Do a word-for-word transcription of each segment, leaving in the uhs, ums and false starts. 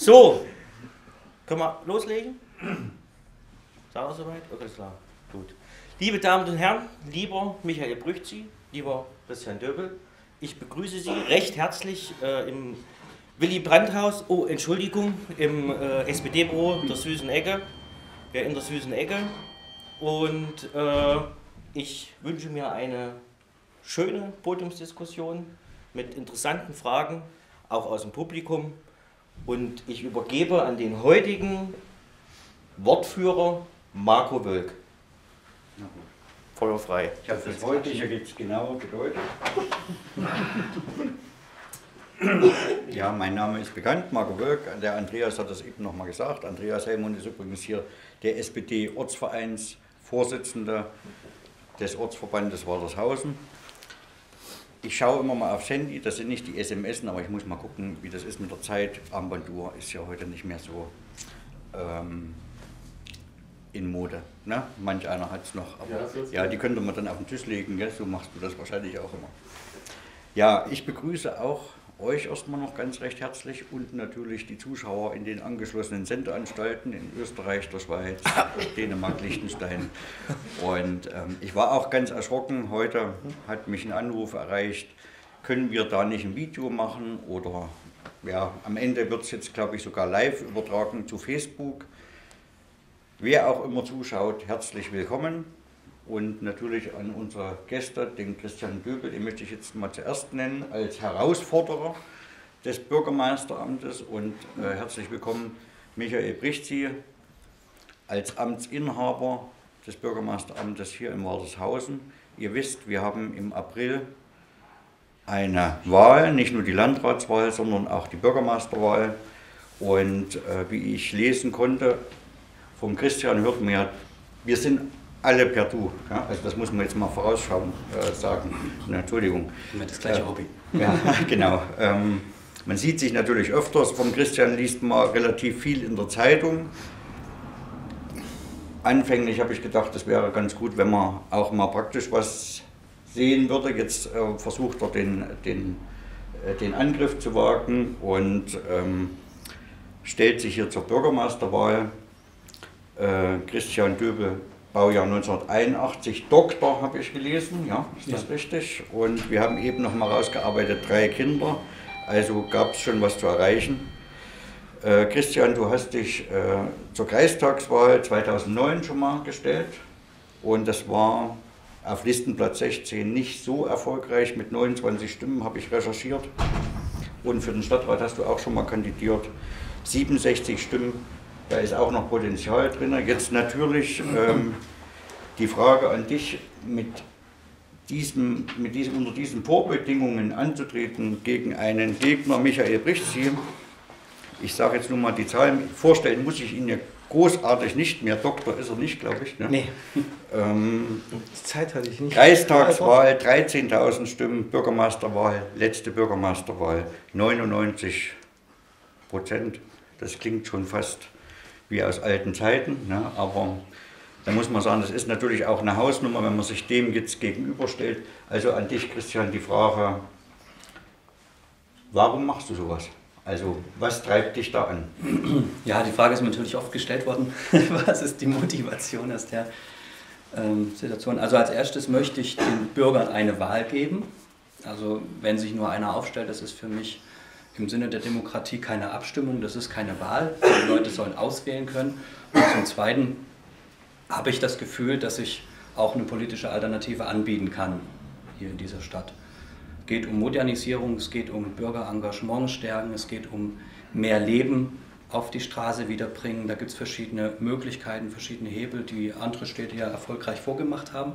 So, können wir loslegen? Sauer soweit? Okay, klar. Gut. Liebe Damen und Herren, lieber Michael Brüchzi, lieber Christian Döbel, ich begrüße Sie recht herzlich äh, im Willy Brandt-Haus, oh Entschuldigung, im äh, S P D-Büro der Süßen Ecke, ja, in der Süßen Ecke. Und äh, ich wünsche mir eine schöne Podiumsdiskussion mit interessanten Fragen, auch aus dem Publikum. Und ich übergebe an den heutigen Wortführer Marco Wölk. Feuer frei. Ich habe das heutige jetzt genau gedeutet. Ja, mein Name ist bekannt, Marco Wölk. Der Andreas hat das eben nochmal gesagt. Andreas Hellmund ist übrigens hier der S P D-Ortsvereinsvorsitzende des Ortsverbandes Waltershausen. Ich schaue immer mal aufs Handy, das sind nicht die S M S, aber ich muss mal gucken, wie das ist mit der Zeit. Armbanduhr ist ja heute nicht mehr so ähm, in Mode. Ne? Manch einer hat es noch, aber ja, ja, die könnte man dann auf den Tisch legen, gell? So machst du das wahrscheinlich auch immer. Ja, ich begrüße auch euch erstmal noch ganz recht herzlich und natürlich die Zuschauer in den angeschlossenen Sendeanstalten in Österreich, der Schweiz, Dänemark, Liechtenstein. Und ähm, ich war auch ganz erschrocken, heute hat mich ein Anruf erreicht, können wir da nicht ein Video machen oder ja, am Ende wird es jetzt, glaube ich, sogar live übertragen zu Facebook. Wer auch immer zuschaut, herzlich willkommen. Und natürlich an unsere Gäste, den Christian Döbel, den möchte ich jetzt mal zuerst nennen, als Herausforderer des Bürgermeisteramtes. Und äh, herzlich willkommen Michael Brüchzi als Amtsinhaber des Bürgermeisteramtes hier in Waltershausen. Ihr wisst, wir haben im April eine Wahl, nicht nur die Landratswahl, sondern auch die Bürgermeisterwahl. Und äh, wie ich lesen konnte, vom Christian hört man ja, wir sind alle per Du, ja, also das muss man jetzt mal vorausschauen, äh, sagen, Na, Entschuldigung. Das gleiche äh, Hobby. Ja, genau. Ähm, man sieht sich natürlich öfters, vom Christian liest man relativ viel in der Zeitung. Anfänglich habe ich gedacht, das wäre ganz gut, wenn man auch mal praktisch was sehen würde. Jetzt äh, versucht er den, den, äh, den Angriff zu wagen und ähm, stellt sich hier zur Bürgermeisterwahl. Äh, Christian Döbel, Baujahr neunzehnhunderteinundachtzig, Doktor habe ich gelesen, ja, ist das ja richtig? Und wir haben eben noch mal rausgearbeitet, drei Kinder, also gab es schon was zu erreichen. Äh, Christian, du hast dich äh, zur Kreistagswahl zweitausendneun schon mal gestellt und das war auf Listenplatz sechzehn nicht so erfolgreich, mit neunundzwanzig Stimmen habe ich recherchiert. Und für den Stadtrat hast du auch schon mal kandidiert, siebenundsechzig Stimmen. Da ist auch noch Potenzial drin. Jetzt natürlich ähm, die Frage an dich, mit diesem, mit diesem, unter diesen Vorbedingungen anzutreten gegen einen Gegner, Michael Brüchzi. Ich sage jetzt nur mal die Zahlen, vorstellen muss ich ihn ja großartig nicht mehr, Doktor ist er nicht, glaube ich. Ne? Nee, ähm, die Zeit hatte ich nicht. Kreistagswahl, dreizehntausend Stimmen, Bürgermeisterwahl, letzte Bürgermeisterwahl, neunundneunzig Prozent. Das klingt schon fast wie aus alten Zeiten, ne? Aber da muss man sagen, das ist natürlich auch eine Hausnummer, wenn man sich dem jetzt gegenüberstellt. Also an dich, Christian, die Frage, warum machst du sowas? Also was treibt dich da an? Ja, die Frage ist mir natürlich oft gestellt worden, was ist die Motivation aus der ähm, Situation? Also als erstes möchte ich den Bürgern eine Wahl geben. Also wenn sich nur einer aufstellt, das ist für mich im Sinne der Demokratie keine Abstimmung, das ist keine Wahl. Die Leute sollen auswählen können. Und zum Zweiten habe ich das Gefühl, dass ich auch eine politische Alternative anbieten kann hier in dieser Stadt. Es geht um Modernisierung, es geht um Bürgerengagement stärken, es geht um mehr Leben auf die Straße wiederbringen. Da gibt es verschiedene Möglichkeiten, verschiedene Hebel, die andere Städte ja erfolgreich vorgemacht haben.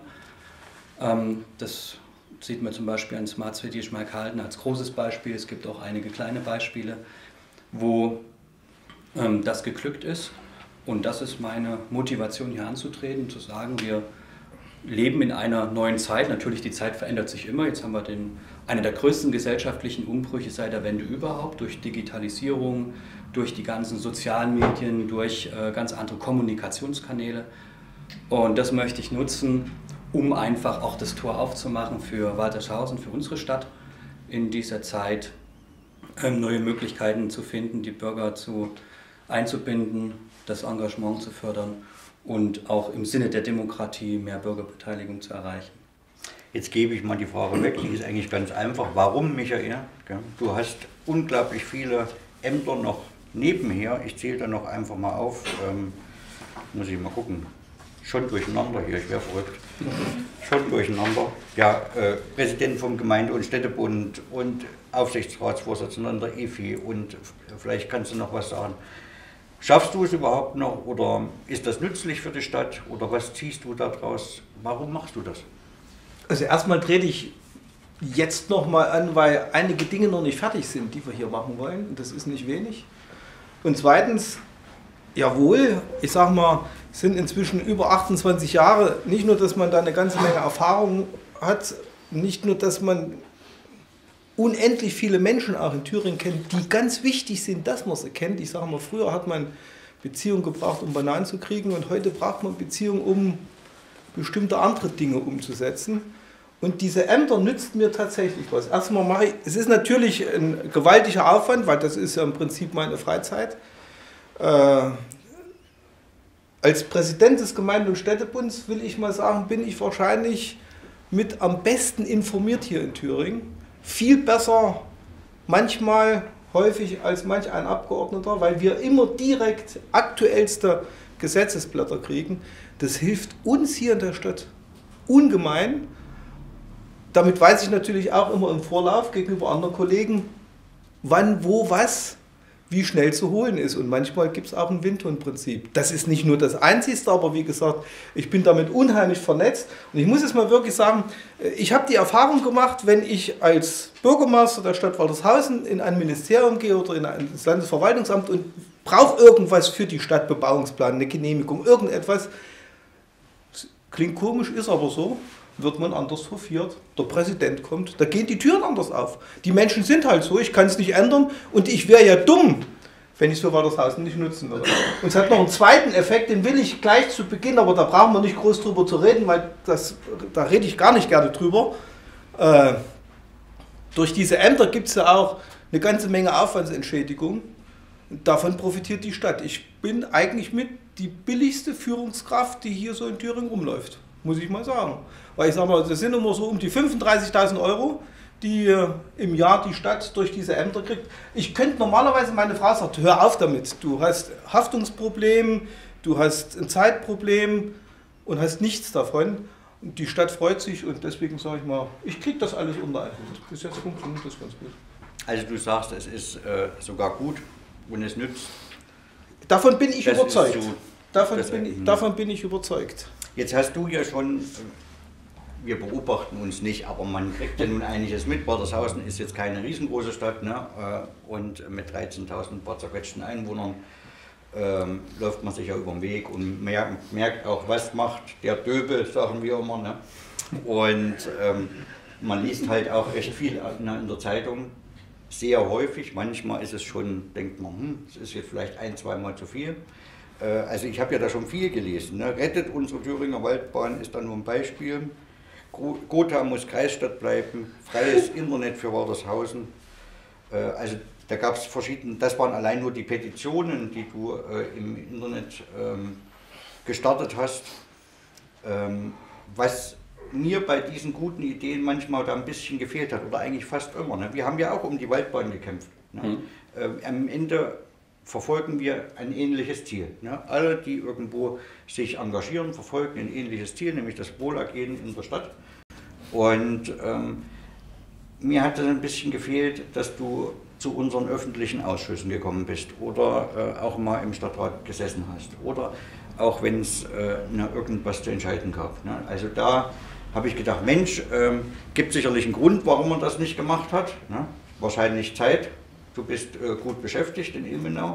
Das sieht man zum Beispiel an Smart City Schmalkalden als großes Beispiel. Es gibt auch einige kleine Beispiele, wo ähm, das geglückt ist. Und das ist meine Motivation, hier anzutreten, zu sagen, wir leben in einer neuen Zeit. Natürlich, die Zeit verändert sich immer. Jetzt haben wir den, eine der größten gesellschaftlichen Umbrüche seit der Wende überhaupt, durch Digitalisierung, durch die ganzen sozialen Medien, durch äh, ganz andere Kommunikationskanäle. Und das möchte ich nutzen, um einfach auch das Tor aufzumachen für Waltershausen, für unsere Stadt in dieser Zeit, neue Möglichkeiten zu finden, die Bürger zu einzubinden, das Engagement zu fördern und auch im Sinne der Demokratie mehr Bürgerbeteiligung zu erreichen. Jetzt gebe ich mal die Frage weg, die ist eigentlich ganz einfach. Warum, Michael? Du hast unglaublich viele Ämter noch nebenher. Ich zähle da noch einfach mal auf. Ähm, muss ich mal gucken. Schon durcheinander hier, ich wäre verrückt. Schon durcheinander. Ja, äh, Präsident vom Gemeinde- und Städtebund und Aufsichtsratsvorsitzender der I F I und vielleicht kannst du noch was sagen. Schaffst du es überhaupt noch oder ist das nützlich für die Stadt oder was ziehst du daraus? Warum machst du das? Also erstmal trete ich jetzt nochmal an, weil einige Dinge noch nicht fertig sind, die wir hier machen wollen. Und das ist nicht wenig. Und zweitens, jawohl, ich sag mal, sind inzwischen über achtundzwanzig Jahre. Nicht nur, dass man da eine ganze Menge Erfahrung hat, nicht nur, dass man unendlich viele Menschen auch in Thüringen kennt, die ganz wichtig sind, dass man sie kennt. Ich sage mal, früher hat man Beziehungen gebraucht, um Bananen zu kriegen und heute braucht man Beziehungen, um bestimmte andere Dinge umzusetzen. Und diese Ämter nützt mir tatsächlich was. Erstmal mache ich, es ist natürlich ein gewaltiger Aufwand, weil das ist ja im Prinzip meine Freizeit. Äh, als Präsident des Gemeinde- und Städtebunds will ich mal sagen, bin ich wahrscheinlich mit am besten informiert hier in Thüringen. Viel besser, manchmal häufig als manch ein Abgeordneter, weil wir immer direkt aktuellste Gesetzesblätter kriegen. Das hilft uns hier in der Stadt ungemein. Damit weiß ich natürlich auch immer im Vorlauf gegenüber anderen Kollegen, wann, wo, was, wie schnell zu holen ist. Und manchmal gibt es auch ein Windhundprinzip. Das ist nicht nur das Einzige, aber wie gesagt, ich bin damit unheimlich vernetzt. Und ich muss jetzt mal wirklich sagen, ich habe die Erfahrung gemacht, wenn ich als Bürgermeister der Stadt Waltershausen in ein Ministerium gehe oder in ein Landesverwaltungsamt und brauche irgendwas für die Stadtbebauungsplan, eine Genehmigung, irgendetwas. Klingt komisch, ist aber so. Wird man anders hofiert. Der Präsident kommt, da gehen die Türen anders auf. Die Menschen sind halt so, ich kann es nicht ändern und ich wäre ja dumm, wenn ich so Waltershausen nicht nutzen würde. Und es hat noch einen zweiten Effekt, den will ich gleich zu Beginn, aber da brauchen wir nicht groß drüber zu reden, weil das, da rede ich gar nicht gerne drüber. Äh, durch diese Ämter gibt es ja auch eine ganze Menge Aufwandsentschädigung. Davon profitiert die Stadt. Ich bin eigentlich mit die billigste Führungskraft, die hier so in Thüringen rumläuft. Muss ich mal sagen. Weil ich sage mal, das sind immer so um die fünfunddreißigtausend Euro, die im Jahr die Stadt durch diese Ämter kriegt. Ich könnte normalerweise, meine Frau sagt, hör auf damit. Du hast Haftungsproblem, du hast ein Zeitproblem und hast nichts davon. Und die Stadt freut sich und deswegen sage ich mal, ich kriege das alles unter einen Hut. Bis jetzt funktioniert das ganz gut. Also du sagst, es ist äh, sogar gut und es nützt. Davon bin ich das überzeugt. So, davon, bin ich, davon bin ich überzeugt. Jetzt hast du ja schon, wir beobachten uns nicht, aber man kriegt ja nun einiges mit. Waltershausen ist jetzt keine riesengroße Stadt, ne? Und mit dreizehntausend paar zerquetschten Einwohnern ähm, läuft man sich ja über den Weg und merkt, merkt auch, was macht der Döbel, sagen wir immer. Ne? Und ähm, man liest halt auch echt viel in der Zeitung, sehr häufig. Manchmal ist es schon, denkt man, hm, es ist jetzt vielleicht ein, zweimal zu viel. Also ich habe ja da schon viel gelesen. Ne? Rettet unsere Thüringer Waldbahn ist da nur ein Beispiel. Gotha muss Kreisstadt bleiben, freies Internet für Waltershausen. Also da gab es verschiedene, das waren allein nur die Petitionen, die du äh, im Internet ähm, gestartet hast. Ähm, was mir bei diesen guten Ideen manchmal da ein bisschen gefehlt hat, oder eigentlich fast immer. Ne? Wir haben ja auch um die Waldbahn gekämpft. Ne? Mhm. Äh, am Ende verfolgen wir ein ähnliches Ziel. Ne? Alle, die irgendwo sich engagieren, verfolgen ein ähnliches Ziel, nämlich das Wohlergehen in der Stadt. Und ähm, mir hat es ein bisschen gefehlt, dass du zu unseren öffentlichen Ausschüssen gekommen bist oder äh, auch mal im Stadtrat gesessen hast oder auch wenn es äh, irgendwas zu entscheiden gab. Ne? Also da habe ich gedacht, Mensch, ähm, gibt sicherlich einen Grund, warum man das nicht gemacht hat. Ne? Wahrscheinlich Zeit. Du bist äh, gut beschäftigt in Ilmenau.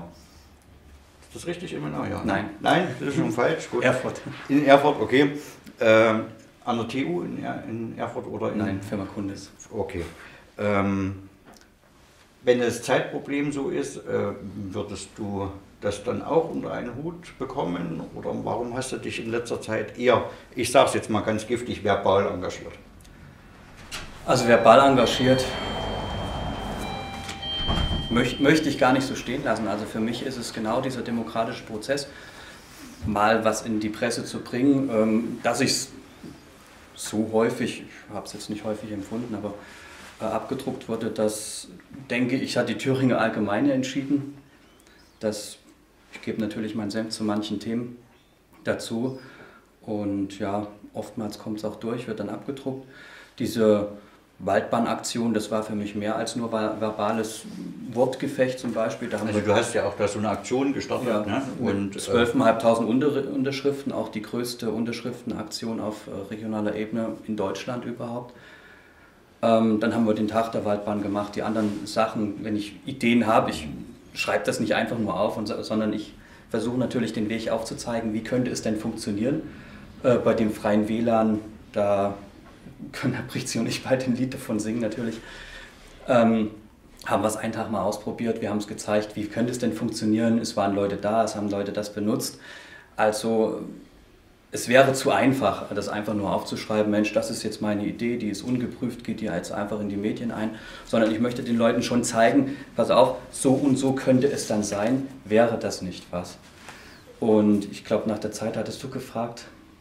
Ist das richtig, Ilmenau? Ja. Nein. Nein, das ist schon falsch. Gut. Erfurt. In Erfurt, okay. Ähm, an der T U in, er in Erfurt oder in... Nein, Firma Kundes. Okay. Ähm, wenn das Zeitproblem so ist, äh, würdest du das dann auch unter einen Hut bekommen? Oder warum hast du dich in letzter Zeit eher, ich sage es jetzt mal ganz giftig, verbal engagiert? Also verbal engagiert möcht, möchte ich gar nicht so stehen lassen. Also für mich ist es genau dieser demokratische Prozess, mal was in die Presse zu bringen, ähm, dass ich es so häufig, ich habe es jetzt nicht häufig empfunden, aber äh, abgedruckt wurde, das, denke ich, hat die Thüringer Allgemeine entschieden. Das, ich gebe natürlich meinen Senf zu manchen Themen dazu und ja, oftmals kommt es auch durch, wird dann abgedruckt. Diese Waldbahnaktion, das war für mich mehr als nur verbales Wortgefecht zum Beispiel. Da haben Also wir, du hast ja auch da so eine Aktion gestartet, ja, ne? Und zwölftausendfünfhundert Unterschriften, auch die größte Unterschriftenaktion auf regionaler Ebene in Deutschland überhaupt. Ähm, dann haben wir den Tag der Waldbahn gemacht, die anderen Sachen, wenn ich Ideen habe, ich schreibe das nicht einfach nur auf, und, sondern ich versuche natürlich den Weg aufzuzeigen, wie könnte es denn funktionieren. Äh, bei dem freien W L A N, da können Herr Brizi und ich bald ein Lied davon singen natürlich. Ähm, haben wir es einen Tag mal ausprobiert, wir haben es gezeigt, wie könnte es denn funktionieren, es waren Leute da, es haben Leute das benutzt. Also es wäre zu einfach, das einfach nur aufzuschreiben, Mensch, das ist jetzt meine Idee, die ist ungeprüft, geht die jetzt einfach in die Medien ein, sondern ich möchte den Leuten schon zeigen, pass auf, so und so könnte es dann sein, wäre das nicht was. Und ich glaube, nach der Zeit hattest du gefragt.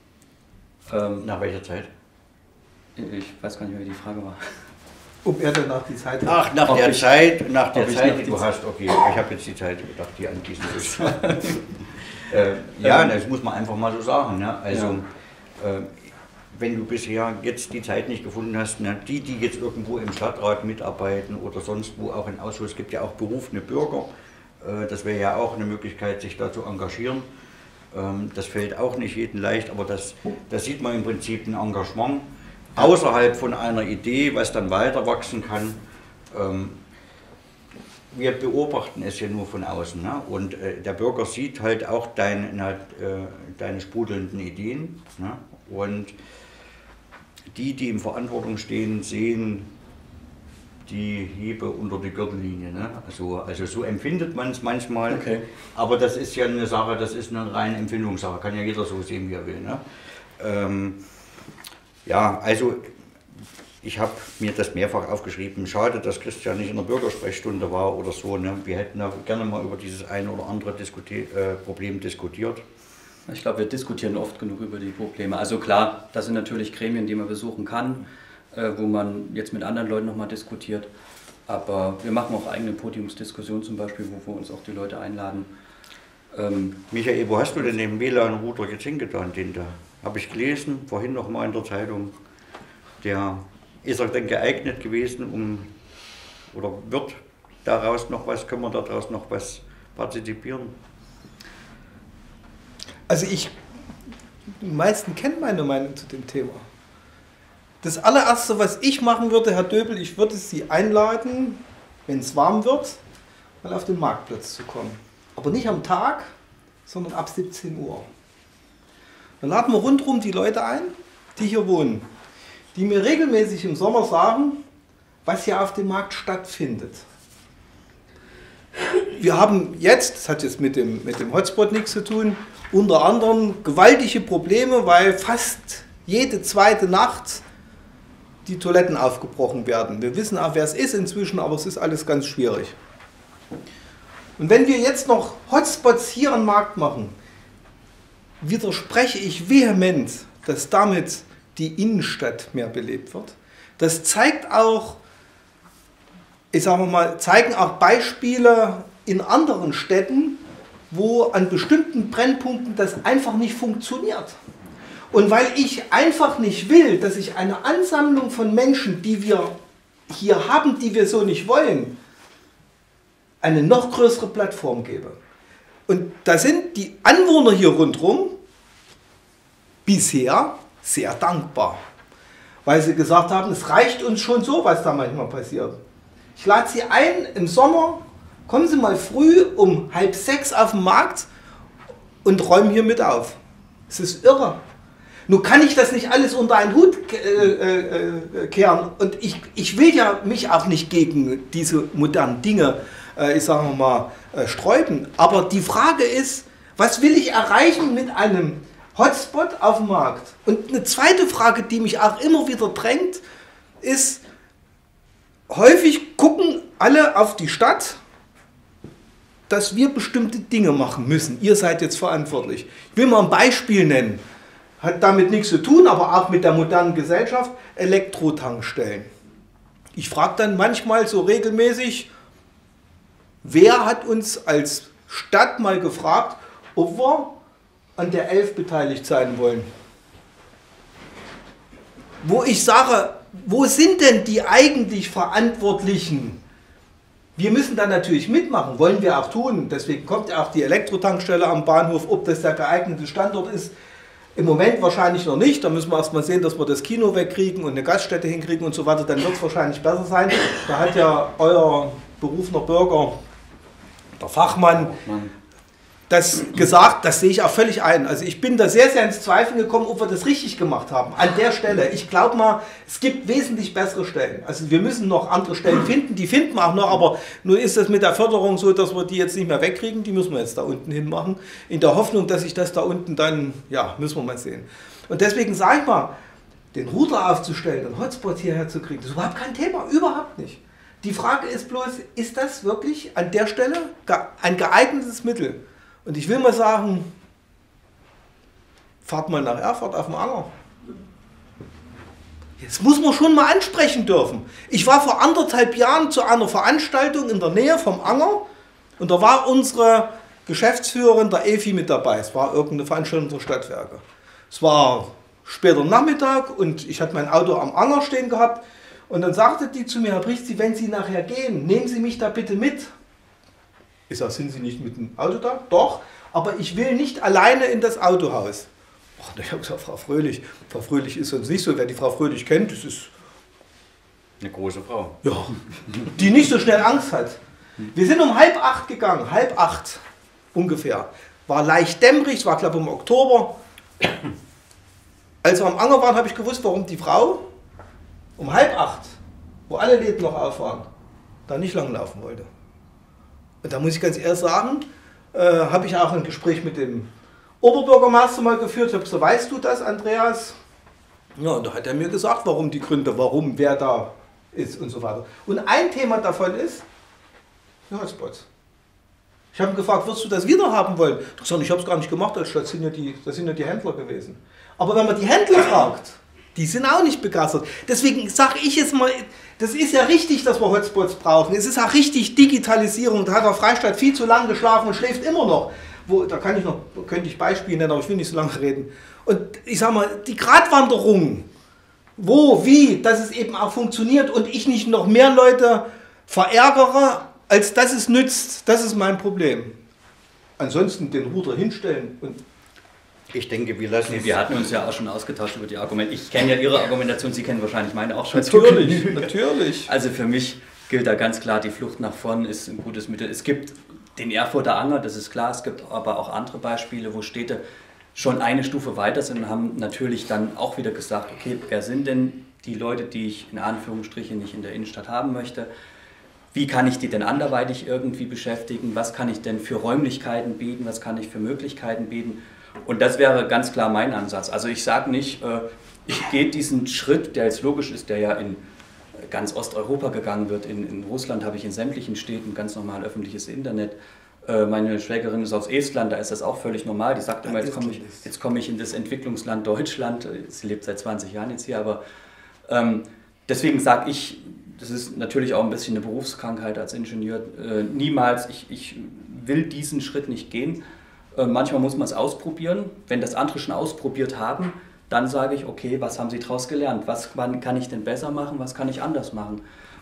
Ähm, nach welcher Zeit? Ich weiß gar nicht mehr, wie die Frage war. Ob er danach die Zeit hat. Ach, nach Ob der ich, Zeit, nach der Zeit, nach die die du Zeit. hast, okay. Ich habe jetzt die Zeit gedacht, die anschließend ist. äh, ja, das muss man einfach mal so sagen. Ne? Also, ja. äh, wenn du bisher jetzt die Zeit nicht gefunden hast, ne? Die, die jetzt irgendwo im Stadtrat mitarbeiten oder sonst wo auch im Ausschuss, es gibt ja auch berufene Bürger, äh, das wäre ja auch eine Möglichkeit, sich da zu engagieren. Ähm, das fällt auch nicht jedem leicht, aber das, das sieht man im Prinzip ein Engagement außerhalb von einer Idee, was dann weiter wachsen kann. Ähm, wir beobachten es ja nur von außen, ne? Und äh, der Bürger sieht halt auch dein, na, äh, deine sprudelnden Ideen, ne? Und die, die in Verantwortung stehen, sehen die Hiebe unter die Gürtellinie, ne? Also, also so empfindet man es manchmal, okay. Aber das ist ja eine Sache, das ist eine reine Empfindungssache, kann ja jeder so sehen, wie er will, ne? Ähm, Ja, also ich habe mir das mehrfach aufgeschrieben. Schade, dass Christian nicht in der Bürgersprechstunde war oder so. Ne? Wir hätten ja gerne mal über dieses eine oder andere diskuti äh, Problem diskutiert. Ich glaube, wir diskutieren oft genug über die Probleme. Also klar, das sind natürlich Gremien, die man besuchen kann, äh, wo man jetzt mit anderen Leuten nochmal diskutiert. Aber wir machen auch eigene Podiumsdiskussionen zum Beispiel, wo wir uns auch die Leute einladen. Ähm, Michael, wo hast du denn den W L A N-Router jetzt hingetan? Den da habe ich gelesen, vorhin noch mal in der Zeitung. Der ist er denn geeignet gewesen, um, oder wird daraus noch was, können wir daraus noch was partizipieren? Also ich, die meisten kennen meine Meinung zu dem Thema. Das allererste, was ich machen würde, Herr Döbel, ich würde Sie einladen, wenn es warm wird, mal auf den Marktplatz zu kommen. Aber nicht am Tag, sondern ab siebzehn Uhr. Dann laden wir rundherum die Leute ein, die hier wohnen, die mir regelmäßig im Sommer sagen, was hier auf dem Markt stattfindet. Wir haben jetzt, das hat jetzt mit dem, mit dem Hotspot nichts zu tun, unter anderem gewaltige Probleme, weil fast jede zweite Nacht die Toiletten aufgebrochen werden. Wir wissen auch, wer es ist inzwischen, aber es ist alles ganz schwierig. Und wenn wir jetzt noch Hotspots hier am Markt machen, widerspreche ich vehement, dass damit die Innenstadt mehr belebt wird. Das zeigt auch, ich sage mal, zeigen auch Beispiele in anderen Städten, wo an bestimmten Brennpunkten das einfach nicht funktioniert. Und weil ich einfach nicht will, dass ich eine Ansammlung von Menschen, die wir hier haben, die wir so nicht wollen, eine noch größere Plattform gebe. Und da sind die Anwohner hier rundherum bisher sehr dankbar, weil sie gesagt haben, es reicht uns schon so, was da manchmal passiert. Ich lade Sie ein, im Sommer, kommen Sie mal früh um halb sechs auf den Markt und räumen hier mit auf. Es ist irre. Nun kann ich das nicht alles unter einen Hut äh, äh, kehren und ich, ich will ja mich auch nicht gegen diese modernen Dinge, äh, ich sage mal, äh, sträuben. Aber die Frage ist, was will ich erreichen mit einem Hotspot auf dem Markt? Und eine zweite Frage, die mich auch immer wieder drängt, ist, häufig gucken alle auf die Stadt dass wir bestimmte Dinge machen müssen. Ihr seid jetzt verantwortlich. Ich will mal ein Beispiel nennen. Hat damit nichts zu tun, aber auch mit der modernen Gesellschaft. Elektrotankstellen. Ich frage dann manchmal so regelmäßig, wer hat uns als Stadt mal gefragt, ob wir an der elf beteiligt sein wollen. Wo ich sage, wo sind denn die eigentlich Verantwortlichen? Wir müssen da natürlich mitmachen, wollen wir auch tun. Deswegen kommt ja auch die Elektrotankstelle am Bahnhof, ob das der geeignete Standort ist. Im Moment wahrscheinlich noch nicht. Da müssen wir erstmal sehen, dass wir das Kino wegkriegen und eine Gaststätte hinkriegen und so weiter. Dann wird es wahrscheinlich besser sein. Da hat ja euer berufener Bürger, der Fachmann, das gesagt, das sehe ich auch völlig ein. Also ich bin da sehr, sehr ins Zweifeln gekommen, ob wir das richtig gemacht haben. An der Stelle. Ich glaube mal, es gibt wesentlich bessere Stellen. Also wir müssen noch andere Stellen finden, die finden wir auch noch, aber nur ist es mit der Förderung so, dass wir die jetzt nicht mehr wegkriegen, die müssen wir jetzt da unten hin machen. In der Hoffnung, dass sich das da unten dann, ja, müssen wir mal sehen. Und deswegen sage ich mal, den Router aufzustellen, den Hotspot hierher zu kriegen, das ist überhaupt kein Thema, überhaupt nicht. Die Frage ist bloß, ist das wirklich an der Stelle ein geeignetes Mittel? Und ich will mal sagen, fahrt mal nach Erfurt auf dem Anger. Jetzt muss man schon mal ansprechen dürfen. Ich war vor anderthalb Jahren zu einer Veranstaltung in der Nähe vom Anger und da war unsere Geschäftsführerin, der Evi, mit dabei. Es war irgendeine Veranstaltung der Stadtwerke. Es war später Nachmittag und ich hatte mein Auto am Anger stehen gehabt und dann sagte die zu mir, Herr Brichzi, wenn Sie nachher gehen, nehmen Sie mich da bitte mit. Ich sage, sind Sie nicht mit dem Auto da? Doch, aber ich will nicht alleine in das Autohaus. Ach, ich habe gesagt, Frau Fröhlich, Frau Fröhlich ist uns nicht so, wer die Frau Fröhlich kennt, das ist eine große Frau. Ja, die nicht so schnell Angst hat. Wir sind um halb acht gegangen, halb acht ungefähr. War leicht dämmerig, es war glaube ich im Oktober. Als wir am Anger waren, habe ich gewusst, warum die Frau um halb acht, wo alle Läden noch auf waren, da nicht langlaufen wollte. Und da muss ich ganz ehrlich sagen, äh, habe ich auch ein Gespräch mit dem Oberbürgermeister mal geführt. Ich habe gesagt, weißt du das, Andreas? Ja, und da hat er mir gesagt, warum die Gründe, warum, wer da ist und so weiter. Und ein Thema davon ist die Hotspots. Ich habe ihn gefragt, würdest du das wieder haben wollen? Ich habe gesagt, ich habe es gar nicht gemacht, als Stadt, das sind ja die, das sind ja die Händler gewesen. Aber wenn man die Händler fragt, die sind auch nicht begeistert. Deswegen sage ich jetzt mal, das ist ja richtig, dass wir Hotspots brauchen. Es ist auch richtig Digitalisierung. Da hat der Freistaat viel zu lange geschlafen und schläft immer noch. Wo, da kann ich noch, könnte ich Beispiele nennen, aber ich will nicht so lange reden. Und ich sage mal, die Gratwanderung, wo, wie, dass es eben auch funktioniert und ich nicht noch mehr Leute verärgere, als dass es nützt, das ist mein Problem. Ansonsten den Router hinstellen und ich denke, wir lassen nee, wir hatten uns ja auch schon ausgetauscht über die Argumente. Ich kenne ja Ihre Argumentation, Sie kennen wahrscheinlich meine auch schon. Natürlich, natürlich. Also für mich gilt da ganz klar, die Flucht nach vorn ist ein gutes Mittel. Es gibt den Erfurter Anger, das ist klar. Es gibt aber auch andere Beispiele, wo Städte schon eine Stufe weiter sind und haben natürlich dann auch wieder gesagt, okay, wer sind denn die Leute, die ich in Anführungsstrichen nicht in der Innenstadt haben möchte? Wie kann ich die denn anderweitig irgendwie beschäftigen? Was kann ich denn für Räumlichkeiten bieten? Was kann ich für Möglichkeiten bieten? Und das wäre ganz klar mein Ansatz. Also ich sage nicht, ich gehe diesen Schritt, der jetzt logisch ist, der ja in ganz Osteuropa gegangen wird. In, in Russland habe ich in sämtlichen Städten ganz normal öffentliches Internet. Meine Schwägerin ist aus Estland, da ist das auch völlig normal. Die sagt immer, jetzt komme ich, jetzt komme ich in das Entwicklungsland Deutschland. Sie lebt seit zwanzig Jahren jetzt hier, aber ähm, deswegen sage ich, das ist natürlich auch ein bisschen eine Berufskrankheit als Ingenieur, äh, niemals, ich, ich will diesen Schritt nicht gehen. Manchmal muss man es ausprobieren. Wenn das andere schon ausprobiert haben, dann sage ich, okay, was haben Sie daraus gelernt? Was kann ich denn besser machen? Was kann ich anders machen?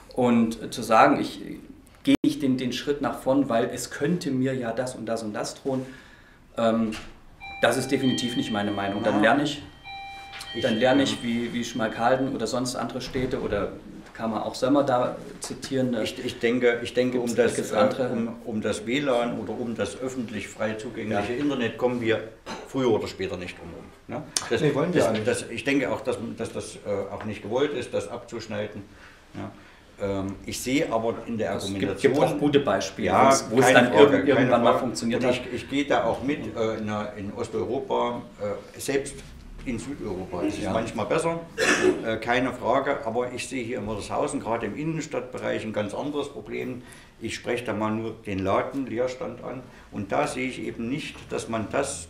Und zu sagen, ich gehe nicht den, den Schritt nach vorn, weil es könnte mir ja das und das und das drohen, ähm, das ist definitiv nicht meine Meinung. Dann lerne ich, dann lerne ich wie, wie Schmalkalden oder sonst andere Städte oder kann man auch Sömmer da zitieren. Ich, ich denke, ich denke um, das, äh, um, um das W L A N oder um das öffentlich frei zugängliche ja. Internet kommen wir früher oder später nicht drum herum. Ne? Das, nee, wollen wir das, nicht. Das, ich denke auch, dass, dass das äh, auch nicht gewollt ist, das abzuschneiden. Ja? Ähm, ich sehe aber in der Argumentation... Es gibt, gibt auch gute Beispiele, ja, wo es dann Frage, irgendwann mal funktioniert hat. Ich, ich gehe da auch mit, äh, in, in Osteuropa, äh, selbst in Südeuropa ist es Ja. manchmal besser, äh, keine Frage, aber ich sehe hier in Woldershausen, gerade im Innenstadtbereich, ein ganz anderes Problem. Ich spreche da mal nur den Ladenleerstand an und da sehe ich eben nicht, dass man das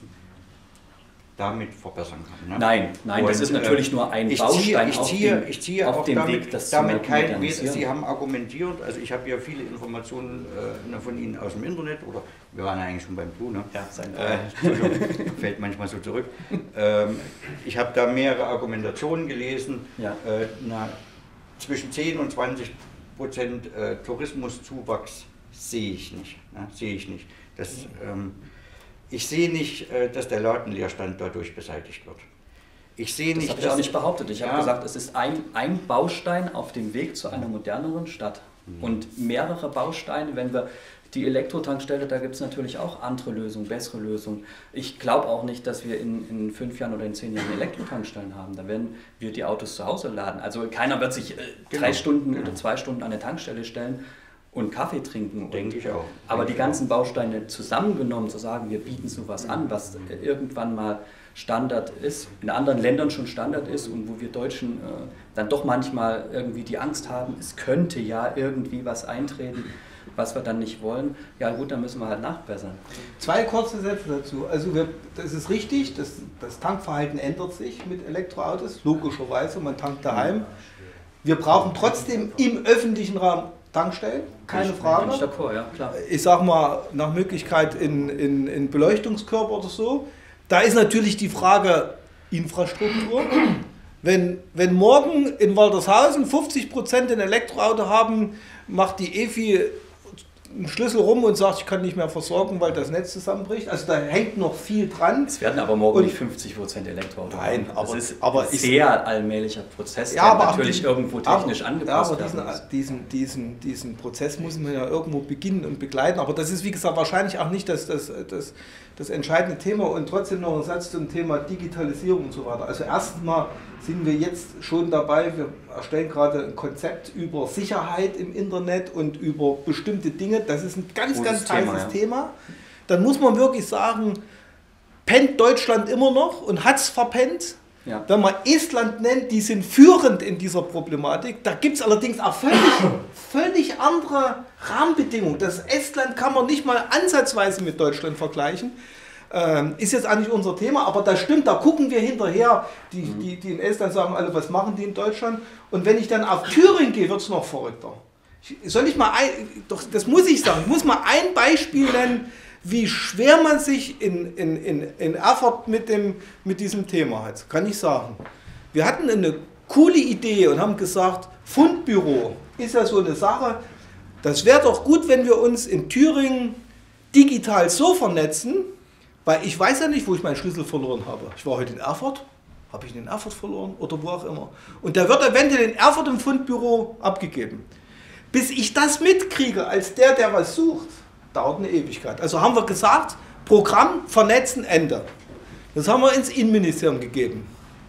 damit verbessern kann. Ne? Nein, nein, das Und, ist natürlich äh, nur ein ich Baustein ziehe, ich auf ziehe, dem, ich ziehe auf auch dem damit, Weg, das damit zu kein, modernisieren. Sie haben argumentiert, also ich habe ja viele Informationen äh, von Ihnen aus dem Internet, oder wir waren ja eigentlich schon beim Blue, ne? Ja, sein äh, Entschuldigung, fällt manchmal so zurück. Ähm, ich habe da mehrere Argumentationen gelesen, Ja. äh, na, zwischen zehn und zwanzig Prozent äh, Tourismuszuwachs sehe ich nicht, ne? sehe ich nicht. Das, ähm, ich sehe nicht, äh, dass der Ladenleerstand dadurch beseitigt wird. Ich sehe Das nicht, habe ich auch nicht behauptet. Ich Ja. habe gesagt, es ist ein, ein Baustein auf dem Weg zu einer moderneren Stadt. Und mehrere Bausteine, wenn wir die Elektrotankstelle, da gibt es natürlich auch andere Lösungen, bessere Lösungen. Ich glaube auch nicht, dass wir in, in fünf Jahren oder in zehn Jahren Elektrotankstellen haben. Da werden wir die Autos zu Hause laden. Also keiner wird sich äh, drei Genau. Stunden oder zwei Stunden an eine Tankstelle stellen und Kaffee trinken. Denke ich auch. Aber Denke die ich ganzen Bausteine zusammengenommen, zu sagen, wir bieten sowas an, was äh, irgendwann mal Standard ist, in anderen Ländern schon Standard ist und wo wir Deutschen äh, dann doch manchmal irgendwie die Angst haben, es könnte ja irgendwie was eintreten, was wir dann nicht wollen. Ja gut, dann müssen wir halt nachbessern. Zwei kurze Sätze dazu. Also wir, das ist richtig, das, das Tankverhalten ändert sich mit Elektroautos, logischerweise, man tankt daheim. Wir brauchen trotzdem im öffentlichen Raum Tankstellen, keine Frage. Bin ich d'accord, ja, klar. Ich sag mal, nach Möglichkeit in, in, in Beleuchtungskörper oder so. Da ist natürlich die Frage Infrastruktur. Wenn, wenn morgen in Waltershausen fünfzig Prozent ein Elektroauto haben, macht die E F I einen Schlüssel rum und sagt, ich kann nicht mehr versorgen, weil das Netz zusammenbricht. Also da hängt noch viel dran. Es werden aber morgen Und- nicht fünfzig Prozent Elektroautos. Nein, Das aber- ist aber ein ich- sehr allmählicher Prozess, Ja, der aber natürlich diesen- irgendwo technisch aber, angepasst ja, aber werden diesen, muss. diesen, diesen, diesen Prozess muss man ja irgendwo beginnen und begleiten. Aber das ist, wie gesagt, wahrscheinlich auch nicht das, das, das, das entscheidende Thema. Und trotzdem noch ein Satz zum Thema Digitalisierung und so weiter. Also erstmal sind wir jetzt schon dabei, wir erstellen gerade ein Konzept über Sicherheit im Internet und über bestimmte Dinge. Das ist ein ganz, Großes ganz Thema, heißes ja. Thema. Dann muss man wirklich sagen, pennt Deutschland immer noch und hat es verpennt. Ja. Wenn man Estland nennt, die sind führend in dieser Problematik. Da gibt es allerdings auch völlig, völlig andere Rahmenbedingungen. Das Estland kann man nicht mal ansatzweise mit Deutschland vergleichen. Ähm, ist jetzt eigentlich unser Thema, aber das stimmt, da gucken wir hinterher. Die, die, die in Estland sagen alle, was machen die in Deutschland? Und wenn ich dann auf Thüringen gehe, wird es noch verrückter. Ich, soll ich mal ein, doch, das muss ich sagen, ich muss mal ein Beispiel nennen, wie schwer man sich in, in, in, in Erfurt mit, dem, mit diesem Thema hat. Kann ich sagen. Wir hatten eine coole Idee und haben gesagt, Fundbüro ist ja so eine Sache. Das wäre doch gut, wenn wir uns in Thüringen digital so vernetzen, weil ich weiß ja nicht, wo ich meinen Schlüssel verloren habe. Ich war heute in Erfurt, habe ich ihn in Erfurt verloren oder wo auch immer. Und der wird eventuell in Erfurt im Fundbüro abgegeben. Bis ich das mitkriege als der, der was sucht, dauert eine Ewigkeit. Also haben wir gesagt, Programm, vernetzen, Ende. Das haben wir ins Innenministerium gegeben.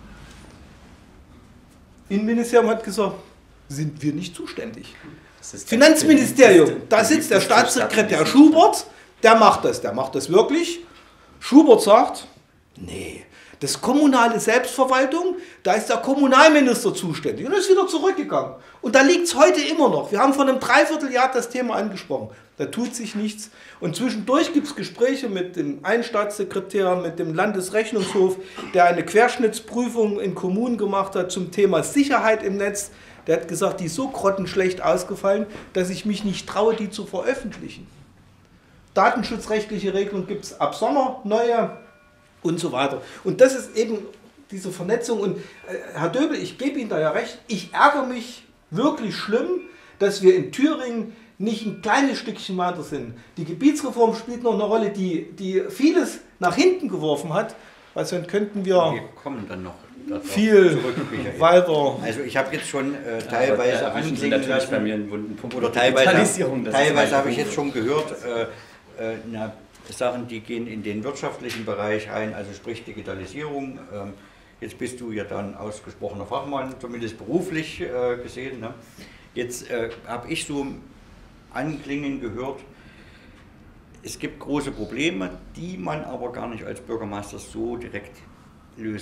Innenministerium hat gesagt, sind wir nicht zuständig. Das ist Finanzministerium, das- da das- sitzt der das- Staatssekretär das- Schubert, der macht das, der macht das wirklich. Schubert sagt, nee, das ist kommunale Selbstverwaltung, da ist der Kommunalminister zuständig. Und er ist wieder zurückgegangen. Und da liegt es heute immer noch. Wir haben vor einem Dreivierteljahr das Thema angesprochen. Da tut sich nichts. Und zwischendurch gibt es Gespräche mit dem einen Staatssekretär, mit dem Landesrechnungshof, der eine Querschnittsprüfung in Kommunen gemacht hat zum Thema Sicherheit im Netz. Der hat gesagt, die ist so grottenschlecht ausgefallen, dass ich mich nicht traue, die zu veröffentlichen. Datenschutzrechtliche Regelungen gibt es ab Sommer, neue und so weiter. Und das ist eben diese Vernetzung. Und äh, Herr Döbel, ich gebe Ihnen da ja recht, ich ärgere mich wirklich schlimm, dass wir in Thüringen nicht ein kleines Stückchen weiter sind. Die Gebietsreform spielt noch eine Rolle, die, die vieles nach hinten geworfen hat, weil sonst könnten wir Wir kommen dann noch darauf viel zurück, Michael. weiter. Also ich habe jetzt schon äh, teilweise Aber, äh, sind anklingen natürlich bei lassen, mir einen wunden Punkt. oder teilweise, Digitalisierung, das ist teilweise mein habe ich Beruf. jetzt schon gehört, äh, äh, na, Sachen, die gehen in den wirtschaftlichen Bereich rein, also sprich Digitalisierung. Ähm, jetzt bist du ja dann ausgesprochener Fachmann, zumindest beruflich äh, gesehen. Ne? Jetzt äh, habe ich so anklingen gehört, es gibt große Probleme, die man aber gar nicht als Bürgermeister so direkt lösen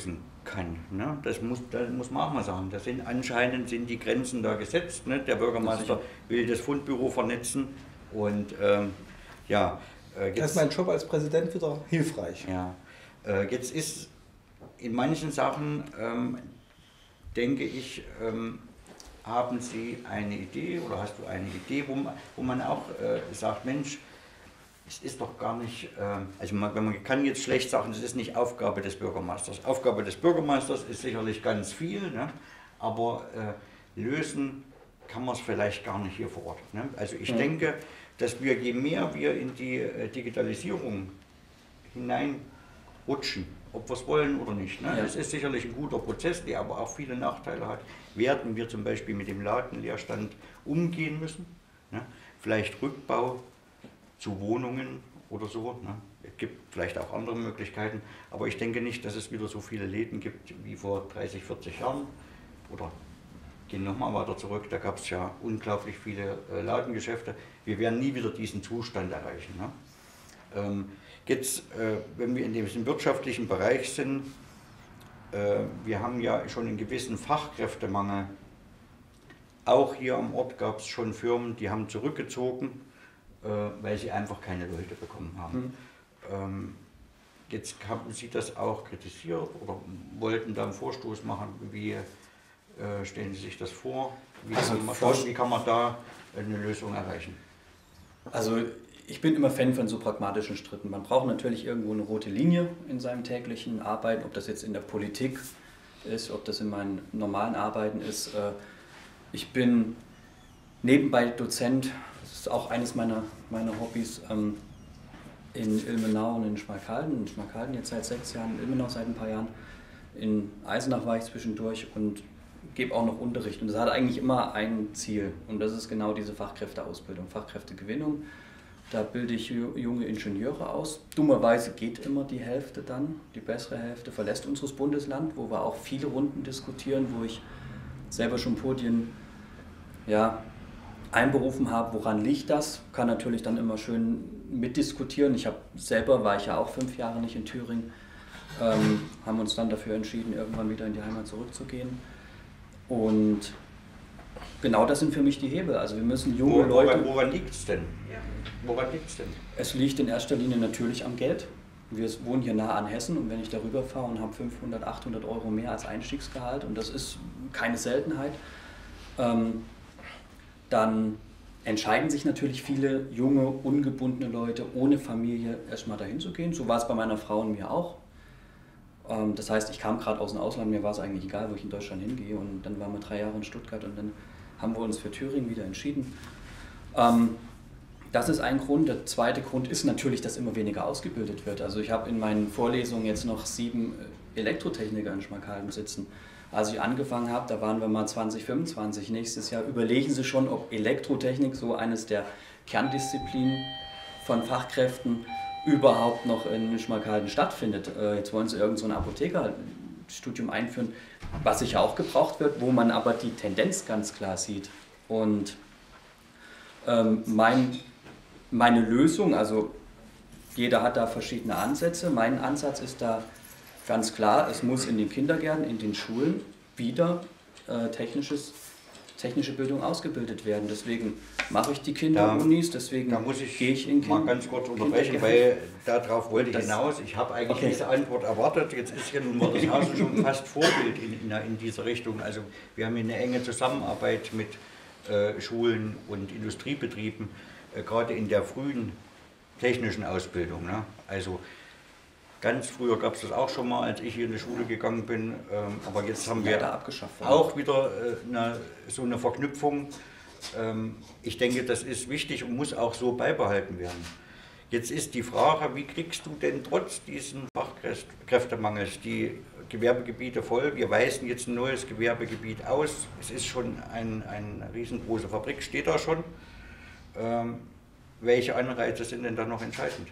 kann. Ne? Das, muss, das muss man auch mal sagen. Das sind, anscheinend sind die Grenzen da gesetzt. Ne? Der Bürgermeister will das Fundbüro vernetzen und ähm, ja. Äh, jetzt, da ist mein Job als Präsident wieder hilfreich. Ja, äh, jetzt ist in manchen Sachen, ähm, denke ich, ähm, haben Sie eine Idee oder hast du eine Idee, wo man, wo man auch äh, sagt, Mensch, es ist doch gar nicht, äh, also man, man kann jetzt schlecht sagen, es ist nicht Aufgabe des Bürgermeisters. Aufgabe des Bürgermeisters ist sicherlich ganz viel, ne? Aber äh, lösen kann man es vielleicht gar nicht hier vor Ort. Ne? Also ich mhm. denke, dass wir, je mehr wir in die äh, Digitalisierung hineinrutschen, ob wir es wollen oder nicht, ne? Ja. Das ist sicherlich ein guter Prozess, der aber auch viele Nachteile hat. Werden wir zum Beispiel mit dem Ladenleerstand umgehen müssen? Ne? Vielleicht Rückbau zu Wohnungen oder so. Ne? Es gibt vielleicht auch andere Möglichkeiten, aber ich denke nicht, dass es wieder so viele Läden gibt wie vor dreißig, vierzig Jahren. Oder gehen nochmal weiter zurück, da gab es ja unglaublich viele äh, Ladengeschäfte. Wir werden nie wieder diesen Zustand erreichen. Ne? Ähm, jetzt, äh, wenn wir in dem wirtschaftlichen Bereich sind, äh, wir haben ja schon einen gewissen Fachkräftemangel. Auch hier am Ort gab es schon Firmen, die haben zurückgezogen, äh, weil sie einfach keine Leute bekommen haben. Mhm. Ähm, jetzt haben Sie das auch kritisiert oder wollten da einen Vorstoß machen. Wie äh, stellen Sie sich das vor? Wie, also kann man da, wie kann man da eine Lösung erreichen? Also ich bin immer Fan von so pragmatischen Schritten. Man braucht natürlich irgendwo eine rote Linie in seinem täglichen Arbeiten, ob das jetzt in der Politik ist, ob das in meinen normalen Arbeiten ist. Ich bin nebenbei Dozent, das ist auch eines meiner, meiner Hobbys, in Ilmenau und in Schmalkalden. In Schmalkalden jetzt seit sechs Jahren, in Ilmenau seit ein paar Jahren. In Eisenach war ich zwischendurch und gebe auch noch Unterricht. Und das hat eigentlich immer ein Ziel. Und das ist genau diese Fachkräfteausbildung, Fachkräftegewinnung. Da bilde ich junge Ingenieure aus. Dummerweise geht immer die Hälfte dann, die bessere Hälfte verlässt unseres Bundesland, wo wir auch viele Runden diskutieren, wo ich selber schon Podien ja, einberufen habe, woran liegt das? Kann natürlich dann immer schön mitdiskutieren. Ich habe selber, war ich ja auch fünf Jahre nicht in Thüringen, ähm, haben uns dann dafür entschieden, irgendwann wieder in die Heimat zurückzugehen. Und genau das sind für mich die Hebel. Also wir müssen junge woran, Leute... Woran liegt es denn? Woran liegt es denn? Es liegt in erster Linie natürlich am Geld. Wir wohnen hier nah an Hessen und wenn ich darüber fahre und habe fünfhundert, achthundert Euro mehr als Einstiegsgehalt, und das ist keine Seltenheit, ähm, dann entscheiden sich natürlich viele junge, ungebundene Leute ohne Familie erstmal dahin zu gehen. So war es bei meiner Frau und mir auch. Ähm, das heißt, ich kam gerade aus dem Ausland, mir war es eigentlich egal, wo ich in Deutschland hingehe, und dann waren wir drei Jahre in Stuttgart und dann haben wir uns für Thüringen wieder entschieden. Ähm, Das ist ein Grund. Der zweite Grund ist natürlich, dass immer weniger ausgebildet wird. Also ich habe in meinen Vorlesungen jetzt noch sieben Elektrotechniker in Schmalkalden sitzen. Als ich angefangen habe, da waren wir mal zwanzig, fünfundzwanzig. Nächstes Jahr überlegen Sie schon, ob Elektrotechnik, so eines der Kerndisziplinen von Fachkräften, überhaupt noch in Schmalkalden stattfindet. Jetzt wollen Sie irgend so ein Apothekerstudium einführen, was sicher auch gebraucht wird, wo man aber die Tendenz ganz klar sieht. Und ähm, mein Meine Lösung, also jeder hat da verschiedene Ansätze. Mein Ansatz ist da ganz klar, es muss in den Kindergärten, in den Schulen wieder äh, technisches, technische Bildung ausgebildet werden. Deswegen mache ich die Kinderunis, deswegen da muss ich gehe ich in Kinder, mal ganz kurz unterbrechen, weil darauf wollte ich das, hinaus. Ich habe eigentlich okay. diese Antwort erwartet. Jetzt ist hier nun mal das Haus schon fast Vorbild in, in, in dieser Richtung. Also wir haben hier eine enge Zusammenarbeit mit äh, Schulen und Industriebetrieben, gerade in der frühen technischen Ausbildung. Ne? Also ganz früher gab es das auch schon mal, als ich hier in die Schule gegangen bin, ähm, aber jetzt haben wir auch wieder äh, eine, so eine Verknüpfung. Ähm, ich denke, das ist wichtig und muss auch so beibehalten werden. Jetzt ist die Frage, wie kriegst du denn trotz diesen Fachkräftemangels die Gewerbegebiete voll? Wir weisen jetzt ein neues Gewerbegebiet aus. Es ist schon ein, eine riesengroße Fabrik, steht da schon. Ähm, welche Anreize sind denn da noch entscheidend?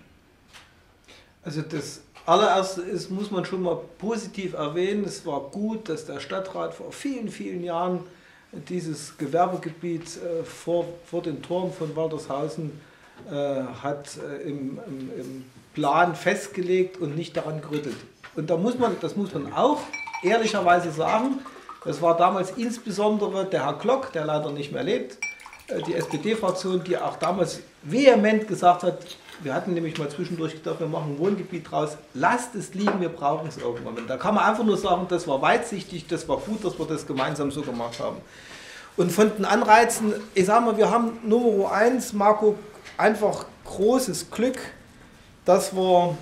Also das allererste ist, muss man schon mal positiv erwähnen, es war gut, dass der Stadtrat vor vielen, vielen Jahren dieses Gewerbegebiet äh, vor, vor den Toren von Waltershausen äh, hat äh, im, im, im Plan festgelegt und nicht daran gerüttelt. Und da muss man, das muss man auch ehrlicherweise sagen, das war damals insbesondere der Herr Glock, der leider nicht mehr lebt, die S P D-Fraktion, die auch damals vehement gesagt hat, wir hatten nämlich mal zwischendurch gedacht, wir machen ein Wohngebiet draus, lasst es liegen, wir brauchen es irgendwann. Da kann man einfach nur sagen, das war weitsichtig, das war gut, dass wir das gemeinsam so gemacht haben. Und von den Anreizen, ich sage mal, wir haben Nummer eins, Marco, einfach großes Glück, dass wir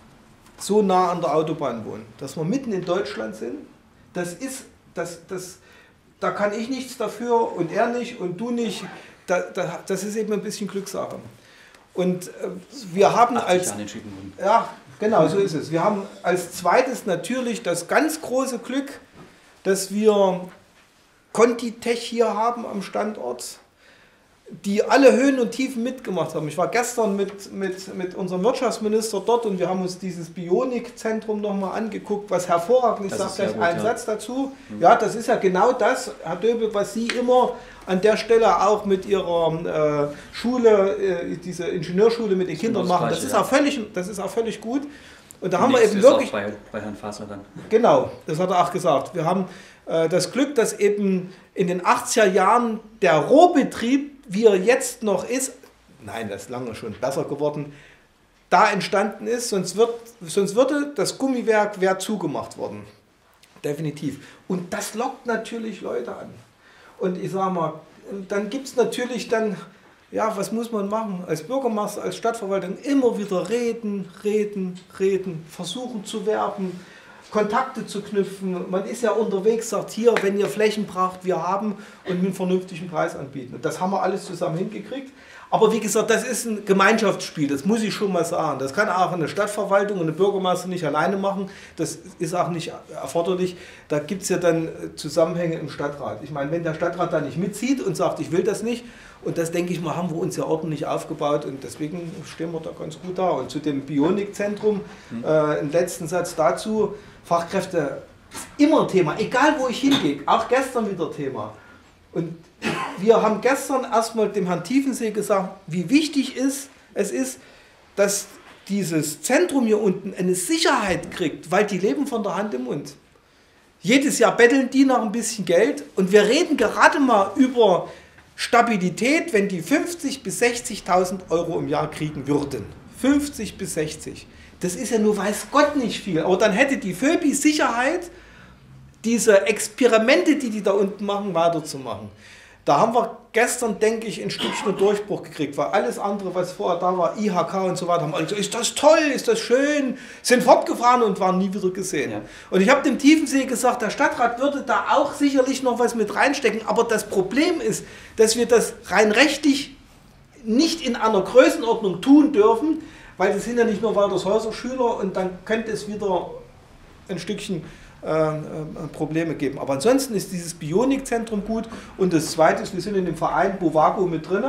so nah an der Autobahn wohnen, dass wir mitten in Deutschland sind. Das ist, das, das, da kann ich nichts dafür und er nicht und du nicht. Da, da, das ist eben ein bisschen Glückssache. Und äh, wir haben als... Ja, genau, so ist es. Wir haben als zweites natürlich das ganz große Glück, dass wir Contitech hier haben am Standort, die alle Höhen und Tiefen mitgemacht haben. Ich war gestern mit, mit, mit unserem Wirtschaftsminister dort und wir haben uns dieses Bionik-Zentrum nochmal angeguckt, was hervorragend ist. Ich sage gleich einen ja. Satz dazu. Mhm. Ja, das ist ja genau das, Herr Döbel, was Sie immer an der Stelle auch mit Ihrer äh, Schule, äh, diese Ingenieurschule mit den Kindern machen. Das ist, ja. auch völlig, das ist auch völlig gut. Und da haben wir eben wirklich... Auch bei, bei Herrn Faser dann. Genau, das hat er auch gesagt. Wir haben äh, das Glück, dass eben in den achtziger Jahren der Rohbetrieb, wie er jetzt noch ist, nein, das ist lange schon besser geworden, da entstanden ist, sonst, wird, sonst würde das Gummiwerk wäre zugemacht worden. Definitiv. Und das lockt natürlich Leute an. Und ich sage mal, dann gibt es natürlich dann, ja, was muss man machen? Als Bürgermeister, als Stadtverwaltung immer wieder reden, reden, reden, versuchen zu werben, Kontakte zu knüpfen. Man ist ja unterwegs, sagt hier, wenn ihr Flächen braucht, wir haben und mit einem vernünftigen Preis anbieten. Und das haben wir alles zusammen hingekriegt. Aber wie gesagt, das ist ein Gemeinschaftsspiel, das muss ich schon mal sagen. Das kann auch eine Stadtverwaltung und eine Bürgermeister nicht alleine machen. Das ist auch nicht erforderlich. Da gibt es ja dann Zusammenhänge im Stadtrat. Ich meine, wenn der Stadtrat da nicht mitzieht und sagt, ich will das nicht, und das, denke ich mal, haben wir uns ja ordentlich aufgebaut und deswegen stehen wir da ganz gut da. Und zu dem Bionik-Zentrum, äh, einen letzten Satz dazu, Fachkräfte ist immer ein Thema, egal wo ich hingehe, auch gestern wieder Thema. Und wir haben gestern erstmal dem Herrn Tiefensee gesagt, wie wichtig ist, es ist, dass dieses Zentrum hier unten eine Sicherheit kriegt, weil die leben von der Hand im Mund. Jedes Jahr betteln die nach ein bisschen Geld und wir reden gerade mal über Stabilität, wenn die fünfzig bis sechzigtausend Euro im Jahr kriegen würden. fünfzig bis sechzig. Das ist ja nur weiß Gott nicht viel. Aber dann hätte die Föbi Sicherheit, diese Experimente, die die da unten machen, weiterzumachen. Da haben wir gestern, denke ich, ein Stückchen einen Durchbruch gekriegt, weil alles andere, was vorher da war, I H K und so weiter, haben alle gesagt, ist das toll, ist das schön, sind fortgefahren und waren nie wieder gesehen. Ja. Und ich habe dem Tiefensee gesagt, der Stadtrat würde da auch sicherlich noch was mit reinstecken, aber das Problem ist, dass wir das rein rechtlich nicht in einer Größenordnung tun dürfen, weil das sind ja nicht nur Waltershäuser Schüler und dann könnte es wieder ein Stückchen äh, äh, Probleme geben. Aber ansonsten ist dieses Bionik-Zentrum gut und das Zweite ist, wir sind in dem Verein Bovago mit drin,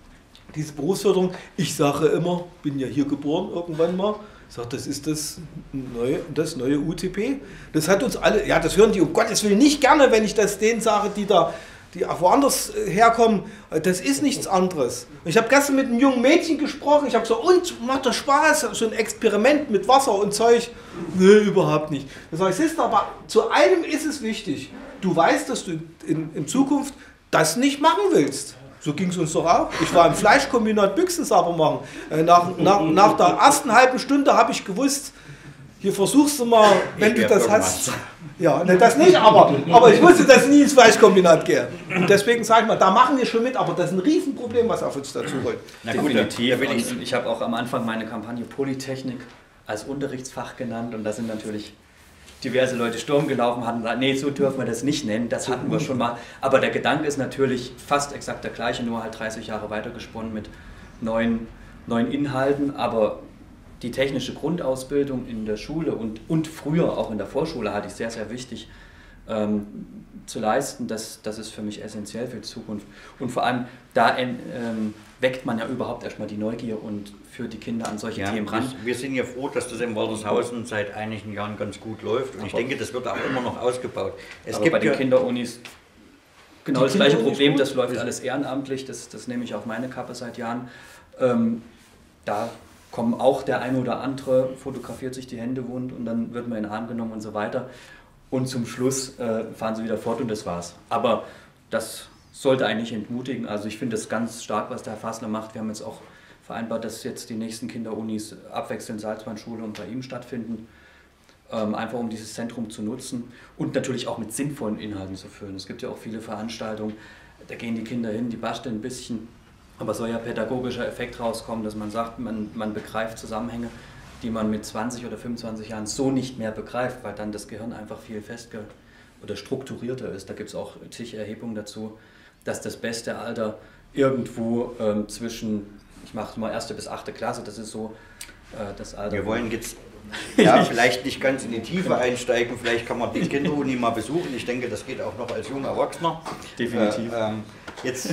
diese Berufsförderung. Ich sage immer, bin ja hier geboren irgendwann mal, ich sage, das ist das neue, das neue U T P. Das hat uns alle, ja, das hören die um Gottes Willen nicht gerne, wenn ich das denen sage, die da die auch woanders herkommen, das ist nichts anderes. Ich habe gestern mit einem jungen Mädchen gesprochen, ich habe gesagt, und, macht das Spaß, so ein Experiment mit Wasser und Zeug? Nö, überhaupt nicht. Da sage ich, siehst du, aber zu einem ist es wichtig, du weißt, dass du in, in Zukunft das nicht machen willst. So ging es uns doch auch. Ich war im Fleischkombinat Büchsensauber machen. Nach, nach, nach der ersten halben Stunde habe ich gewusst, hier versuchst du mal, wenn du das hast. Ja, ne, das nicht, aber, aber ich wusste, dass ich nie ins Fleischkombinat gehe. Und deswegen sage ich mal, da machen wir schon mit, aber das ist ein Riesenproblem, was auf uns dazu rollt. Na gut, definitiv. Und ich habe auch am Anfang meine Kampagne Polytechnik als Unterrichtsfach genannt und da sind natürlich diverse Leute Sturm gelaufen, hatten gesagt, nee, so dürfen wir das nicht nennen, das hatten wir schon mal. Aber der Gedanke ist natürlich fast exakt der gleiche, nur halt dreißig Jahre weitergesponnen mit neuen, neuen Inhalten, aber die technische Grundausbildung in der Schule und, und früher auch in der Vorschule halte ich sehr, sehr wichtig ähm, zu leisten. Das, das ist für mich essentiell für die Zukunft. Und vor allem, da ähm, weckt man ja überhaupt erstmal die Neugier und führt die Kinder an solche ja, Themen ran. Wir sind ja froh, dass das in Waltershausen seit einigen Jahren ganz gut läuft. Und aber ich denke, das wird auch immer noch ausgebaut. Es aber gibt bei den ja Kinderunis genau das gleiche Problem, das läuft alles ehrenamtlich, das, das nehme ich auf meine Kappe seit Jahren. Ähm, da kommen auch der eine oder andere, fotografiert sich die Hände wund und dann wird man in den Arm genommen und so weiter. und zum Schluss äh, fahren sie wieder fort und das war's. Aber das sollte eigentlich entmutigen. Also ich finde es ganz stark, was der Herr Fassler macht. Wir haben jetzt auch vereinbart, dass jetzt die nächsten Kinderunis abwechselnd Salzmann-Schule und bei ihm stattfinden. Ähm, einfach um dieses Zentrum zu nutzen und natürlich auch mit sinnvollen Inhalten zu füllen. Es gibt ja auch viele Veranstaltungen, da gehen die Kinder hin, die basteln ein bisschen, aber soll ja pädagogischer Effekt rauskommen, dass man sagt, man, man begreift Zusammenhänge, die man mit zwanzig oder fünfundzwanzig Jahren so nicht mehr begreift, weil dann das Gehirn einfach viel festge- oder strukturierter ist. Da gibt es auch zig Erhebungen dazu, dass das beste Alter irgendwo ähm, zwischen, ich mache es mal erste bis achte Klasse, das ist so äh, das Alter. Wir wollen jetzt ja, vielleicht nicht ganz in die Tiefe einsteigen, vielleicht kann man die Kinderuni mal besuchen. Ich denke, das geht auch noch als junger Erwachsener. Definitiv. Äh, ähm, jetzt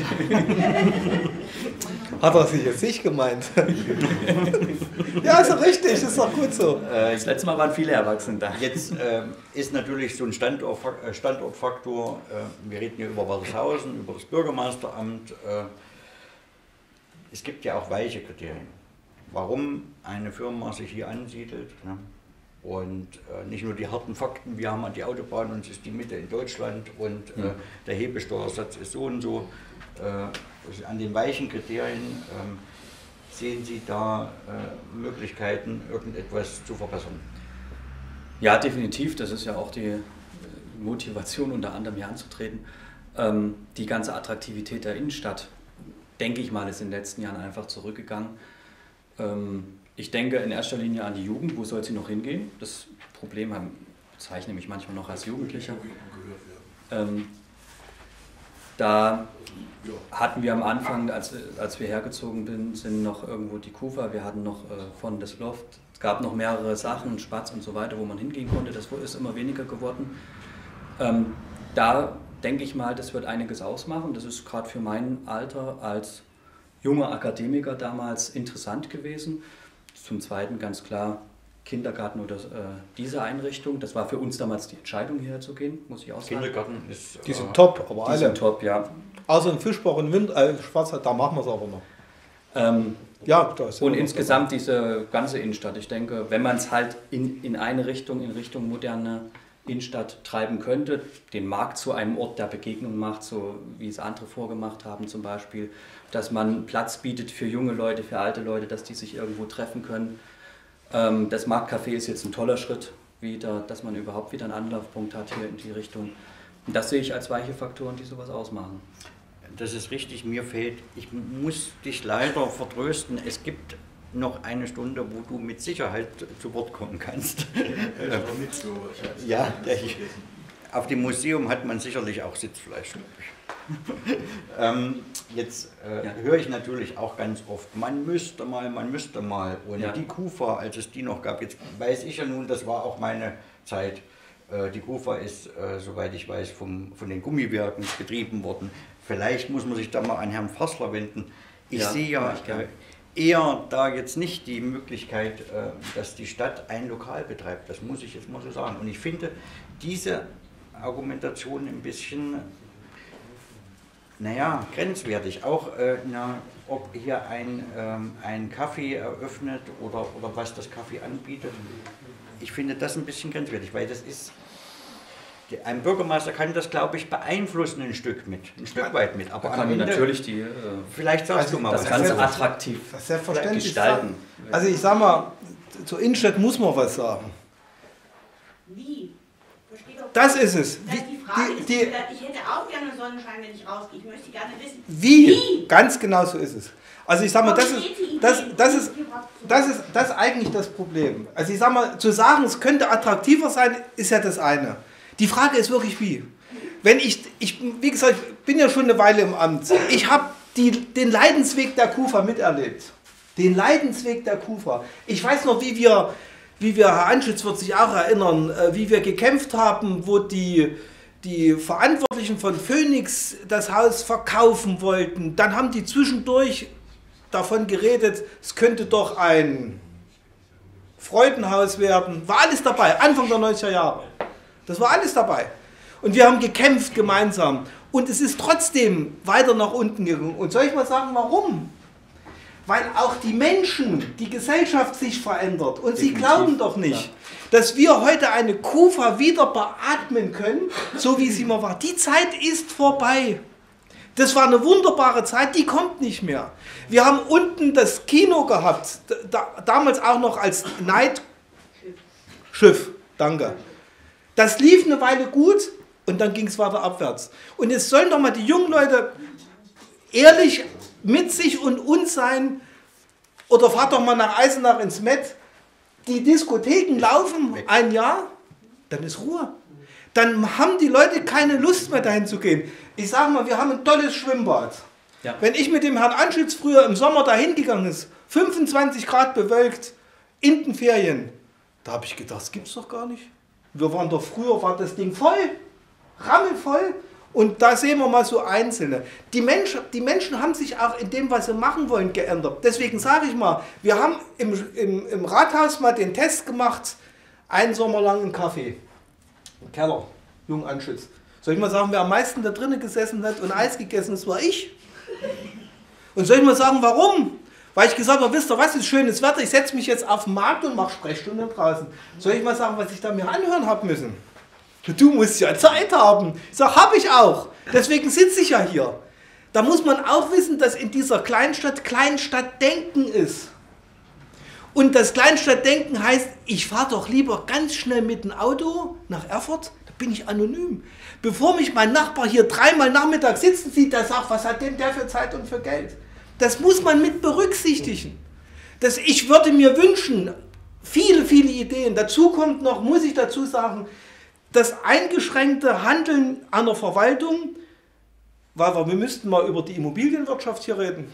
Hat er sich jetzt nicht gemeint? Ja, ist doch richtig, ist doch gut so. Äh, das letzte Mal waren viele Erwachsene da. Jetzt äh, ist natürlich so ein Standort, Standortfaktor, äh, wir reden hier über Waltershausen, über das Bürgermeisteramt. Äh, es gibt ja auch weiche Kriterien, warum eine Firma sich hier ansiedelt. Ne? Und äh, nicht nur die harten Fakten, wir haben an die Autobahn und es ist die Mitte in Deutschland und äh, der Hebesteuersatz ist so und so. Äh, an den weichen Kriterien äh, sehen Sie da äh, Möglichkeiten, irgendetwas zu verbessern? Ja, definitiv. Das ist ja auch die Motivation, unter anderem hier anzutreten. Ähm, die ganze Attraktivität der Innenstadt, denke ich mal, ist in den letzten Jahren einfach zurückgegangen. Ich denke in erster Linie an die Jugend, wo soll sie noch hingehen? Das Problem haben, bezeichne mich manchmal noch als Jugendlicher. Ähm, da hatten wir am Anfang, als, als wir hergezogen sind, sind noch irgendwo die Kufa, wir hatten noch äh, von das Loft, es gab noch mehrere Sachen, Spatz und so weiter, wo man hingehen konnte, das ist immer weniger geworden. Ähm, da denke ich mal, das wird einiges ausmachen, das ist gerade für mein Alter als junger Akademiker damals interessant gewesen. Zum Zweiten ganz klar Kindergarten oder äh, diese Einrichtung. Das war für uns damals die Entscheidung, hierher zu gehen, muss ich auch sagen. Kindergarten ist... Die sind äh, top, aber Die alle. sind top, ja. Außer in Fischbach und Wind, äh, Schwarzwald, da machen wir es aber noch. Ähm, Ja, da ist und insgesamt diese ganze Innenstadt. Ich denke, wenn man es halt in, in eine Richtung, in Richtung moderne Innenstadt treiben könnte, den Markt zu einem Ort der Begegnung macht, so wie es andere vorgemacht haben zum Beispiel, dass man Platz bietet für junge Leute, für alte Leute, dass die sich irgendwo treffen können. Ähm, das Marktcafé ist jetzt ein toller Schritt, wieder, dass man überhaupt wieder einen Anlaufpunkt hat hier in die Richtung. Und das sehe ich als weiche Faktoren, die sowas ausmachen. Das ist richtig, mir fehlt, ich muss dich leider vertrösten, es gibt noch eine Stunde, wo du mit Sicherheit zu Wort kommen kannst. Ja, ich, auf dem Museum hat man sicherlich auch Sitzfleisch, glaube ich. ähm, jetzt äh, ja. höre ich natürlich auch ganz oft, man müsste mal, man müsste mal. Und ja. die Kufa, als es die noch gab, jetzt weiß ich ja nun, das war auch meine Zeit. Äh, die Kufa ist, äh, soweit ich weiß, vom, von den Gummiwerken betrieben worden. Vielleicht muss man sich da mal an Herrn Fassler wenden. Ich ja, sehe ja äh, eher da jetzt nicht die Möglichkeit, äh, dass die Stadt ein Lokal betreibt. Das muss ich jetzt mal so sagen. Und ich finde diese Argumentation ein bisschen, naja, grenzwertig. Auch, äh, na, ob hier ein, ähm, ein Café eröffnet oder, oder was das Café anbietet. Ich finde das ein bisschen grenzwertig, weil das ist, ein Bürgermeister kann das, glaube ich, beeinflussen ein Stück mit, ein Stück weit mit. Aber kann am Ende, natürlich die, äh, vielleicht sagst also du mal das was. Ganze attraktiv das selbstverständlich gestalten. Also ich sag mal, zur Innenstadt muss man was sagen. Wie? Das ist es. Das ist die Frage. Die, ist, die, ich hätte auch gerne Sonnenschein, wenn ich rausgehe. Ich möchte gerne wissen, wie? wie? Ganz genau so ist es. Also ich sag mal, das ist, das, das, ist, das ist das ist eigentlich das Problem. Also ich sag mal, zu sagen, es könnte attraktiver sein, ist ja das eine. Die Frage ist wirklich wie. Wenn ich, ich wie gesagt, ich bin ja schon eine Weile im Amt. Ich habe den Leidensweg der Kufa miterlebt. Den Leidensweg der Kufa. Ich weiß noch, wie wir, wie wir, Herr Anschütz wird sich auch erinnern, wie wir gekämpft haben, wo die, die Verantwortlichen von Phoenix das Haus verkaufen wollten. Dann haben die zwischendurch davon geredet, es könnte doch ein Freudenhaus werden. War alles dabei, Anfang der neunziger Jahre. Das war alles dabei. Und wir haben gekämpft gemeinsam. Und es ist trotzdem weiter nach unten gegangen. Und soll ich mal sagen, warum? weil auch die Menschen, die Gesellschaft sich verändert. Und Sie Definitiv. glauben doch nicht, dass wir heute eine Kufa wieder beatmen können, so wie sie mal war. Die Zeit ist vorbei. Das war eine wunderbare Zeit, die kommt nicht mehr. Wir haben unten das Kino gehabt, da, damals auch noch als Nightschiff, danke. Das lief eine Weile gut und dann ging es weiter abwärts. Und jetzt sollen doch mal die jungen Leute ehrlich mit sich und uns sein, oder fahrt doch mal nach Eisenach ins Met. Die Diskotheken laufen ein Jahr, dann ist Ruhe. Dann haben die Leute keine Lust mehr dahin zu gehen. Ich sage mal, wir haben ein tolles Schwimmbad. Ja. Wenn ich mit dem Herrn Anschütz früher im Sommer dahin gegangen ist, fünfundzwanzig Grad bewölkt, in den Ferien, da habe ich gedacht, das gibt's doch gar nicht. Wir waren doch früher, war das Ding voll, rammelvoll. Und da sehen wir mal so Einzelne. Die Menschen, die Menschen haben sich auch in dem, was sie machen wollen, geändert. Deswegen sage ich mal, wir haben im, im, im Rathaus mal den Test gemacht, einen Sommer lang im Café, im Keller, Jung Anschütz. Soll ich mal sagen, wer am meisten da drinnen gesessen hat und Eis gegessen, das war ich. Und soll ich mal sagen, warum? Weil ich gesagt habe, wisst ihr was, ist schönes Wetter, ich setze mich jetzt auf den Markt und mache Sprechstunden draußen. Soll ich mal sagen, was ich da mir anhören habe müssen? Du musst ja Zeit haben. Ich sage, habe ich auch. Deswegen sitze ich ja hier. Da muss man auch wissen, dass in dieser Kleinstadt Kleinstadtdenken ist. Und das Kleinstadtdenken heißt, ich fahre doch lieber ganz schnell mit dem Auto nach Erfurt, da bin ich anonym. Bevor mich mein Nachbar hier dreimal nachmittags sitzen sieht, der sagt, was hat denn der für Zeit und für Geld? Das muss man mit berücksichtigen. Das, ich würde mir wünschen, viele, viele Ideen. Dazu kommt noch, muss ich dazu sagen, das eingeschränkte Handeln einer Verwaltung, weil wir, wir müssten mal über die Immobilienwirtschaft hier reden.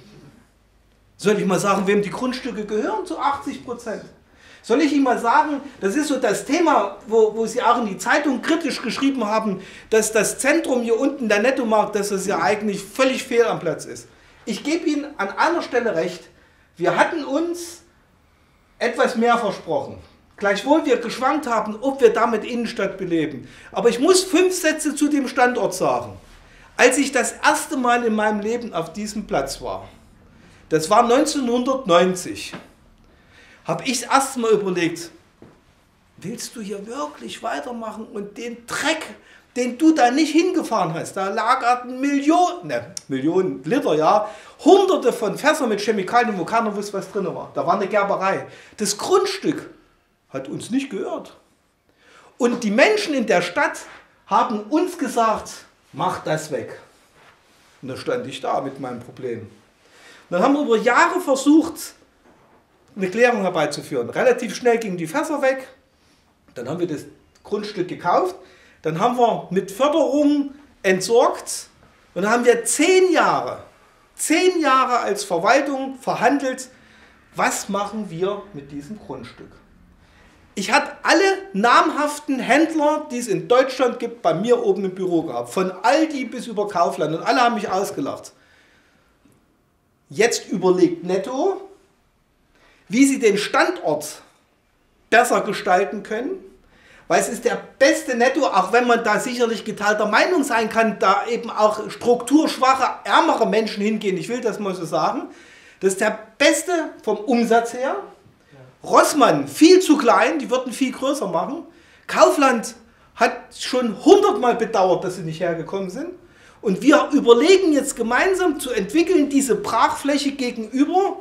Soll ich mal sagen, wem die Grundstücke gehören? Zu achtzig Prozent. Soll ich Ihnen mal sagen, das ist so das Thema, wo, wo Sie auch in die Zeitung kritisch geschrieben haben, dass das Zentrum hier unten, der Nettomarkt, dass es ja eigentlich völlig fehl am Platz ist. Ich gebe Ihnen an einer Stelle recht, wir hatten uns etwas mehr versprochen. Gleichwohl wir geschwankt haben, ob wir damit Innenstadt beleben. Aber ich muss fünf Sätze zu dem Standort sagen. Als ich das erste Mal in meinem Leben auf diesem Platz war, das war neunzehnhundertneunzig, habe ich das erste Mal überlegt, willst du hier wirklich weitermachen und den Dreck, den du da nicht hingefahren hast, da lagerten Millionen, ne, Millionen Liter, ja, hunderte von Fässern mit Chemikalien, wo keiner wusste, was drin war. Da war eine Gerberei. Das Grundstück hat uns nicht gehört. Und die Menschen in der Stadt haben uns gesagt, mach das weg. Und da stand ich da mit meinem Problem. Und dann haben wir über Jahre versucht, eine Klärung herbeizuführen. Relativ schnell gingen die Fässer weg. Dann haben wir das Grundstück gekauft. Dann haben wir mit Förderung entsorgt. Und dann haben wir zehn Jahre, zehn Jahre als Verwaltung verhandelt, was machen wir mit diesem Grundstück. Ich hatte alle namhaften Händler, die es in Deutschland gibt, bei mir oben im Büro gehabt. Von Aldi bis über Kaufland. Und alle haben mich ausgelacht. Jetzt überlegt Netto, wie sie den Standort besser gestalten können. Weil es ist der beste Netto, auch wenn man da sicherlich geteilter Meinung sein kann, da eben auch strukturschwache, ärmere Menschen hingehen. Ich will das mal so sagen. Das ist der beste vom Umsatz her. Rossmann, viel zu klein, die würden viel größer machen. Kaufland hat schon hundertmal bedauert, dass sie nicht hergekommen sind. Und wir überlegen jetzt gemeinsam zu entwickeln, diese Brachfläche gegenüber.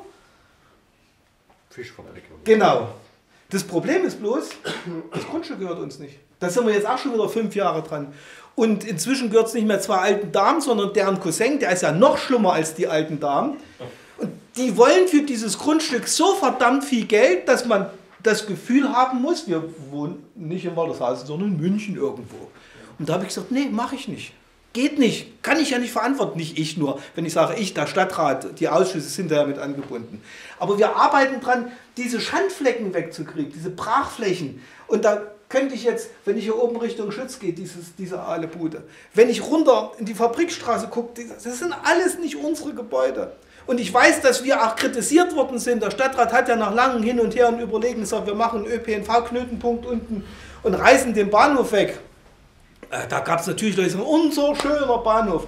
Fischfabrik. Genau. Das Problem ist bloß, das Grundstück gehört uns nicht. Da sind wir jetzt auch schon wieder fünf Jahre dran. Und inzwischen gehört es nicht mehr zwei alten Damen, sondern deren Cousin, der ist ja noch schlimmer als die alten Damen. Und die wollen für dieses Grundstück so verdammt viel Geld, dass man das Gefühl haben muss, wir wohnen nicht in Waltershausen, sondern in München irgendwo. Und da habe ich gesagt, nee, mache ich nicht. Geht nicht. Kann ich ja nicht verantworten. Nicht ich nur. Wenn ich sage, ich, der Stadtrat, die Ausschüsse sind da ja mit angebunden. Aber wir arbeiten dran, diese Schandflecken wegzukriegen, diese Brachflächen. Und da könnte ich jetzt, wenn ich hier oben Richtung Schütz gehe, dieses, diese aale Bude. Wenn ich runter in die Fabrikstraße gucke, das sind alles nicht unsere Gebäude. Und ich weiß, dass wir auch kritisiert worden sind. Der Stadtrat hat ja nach langem Hin und Her und Überlegen gesagt, wir machen einen Ö P N V-Knotenpunkt unten und reißen den Bahnhof weg. Da gab es natürlich Leute, die sagen, unser schöner Bahnhof.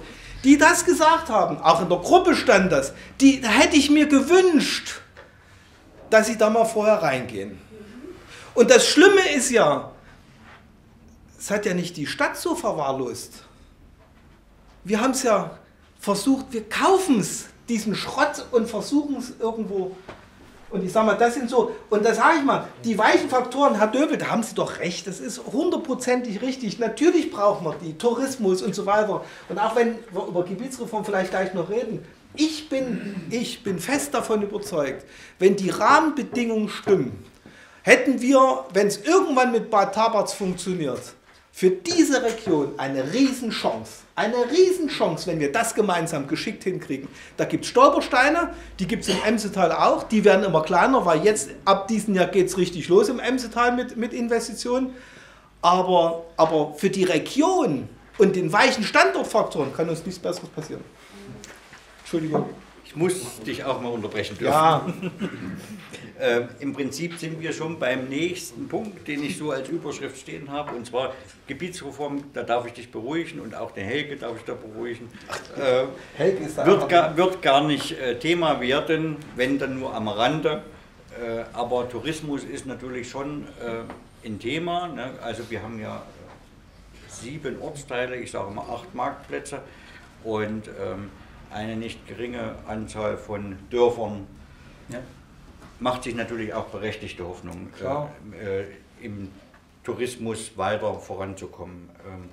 die das gesagt haben, auch in der Gruppe stand das, die, da hätte ich mir gewünscht, dass sie da mal vorher reingehen. Und das Schlimme ist ja, es hat ja nicht die Stadt so verwahrlost. Wir haben es ja versucht, wir kaufen es, diesen Schrott, und versuchen es irgendwo. Und ich sage mal, das sind so, und da sage ich mal, die weichen Faktoren, Herr Döbel, da haben Sie doch recht, das ist hundertprozentig richtig. Natürlich brauchen wir die, Tourismus und so weiter. Und auch wenn wir über Gebietsreform vielleicht gleich noch reden, ich bin, ich bin fest davon überzeugt, wenn die Rahmenbedingungen stimmen, hätten wir, wenn es irgendwann mit Bad Tabarz funktioniert, für diese Region eine Riesenchance. Eine Riesenchance, wenn wir das gemeinsam geschickt hinkriegen. Da gibt es Stolpersteine, die gibt es im Emsetal auch, die werden immer kleiner, weil jetzt ab diesem Jahr geht es richtig los im Emsetal mit, mit Investitionen. Aber, aber für die Region und den weichen Standortfaktoren kann uns nichts Besseres passieren. Entschuldigung. Ich muss dich auch mal unterbrechen dürfen. Ja. äh, Im Prinzip sind wir schon beim nächsten Punkt, den ich so als Überschrift stehen habe, und zwar Gebietsreform. Da darf ich dich beruhigen und auch den Helge darf ich da beruhigen. Äh, Helge ist da wird, gar, wird gar nicht äh, Thema werden, wenn dann nur am Rande. Äh, aber Tourismus ist natürlich schon äh, ein Thema. Ne? Also wir haben ja sieben Ortsteile, ich sage mal acht Marktplätze und ähm, eine nicht geringe Anzahl von Dörfern. Ja. Macht sich natürlich auch berechtigte Hoffnung, äh, äh, im Tourismus weiter voranzukommen. Ähm,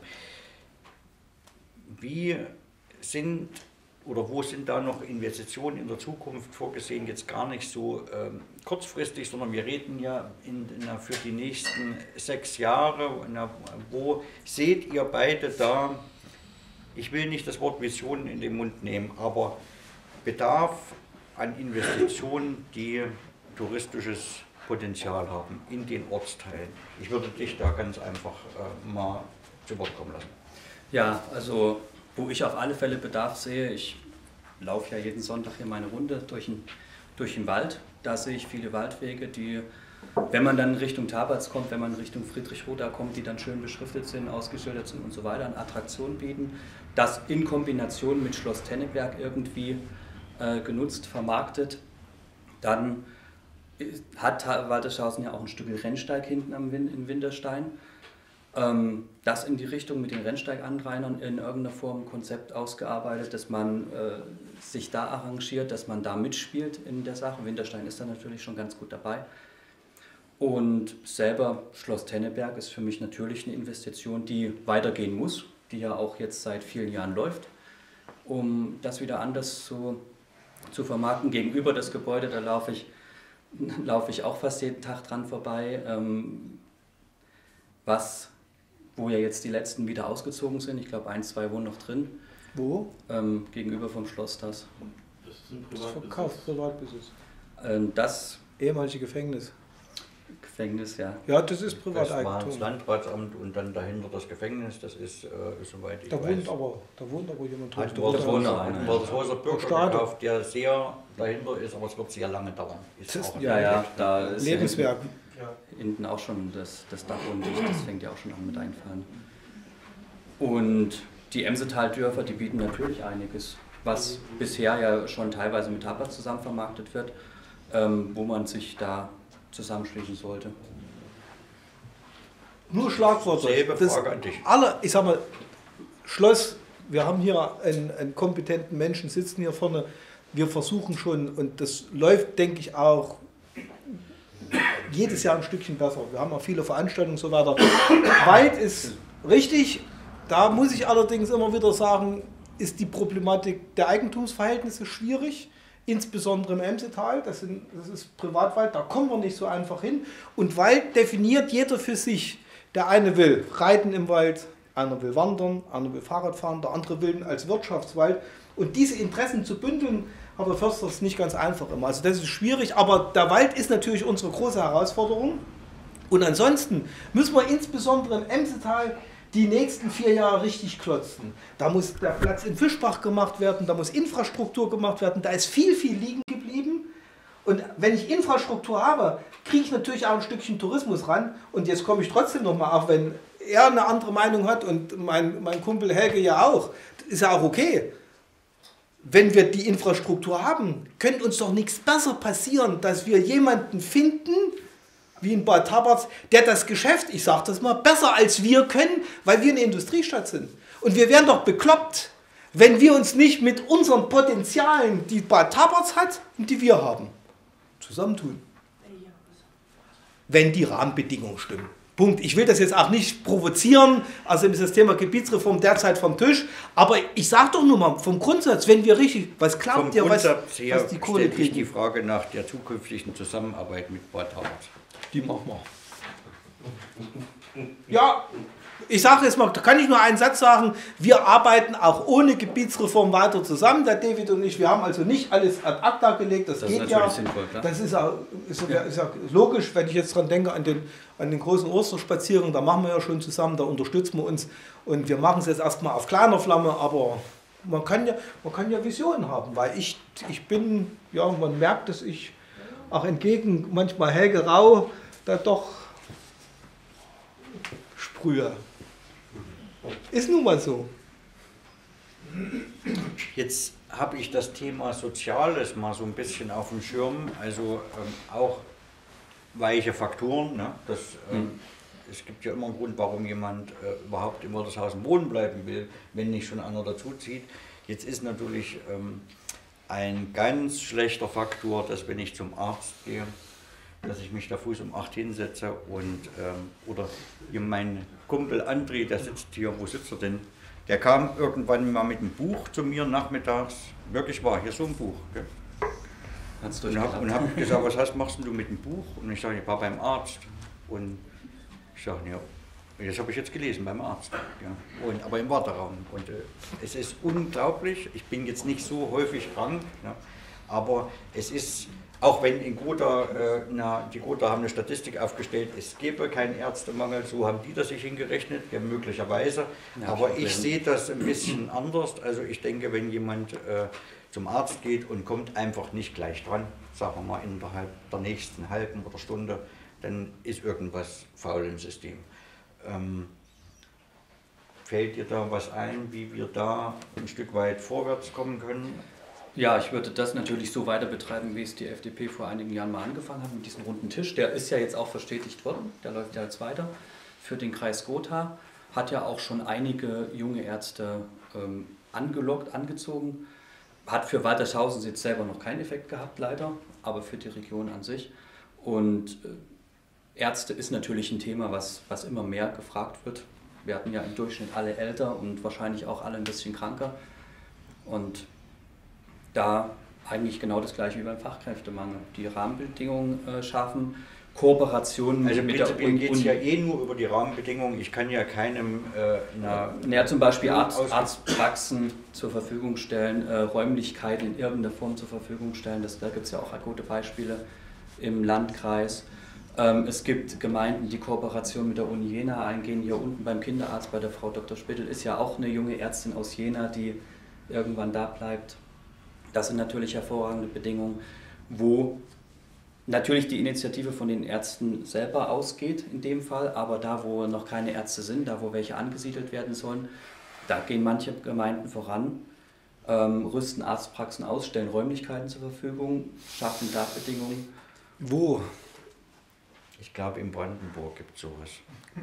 wie sind oder wo sind da noch Investitionen in der Zukunft vorgesehen? Jetzt gar nicht so ähm, kurzfristig, sondern wir reden ja in, in, für die nächsten sechs Jahre. Na, wo seht ihr beide da? Ich will nicht das Wort Visionen in den Mund nehmen, aber Bedarf an Investitionen, die touristisches Potenzial haben in den Ortsteilen. Ich würde dich da ganz einfach äh, mal zu Wort kommen lassen. Ja, also wo ich auf alle Fälle Bedarf sehe, ich laufe ja jeden Sonntag hier meine Runde durch den, durch den Wald. Da sehe ich viele Waldwege, die, wenn man dann Richtung Tabarz kommt, wenn man Richtung Friedrichroda kommt, die dann schön beschriftet sind, ausgeschildert sind und so weiter, an Attraktionen bieten. Das in Kombination mit Schloss Tenneberg irgendwie äh, genutzt, vermarktet. Dann hat Waltershausen ja auch ein Stück Rennsteig hinten am Win in Winterstein. Ähm, das in die Richtung mit den Rennsteiganrainern in irgendeiner Form ein Konzept ausgearbeitet, dass man äh, sich da arrangiert, dass man da mitspielt in der Sache. Winterstein ist da natürlich schon ganz gut dabei. Und selber Schloss Tenneberg ist für mich natürlich eine Investition, die weitergehen muss, die ja auch jetzt seit vielen Jahren läuft, um das wieder anders zu, zu vermarkten. Gegenüber das Gebäude, da laufe ich, laufe ich auch fast jeden Tag dran vorbei, ähm, was, wo ja jetzt die letzten wieder ausgezogen sind. Ich glaube, ein, zwei wohnen noch drin. Wo? Ähm, gegenüber vom Schloss das. Das ist ein Das ist Privatbesitz. verkauft, Privatbesitz. Ähm, das Ehemalige Gefängnis. Gefängnis, ja. Ja, das ist Das war das Privateigentum. Landratsamt und dann dahinter das Gefängnis, das ist, äh, soweit ich Da weiß. wohnt aber, da wohnt aber jemand Hat drin. Wort- wohnt ein da einer. Wortshäuser Bürger Stade. gekauft, der sehr dahinter ist, aber es wird sehr lange dauern. Ist Das- auch ein Ja, ja, Projekt. da ist ja Lebenswerk. hinten auch schon das, das Dach undicht, das fängt ja auch schon an mit Einfahren. Und die Emsetaldörfer, die bieten natürlich einiges, was bisher ja schon teilweise mit Tabarz zusammen vermarktet wird, ähm, wo man sich da zusammenschließen sollte. Nur Schlagworte. Selbe Das Frage an dich. alle, ich sag mal, Schloss, wir haben hier einen, einen kompetenten Menschen sitzen hier vorne. Wir versuchen schon, und das läuft, denke ich, auch jedes Jahr ein Stückchen besser. Wir haben auch viele Veranstaltungen und so weiter. Weit ist richtig. Da muss ich allerdings immer wieder sagen, ist die Problematik der Eigentumsverhältnisse schwierig. Insbesondere im Emsetal, das, sind, das ist Privatwald, da kommen wir nicht so einfach hin. Und Wald definiert jeder für sich. Der eine will reiten im Wald, einer will wandern, einer will Fahrrad fahren, der andere will als Wirtschaftswald. Und diese Interessen zu bündeln, hat der Förster ist nicht ganz einfach immer. Also das ist schwierig, aber der Wald ist natürlich unsere große Herausforderung. Und ansonsten müssen wir insbesondere im Emsetal die nächsten vier Jahre richtig klotzen. Da muss der Platz in Fischbach gemacht werden, da muss Infrastruktur gemacht werden, da ist viel, viel liegen geblieben. Und wenn ich Infrastruktur habe, kriege ich natürlich auch ein Stückchen Tourismus ran. Und jetzt komme ich trotzdem nochmal, auch wenn er eine andere Meinung hat und mein, mein Kumpel Helge ja auch, ist ja auch okay. wenn wir die Infrastruktur haben, könnte uns doch nichts besser passieren, dass wir jemanden finden, wie in Bad Tabarz, der das Geschäft, ich sage das mal, besser als wir können, weil wir eine Industriestadt sind. Und wir wären doch bekloppt, wenn wir uns nicht mit unseren Potenzialen, die Bad Tabarz hat und die wir haben, zusammentun. Wenn die Rahmenbedingungen stimmen. Punkt. Ich will das jetzt auch nicht provozieren, also ist das Thema Gebietsreform derzeit vom Tisch, aber ich sage doch nur mal, vom Grundsatz, wenn wir richtig, was glaubt ihr, was, was die Kohle kriegt? kriegen? Die Frage nach der zukünftigen Zusammenarbeit mit Bad Tabarz. Die machen wir. Ja, ich sage jetzt mal, da kann ich nur einen Satz sagen, wir arbeiten auch ohne Gebietsreform weiter zusammen, der David und ich, wir haben also nicht alles ad acta gelegt, das, das geht ja. Sinnvoll, das ist ja, ist, ja. ist ja logisch, wenn ich jetzt dran denke, an den, an den großen Osterspaziergang, da machen wir ja schon zusammen, da unterstützen wir uns und wir machen es jetzt erstmal auf kleiner Flamme, aber man kann ja, man kann ja Visionen haben, weil ich, ich bin, ja, man merkt, dass ich auch entgegen manchmal Helge Rau da doch sprühe. Ist nun mal so. Jetzt habe ich das Thema Soziales mal so ein bisschen auf dem Schirm, also ähm, auch weiche Faktoren. Ne? Das, ähm, mhm. Es gibt ja immer einen Grund, warum jemand äh, überhaupt in Woltershausen wohnen bleiben will, wenn nicht schon einer dazuzieht. Jetzt ist natürlich ähm, ein ganz schlechter Faktor, dass wenn ich zum Arzt gehe, dass ich mich da früh um acht hinsetze und ähm, oder hier mein Kumpel André, der sitzt hier, wo sitzt er denn? Der kam irgendwann mal mit einem Buch zu mir nachmittags, wirklich wahr, hier so ein Buch. Gell? Und habe hab gesagt, was hast, machst du mit dem Buch? Und ich sage, ich war beim Arzt. Und ich sage, ja, das habe ich jetzt gelesen beim Arzt, ja. Und, aber im Warteraum. Und äh, es ist unglaublich, ich bin jetzt nicht so häufig krank, ja, aber es ist, auch wenn in Gotha, äh, na, die Gotha haben eine Statistik aufgestellt, es gäbe keinen Ärztemangel, so haben die das sich hingerechnet, ja, möglicherweise. Ja, aber ich sehe das ein bisschen anders. Also ich denke, wenn jemand äh, zum Arzt geht und kommt einfach nicht gleich dran, sagen wir mal innerhalb der nächsten halben oder Stunde, dann ist irgendwas faul im System. Ähm, fällt dir da was ein, wie wir da ein Stück weit vorwärts kommen können? Ja, ich würde das natürlich so weiter betreiben, wie es die F D P vor einigen Jahren mal angefangen hat mit diesem runden Tisch. Der ist ja jetzt auch verstetigt worden, der läuft ja jetzt weiter für den Kreis Gotha. Hat ja auch schon einige junge Ärzte ähm, angelockt, angezogen. Hat für Waltershausen jetzt selber noch keinen Effekt gehabt, leider, aber für die Region an sich. Und äh, Ärzte ist natürlich ein Thema, was, was immer mehr gefragt wird. Wir hatten ja im Durchschnitt alle älter und wahrscheinlich auch alle ein bisschen kranker. Und da eigentlich genau das gleiche wie beim Fachkräftemangel. Die Rahmenbedingungen äh, schaffen, Kooperationen also mit der Uni. Also geht es ja eh nur über die Rahmenbedingungen. Ich kann ja keinem äh, na, ja, zum Beispiel Arzt, Arztpraxen zur Verfügung stellen, äh, Räumlichkeiten in irgendeiner Form zur Verfügung stellen. Das, da gibt es ja auch gute Beispiele im Landkreis. Ähm, es gibt Gemeinden, die Kooperation mit der Uni Jena eingehen. Hier unten beim Kinderarzt bei der Frau Doktor Spittel ist ja auch eine junge Ärztin aus Jena, die irgendwann da bleibt. Das sind natürlich hervorragende Bedingungen, wo natürlich die Initiative von den Ärzten selber ausgeht in dem Fall, aber da, wo noch keine Ärzte sind, da, wo welche angesiedelt werden sollen, da gehen manche Gemeinden voran, ähm, rüsten Arztpraxen aus, stellen Räumlichkeiten zur Verfügung, schaffen da Bedingungen. Wo? Ich glaube, in Brandenburg gibt es sowas.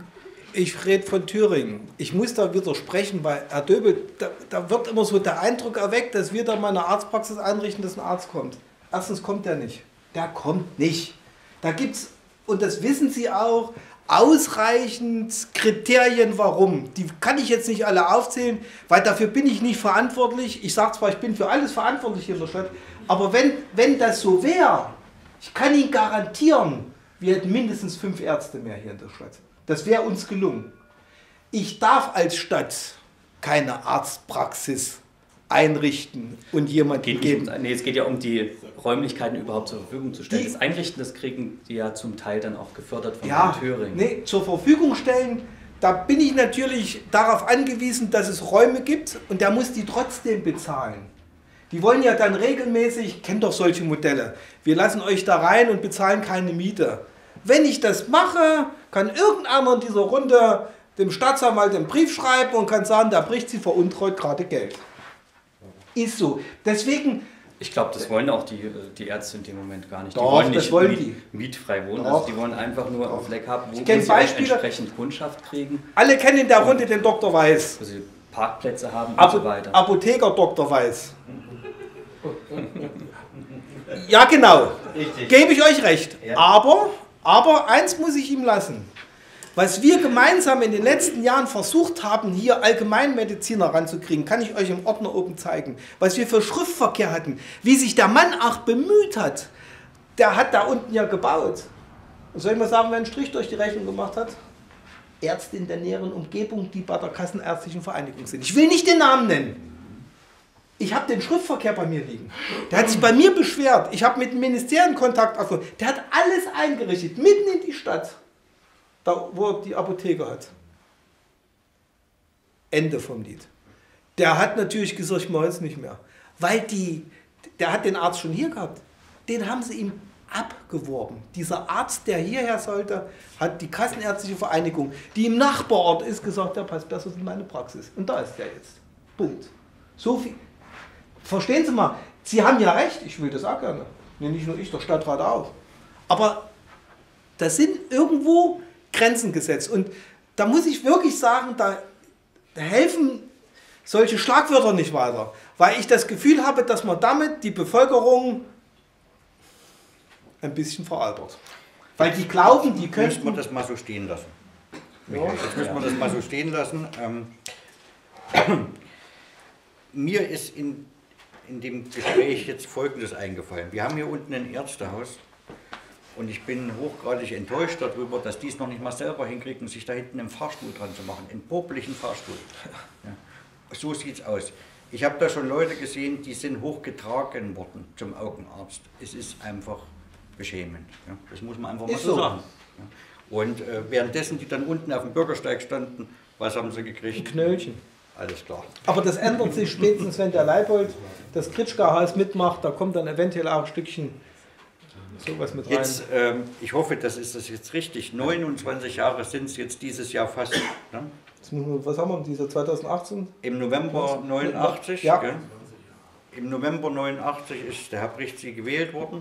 Ich rede von Thüringen. Ich muss da widersprechen, weil, Herr Döbel, da, da wird immer so der Eindruck erweckt, dass wir da mal eine Arztpraxis einrichten, dass ein Arzt kommt. Erstens kommt der nicht. Der kommt nicht. Da gibt es, und das wissen Sie auch, ausreichend Kriterien, warum. Die kann ich jetzt nicht alle aufzählen, weil dafür bin ich nicht verantwortlich. Ich sage zwar, ich bin für alles verantwortlich hier in der Stadt, aber wenn, wenn das so wäre, ich kann Ihnen garantieren, wir hätten mindestens fünf Ärzte mehr hier in der Stadt. Das wäre uns gelungen. Ich darf als Stadt keine Arztpraxis einrichten und jemandem geben. Um, nee, es geht ja um die Räumlichkeiten überhaupt zur Verfügung zu stellen. Die, das Einrichten, das kriegen die ja zum Teil dann auch gefördert von ja, Thüringen. Nee, zur Verfügung stellen, da bin ich natürlich darauf angewiesen, dass es Räume gibt und der muss die trotzdem bezahlen. Die wollen ja dann regelmäßig, kennt doch solche Modelle, wir lassen euch da rein und bezahlen keine Miete. Wenn ich das mache, kann irgendeiner in dieser Runde dem Staatsanwalt einen Brief schreiben und kann sagen, da bricht sie veruntreut gerade Geld. ist so. Deswegen... Ich glaube, das wollen auch die, die Ärzte in dem Moment gar nicht. Doch, die wollen das nicht wollen miet, die. mietfrei wohnen. Doch. Also die wollen einfach nur auf Fleck haben, wo, Ich wo kenn sie auch Beispiele. entsprechend Kundschaft kriegen, Alle kennen in der Runde den Doktor Weiß. wo sie Parkplätze haben und Apo so weiter. Apotheker Doktor Weiß. Ja, genau. Richtig. Gebe ich euch recht. Ja. Aber, aber eins muss ich ihm lassen. Was wir gemeinsam in den letzten Jahren versucht haben, hier Allgemeinmediziner ranzukriegen, kann ich euch im Ordner oben zeigen. Was wir für Schriftverkehr hatten, wie sich der Mann auch bemüht hat. Der hat da unten ja gebaut. Und soll ich mal sagen, wer einen Strich durch die Rechnung gemacht hat? Ärzte in der näheren Umgebung, die bei der Kassenärztlichen Vereinigung sind. Ich will nicht den Namen nennen. Ich habe den Schriftverkehr bei mir liegen. Der hat sich bei mir beschwert. Ich habe mit dem Ministerium Kontakt aufgenommen. Der hat alles eingerichtet, mitten in die Stadt. Da, wo er die Apotheke hat. Ende vom Lied. Der hat natürlich gesagt, ich mache es nicht mehr. Weil die, der hat den Arzt schon hier gehabt. Den haben sie ihm abgeworben. Dieser Arzt, der hierher sollte, hat die Kassenärztliche Vereinigung, die im Nachbarort ist, gesagt, der passt besser in meine Praxis. Und da ist der jetzt. Punkt. So viel. Verstehen Sie mal, Sie haben ja recht, ich will das auch gerne. Nee, nicht nur ich, der Stadtrat auch. Aber da sind irgendwo Grenzen gesetzt. Und da muss ich wirklich sagen, da, da helfen solche Schlagwörter nicht weiter. Weil ich das Gefühl habe, dass man damit die Bevölkerung ein bisschen veralbert. Weil die glauben, die Jetzt müssen wir könnten... das mal so stehen lassen. Ja. Jetzt müssen wir das mal so stehen lassen. Ähm, mir ist in, in dem Gespräch jetzt Folgendes eingefallen. Wir haben hier unten ein Ärztehaus und ich bin hochgradig enttäuscht darüber, dass die es noch nicht mal selber hinkriegen, sich da hinten einen Fahrstuhl dran zu machen, einen popeligen Fahrstuhl. Ja. So sieht es aus. Ich habe da schon Leute gesehen, die sind hochgetragen worden zum Augenarzt. Es ist einfach beschämend. Ja. Das muss man einfach mal Ist so so. sagen. Ja. Und äh, währenddessen, die dann unten auf dem Bürgersteig standen, was haben sie Ein gekriegt? Knöllchen. Alles klar. Aber das ändert sich spätestens, wenn der Leibold das Kritschka-Haus mitmacht. Da kommt dann eventuell auch ein Stückchen sowas mit rein. Jetzt, ähm, ich hoffe, das ist das jetzt richtig. neunundzwanzig Jahre sind es jetzt dieses Jahr fast. Ne? Jetzt müssen wir, was haben wir, dieser zweitausendachtzehn? Im November neunundachtzig, Ja. gell? Im November neunundachtzig ist der Herr Brichtzi gewählt worden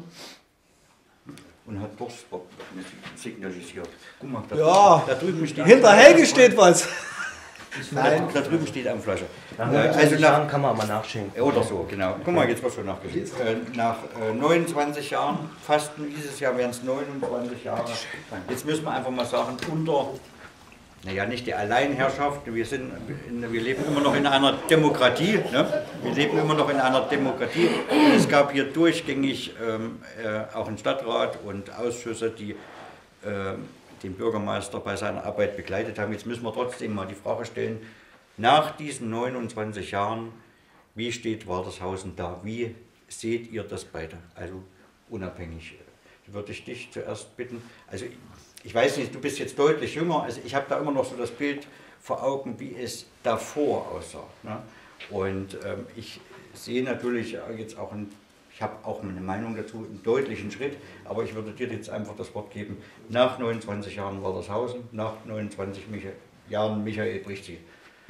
und hat dort signalisiert. Guck mal, da, Ja, da drüben steht. Hinter Helge steht was. Nein. Da, da drüben steht eine Flasche. Nach Äh, also also nach, Jahren kann man mal nachschenken. oder so, genau. Guck mal, jetzt wird schon nachgelesen. Äh, nach äh, neunundzwanzig Jahren, fast dieses Jahr wären es neunundzwanzig Jahre. Jetzt müssen wir einfach mal sagen, unter, naja, nicht die Alleinherrschaft, wir, sind, in, wir leben immer noch in einer Demokratie. Ne? Wir leben immer noch in einer Demokratie. Und es gab hier durchgängig ähm, äh, auch einen Stadtrat und Ausschüsse, die äh, den Bürgermeister bei seiner Arbeit begleitet haben. Jetzt müssen wir trotzdem mal die Frage stellen, nach diesen neunundzwanzig Jahren, wie steht Waltershausen da? Wie seht ihr das beide? Also unabhängig. Würde ich dich zuerst bitten. Also ich weiß nicht, du bist jetzt deutlich jünger. Also ich habe da immer noch so das Bild vor Augen, wie es davor aussah. Ne? Und ähm, ich sehe natürlich jetzt auch ein Ich habe auch eine Meinung dazu, einen deutlichen Schritt, aber ich würde dir jetzt einfach das Wort geben. Nach neunundzwanzig Jahren Waltershausen, nach neunundzwanzig Michael, Jahren Michael Brichtzi.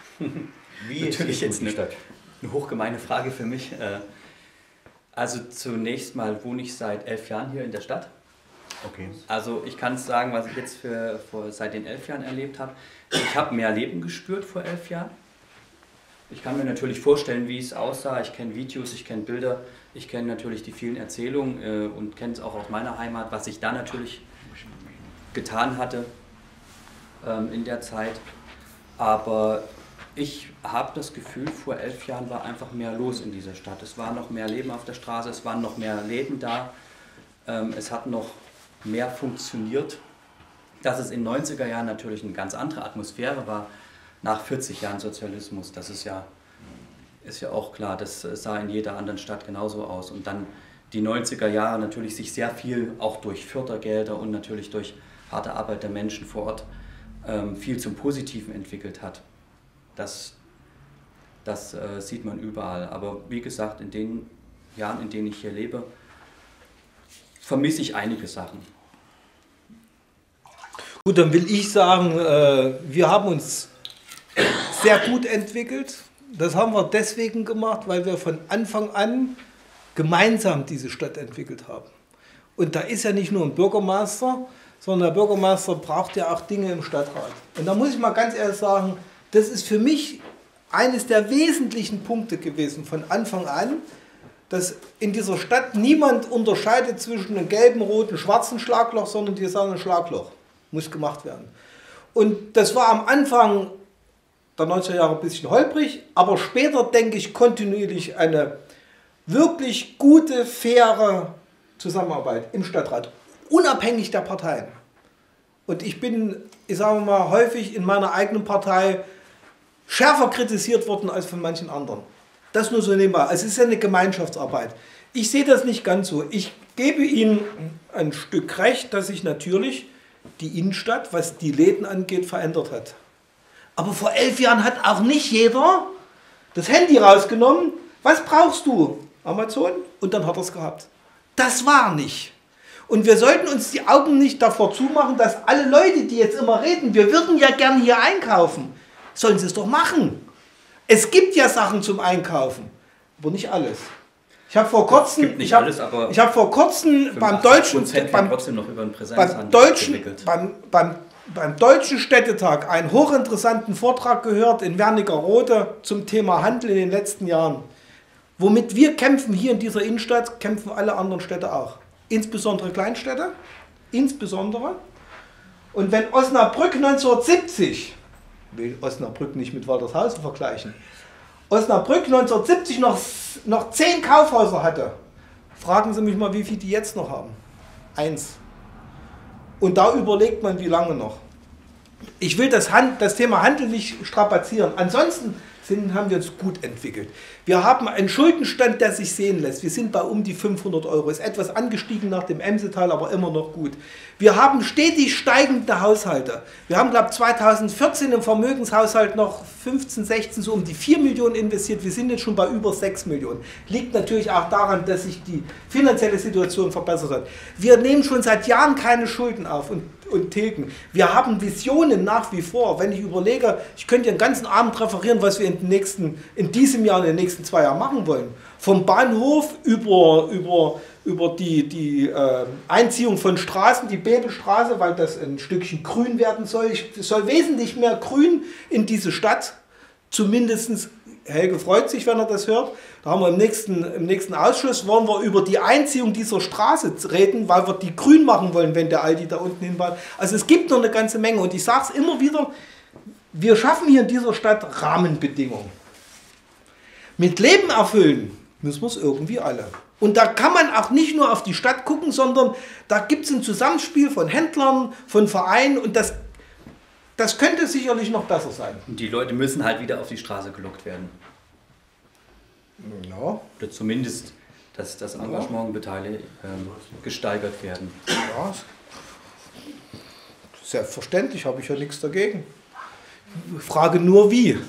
Wie Natürlich siehst jetzt du die eine, Stadt? eine hochgemeine Frage für mich. Äh, Also zunächst mal wohne ich seit elf Jahren hier in der Stadt. Okay. Also ich kann sagen, was ich jetzt für, für seit den elf Jahren erlebt habe. Ich habe mehr Leben gespürt vor elf Jahren. Ich kann mir natürlich vorstellen, wie es aussah. Ich kenne Videos, ich kenne Bilder, ich kenne natürlich die vielen Erzählungen äh, und kenne es auch aus meiner Heimat, was ich da natürlich getan hatte ähm, in der Zeit. Aber ich habe das Gefühl, vor elf Jahren war einfach mehr los in dieser Stadt. Es war noch mehr Leben auf der Straße, es waren noch mehr Läden da, ähm, es hat noch mehr funktioniert. Dass es in den neunziger Jahren natürlich eine ganz andere Atmosphäre war, nach vierzig Jahren Sozialismus, das ist ja, ist ja auch klar, das sah in jeder anderen Stadt genauso aus. Und dann die neunziger Jahre natürlich sich sehr viel, auch durch Fördergelder und natürlich durch harte Arbeit der Menschen vor Ort, ähm, viel zum Positiven entwickelt hat. Das, das äh, sieht man überall. Aber wie gesagt, in den Jahren, in denen ich hier lebe, vermisse ich einige Sachen. Gut, dann will ich sagen, äh, wir haben uns sehr gut entwickelt. das haben wir deswegen gemacht, weil wir von Anfang an gemeinsam diese Stadt entwickelt haben. Und da ist ja nicht nur ein Bürgermeister, sondern der Bürgermeister braucht ja auch Dinge im Stadtrat. Und da muss ich mal ganz ehrlich sagen, das ist für mich eines der wesentlichen Punkte gewesen von Anfang an, dass in dieser Stadt niemand unterscheidet zwischen einem gelben, roten, schwarzen Schlagloch, sondern die sagen, ein Schlagloch muss gemacht werden. Und das war am Anfang der neunziger Jahre ein bisschen holprig, aber später, denke ich, kontinuierlich eine wirklich gute, faire Zusammenarbeit im Stadtrat, unabhängig der Parteien. Und ich bin, ich sage mal, häufig in meiner eigenen Partei schärfer kritisiert worden als von manchen anderen. Das nur so nebenbei. Also es ist ja eine Gemeinschaftsarbeit. Ich sehe das nicht ganz so. Ich gebe Ihnen ein Stück recht, dass sich natürlich die Innenstadt, was die Läden angeht, verändert hat. Aber vor elf Jahren hat auch nicht jeder das Handy rausgenommen. Was brauchst du? Amazon? Und dann hat er es gehabt. Das war nicht. Und wir sollten uns die Augen nicht davor zumachen, dass alle Leute, die jetzt immer reden, wir würden ja gern hier einkaufen, sollen sie es doch machen. Es gibt ja Sachen zum Einkaufen, aber nicht alles. Ich habe vor kurzem, Es gibt nicht ich habe, alles, aber ich habe vor kurzem beim deutschen, beim, beim, trotzdem noch über den beim, Präsenzhandel deutschen, gewickelt. beim, beim, beim Deutschen Städtetag einen hochinteressanten Vortrag gehört in Wernigerode zum Thema Handel in den letzten Jahren. Womit wir kämpfen hier in dieser Innenstadt, kämpfen alle anderen Städte auch. Insbesondere Kleinstädte, insbesondere. Und wenn Osnabrück neunzehnhundertsiebzig, ich will Osnabrück nicht mit Waltershausen vergleichen, Osnabrück neunzehnhundertsiebzig noch, noch zehn Kaufhäuser hatte, fragen Sie mich mal, wie viel die jetzt noch haben. Eins. Und da überlegt man, wie lange noch. Ich will das, Hand, das Thema Handel nicht strapazieren. Ansonsten sind, haben wir uns gut entwickelt. Wir haben einen Schuldenstand, der sich sehen lässt. Wir sind bei um die fünfhundert Euro. Ist etwas angestiegen nach dem Emsetal, aber immer noch gut. Wir haben stetig steigende Haushalte. Wir haben, glaube ich, zweitausendvierzehn im Vermögenshaushalt noch fünfzehn, sechzehn so um die vier Millionen investiert. Wir sind jetzt schon bei über sechs Millionen. Liegt natürlich auch daran, dass sich die finanzielle Situation verbessert hat. Wir nehmen schon seit Jahren keine Schulden auf und, und tilgen. Wir haben Visionen nach wie vor. Wenn ich überlege, ich könnte den ganzen Abend referieren, was wir in, den nächsten, in diesem Jahr und in den nächsten zwei Jahren machen wollen. Vom Bahnhof über, über, über die, die äh, Einziehung von Straßen, die Bebelstraße, weil das ein Stückchen grün werden soll. Es soll wesentlich mehr Grün in diese Stadt. Zumindest, Helge freut sich, wenn er das hört. Da haben wir im nächsten, im nächsten Ausschuss, wollen wir über die Einziehung dieser Straße reden, weil wir die grün machen wollen, wenn der Aldi da unten hinbaut. Also es gibt noch eine ganze Menge. Und ich sage es immer wieder, wir schaffen hier in dieser Stadt Rahmenbedingungen. Mit Leben erfüllen müssen wir es irgendwie alle. Und da kann man auch nicht nur auf die Stadt gucken, sondern da gibt es ein Zusammenspiel von Händlern, von Vereinen und das, das könnte sicherlich noch besser sein. Und die Leute müssen halt wieder auf die Straße gelockt werden. Ja. Oder zumindest, dass das Engagement beteiligt, ähm, gesteigert werden. Ja, selbstverständlich, habe ich ja nichts dagegen. Frage nur wie.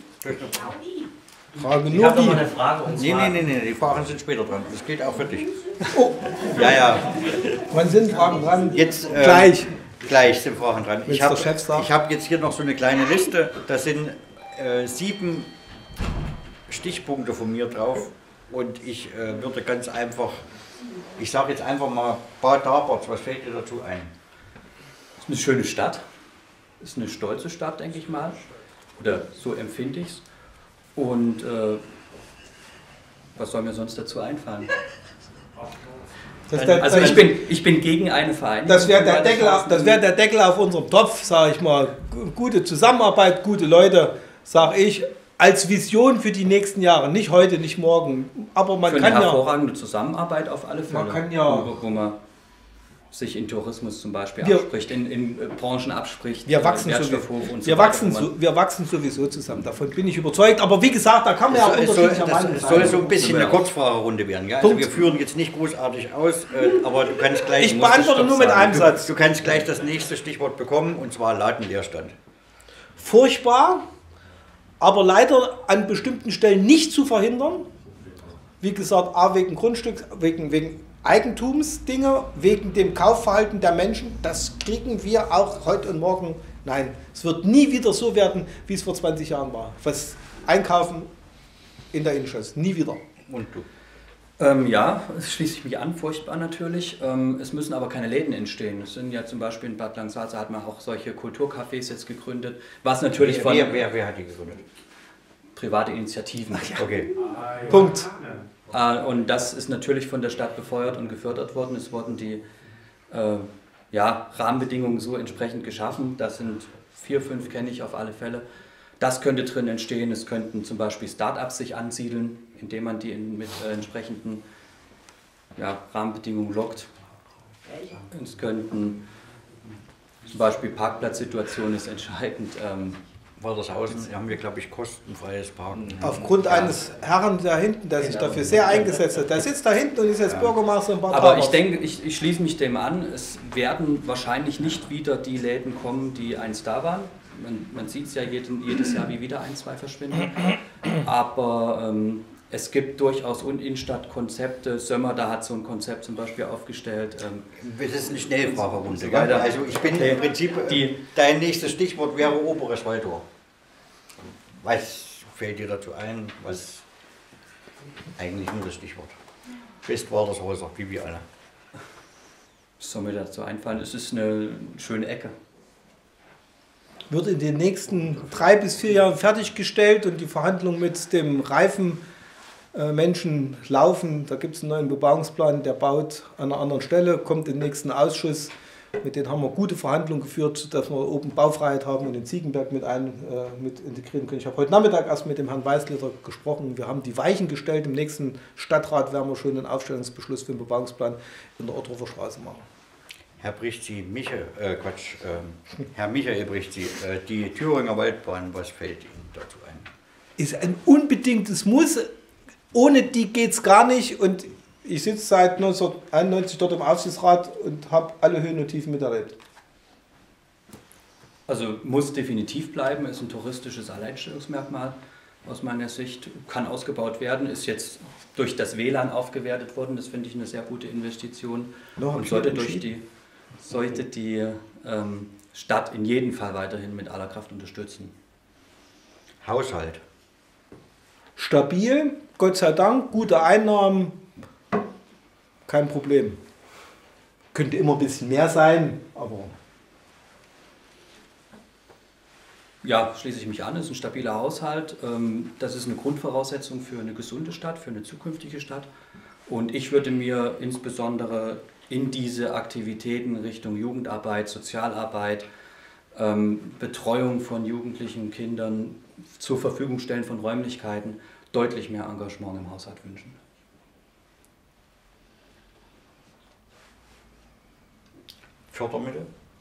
Frage Ich nur habe noch wie. mal eine Frage. Und Nee, zwar, nee, nee, nee, die Fragen sind später dran. Das gilt auch für dich. Oh, Ja, ja. wann sind Fragen dran? Jetzt, ähm, Gleich. Gleich sind Fragen dran. Wenn's Ich habe der Chef sagt. hab jetzt hier noch so eine kleine Liste. Da sind äh, sieben Stichpunkte von mir drauf. Und ich äh, würde ganz einfach, ich sage jetzt einfach mal Bad Dabertz, was fällt dir dazu ein? Es ist eine schöne Stadt. Es ist eine stolze Stadt, denke ich mal. Oder so empfinde ich es. Und äh, was soll mir sonst dazu einfallen? Das, der, Also ich bin, ich bin gegen eine Vereinigung. das wäre der, Deckel auf- das wär der Deckel auf unserem Topf, sage ich mal. G- Gute Zusammenarbeit, gute Leute, sage ich, als Vision für die nächsten Jahre. Nicht heute, nicht morgen. Aber man Für kann eine ja. hervorragende Zusammenarbeit auf alle Fälle. Man kann ja- Wo, wo man sich in Tourismus zum Beispiel Wir- abspricht, in, in äh, Branchen abspricht. Wir äh, wachsen, Wertstoffhof sowieso, und so wir, weiter, wachsen wo man- so, wir wachsen sowieso zusammen, davon bin ich überzeugt. Aber wie gesagt, da kann man ja auch Es soll, unterschiedlicher das, Meinung es sein. soll so ein bisschen eine Kurzfragerunde werden. Ja? Also Punkt. wir führen jetzt nicht großartig aus, äh, aber du kannst gleich, Ich du musst beantworte das nur mit sagen. einem du, Satz. Du kannst gleich das nächste Stichwort bekommen, und zwar Ladenleerstand. Furchtbar, aber leider an bestimmten Stellen nicht zu verhindern. Wie gesagt, A, wegen Grundstücks, wegen, wegen Eigentumsdinge, wegen dem Kaufverhalten der Menschen. Das kriegen wir auch heute und morgen. Nein, es wird nie wieder so werden, wie es vor zwanzig Jahren war. Was einkaufen in der Innenstadt. Nie wieder. Und du? Ähm, ja, es schließe ich mich an, furchtbar natürlich. Ähm, es müssen aber keine Läden entstehen. Es sind ja zum Beispiel in Bad Langensalza hat man auch solche Kulturcafés jetzt gegründet, was natürlich wer, von wer, wer, wer hat die gegründet? private Initiativen. Ja. Okay. Punkt. Äh, und das ist natürlich von der Stadt befeuert und gefördert worden. Es wurden die äh, ja, Rahmenbedingungen so entsprechend geschaffen. Das sind vier, fünf kenne ich auf alle Fälle. Das könnte drin entstehen. Es könnten zum Beispiel Start-ups sich ansiedeln, indem man die in, mit äh, entsprechenden ja, Rahmenbedingungen lockt. Es könnten zum Beispiel Parkplatzsituation ist entscheidend. Ähm, Waltershausen haben wir, glaube ich, kostenfreies Parken. Aufgrund Ja. eines Herrn da hinten, der sich dafür sehr eingesetzt hat. Der sitzt da hinten und ist jetzt Ja. Bürgermeister in Bad Aber Haberts. ich denke, ich, ich schließe mich dem an, es werden wahrscheinlich nicht wieder die Läden kommen, die einst da waren. Man, man sieht es ja jeden, jedes Jahr, wie wieder ein, zwei verschwinden. Aber ähm, es gibt durchaus Innenstadtkonzepte. Sömmer, da hat so ein Konzept zum Beispiel aufgestellt. Ähm, Das ist eine Schnellfragerunde. So gell? weiter. Also ich bin Okay. im Prinzip, äh, Die- dein nächstes Stichwort wäre oberes Waldtor. Was fällt dir dazu ein? Was eigentlich nur das Stichwort? Best Waltershäuser, wie wir alle. was soll mir dazu einfallen? Es ist eine schöne Ecke. Wird in den nächsten drei bis vier Jahren fertiggestellt und die Verhandlungen mit dem reifen äh, Menschen laufen. Da gibt es einen neuen Bebauungsplan, der baut an einer anderen Stelle, kommt im nächsten Ausschuss. Mit denen haben wir gute Verhandlungen geführt, dass wir oben Baufreiheit haben und den Ziegenberg mit, ein, äh, mit integrieren können. Ich habe heute Nachmittag erst mit dem Herrn Weißlitter gesprochen. Wir haben die Weichen gestellt. Im nächsten Stadtrat werden wir schon einen Aufstellungsbeschluss für den Bebauungsplan in der Otterhofer Straße machen. Herr Brichtzi, Michael, äh, Quatsch, ähm, Herr Michael Brichtzi, äh, die Thüringer Waldbahn, was fällt Ihnen dazu ein? Ist ein unbedingtes Muss. Ohne die geht es gar nicht. Und ich sitze seit neunzehnhunderteinundneunzig dort im Aufsichtsrat und habe alle Höhen und Tiefen miterlebt. Also muss definitiv bleiben, ist ein touristisches Alleinstellungsmerkmal aus meiner Sicht, kann ausgebaut werden, ist jetzt durch das W L A N aufgewertet worden, das finde ich eine sehr gute Investition Noch und sollte durch die, sollte die ähm, Stadt in jedem Fall weiterhin mit aller Kraft unterstützen. Haushalt. Stabil, Gott sei Dank, gute Einnahmen, kein Problem. Könnte immer ein bisschen mehr sein, aber Ja, schließe ich mich an, es ist ein stabiler Haushalt. Ähm, Das ist eine Grundvoraussetzung für eine gesunde Stadt, für eine zukünftige Stadt. Und ich würde mir insbesondere in diese Aktivitäten Richtung Jugendarbeit, Sozialarbeit, ähm, Betreuung von jugendlichen Kindern, zur Verfügung stellen von Räumlichkeiten, deutlich mehr Engagement im Haushalt wünschen. Fördermittel.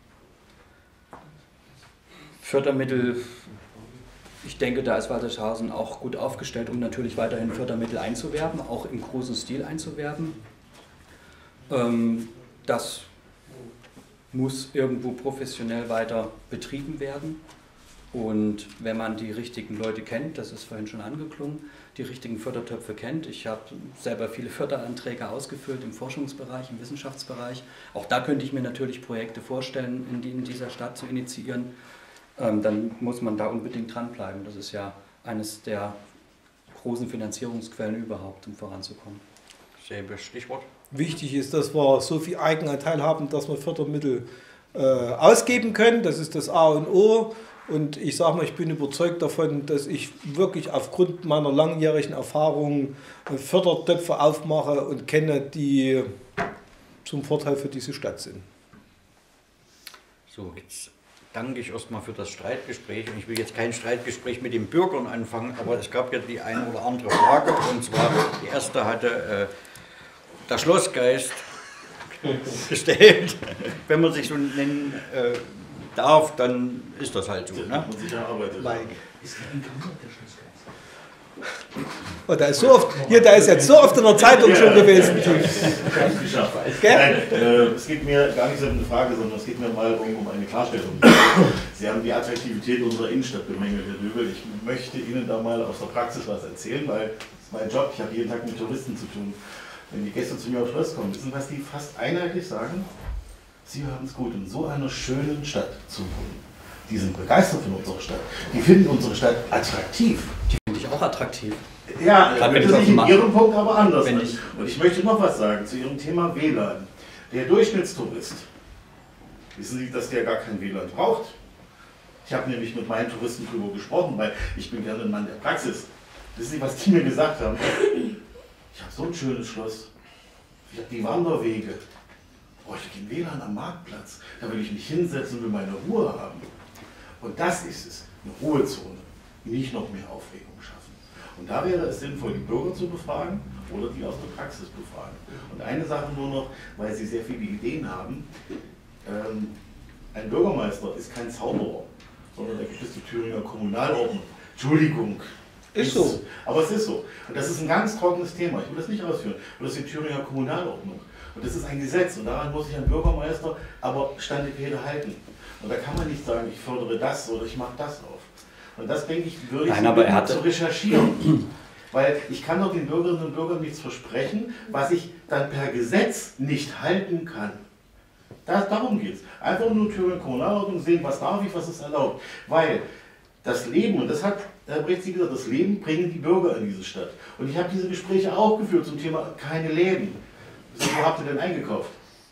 Fördermittel, ich denke, da ist Waltershausen auch gut aufgestellt, um natürlich weiterhin Fördermittel einzuwerben, auch im großen Stil einzuwerben. Ähm, das muss irgendwo professionell weiter betrieben werden. Und wenn man die richtigen Leute kennt, das ist vorhin schon angeklungen, die richtigen Fördertöpfe kennt. Ich habe selber viele Förderanträge ausgefüllt im Forschungsbereich, im Wissenschaftsbereich. Auch da könnte ich mir natürlich Projekte vorstellen, in, die, in dieser Stadt zu initiieren. Ähm, dann muss man da unbedingt dranbleiben. Das ist ja eines der großen Finanzierungsquellen überhaupt, um voranzukommen. Selbe Stichwort. wichtig ist, dass wir so viel Eigenanteil haben, dass wir Fördermittel äh, ausgeben können. Das ist das A und O. Und ich sage mal, ich bin überzeugt davon, dass ich wirklich aufgrund meiner langjährigen Erfahrung Fördertöpfe aufmache und kenne, die zum Vorteil für diese Stadt sind. So, jetzt danke ich erstmal für das Streitgespräch. Und ich will jetzt kein Streitgespräch mit den Bürgern anfangen, aber es gab ja die eine oder andere Frage. Und zwar, die erste hatte äh, der Schlossgeist gestellt. Wenn man sich so nennen äh, darf, dann ist das halt so. Ne? Oh, der ist so oft, hier, der ist jetzt so oft in der Zeitung schon gewesen. Nein, äh, es geht mir gar nicht so um eine Frage, sondern es geht mir mal um, um eine Klarstellung. Sie haben die Attraktivität unserer Innenstadt bemängelt, Herr Döbel. Ich möchte Ihnen da mal aus der Praxis was erzählen, weil das ist mein Job. Ich habe jeden Tag mit Touristen zu tun. Wenn die Gäste zu mir aufs Schloss kommen, wissen, was die fast einheitlich sagen? Sie haben es gut, in so einer schönen Stadt zu wohnen. Die sind begeistert von unserer Stadt. Die finden unsere Stadt attraktiv. Die finde ich auch attraktiv. Ja, Gerade wenn das ich ist in auf dem Ihrem Punkt aber anders. Wenn ich- Und ich möchte noch was sagen zu Ihrem Thema W L A N. Der Durchschnittstourist, wissen Sie, dass der gar kein W L A N braucht? Ich habe nämlich mit meinen Touristen darüber gesprochen, weil ich bin gerne ein Mann der Praxis. Wissen Sie, was die mir gesagt haben? Ich habe so ein schönes Schloss. Ich habe die Wanderwege. Oh, ich habe den W L A N am Marktplatz. Da will ich mich hinsetzen und will meine Ruhe haben. Und das ist es, eine Ruhezone, nicht noch mehr Aufregung schaffen. Und da wäre es sinnvoll, die Bürger zu befragen oder die aus der Praxis befragen. Und eine Sache nur noch, weil Sie sehr viele Ideen haben. Ähm, ein Bürgermeister ist kein Zauberer, sondern da gibt es die Thüringer Kommunalordnung. Entschuldigung. Ist so. Aber es ist so. Und das ist ein ganz trockenes Thema. Ich will das nicht ausführen. Aber das ist die Thüringer Kommunalordnung. Und das ist ein Gesetz. Und daran muss sich ein Bürgermeister aber Stand der Rede halten. Und da kann man nicht sagen, ich fördere das oder ich mache das auf. Und das, denke ich, würde ich Nein, Sie aber bitten, er hatte- zu recherchieren. Weil ich kann doch den Bürgerinnen und Bürgern nichts versprechen, was ich dann per Gesetz nicht halten kann. Das, darum geht es. Einfach nur Thüringer Kommunalordnung sehen, was darf ich, was ist erlaubt. Weil das Leben, und das hat Herr Breczi gesagt, das Leben bringen die Bürger in diese Stadt. Und ich habe diese Gespräche auch geführt zum Thema keine Läden. So, wo habt ihr denn eingekauft?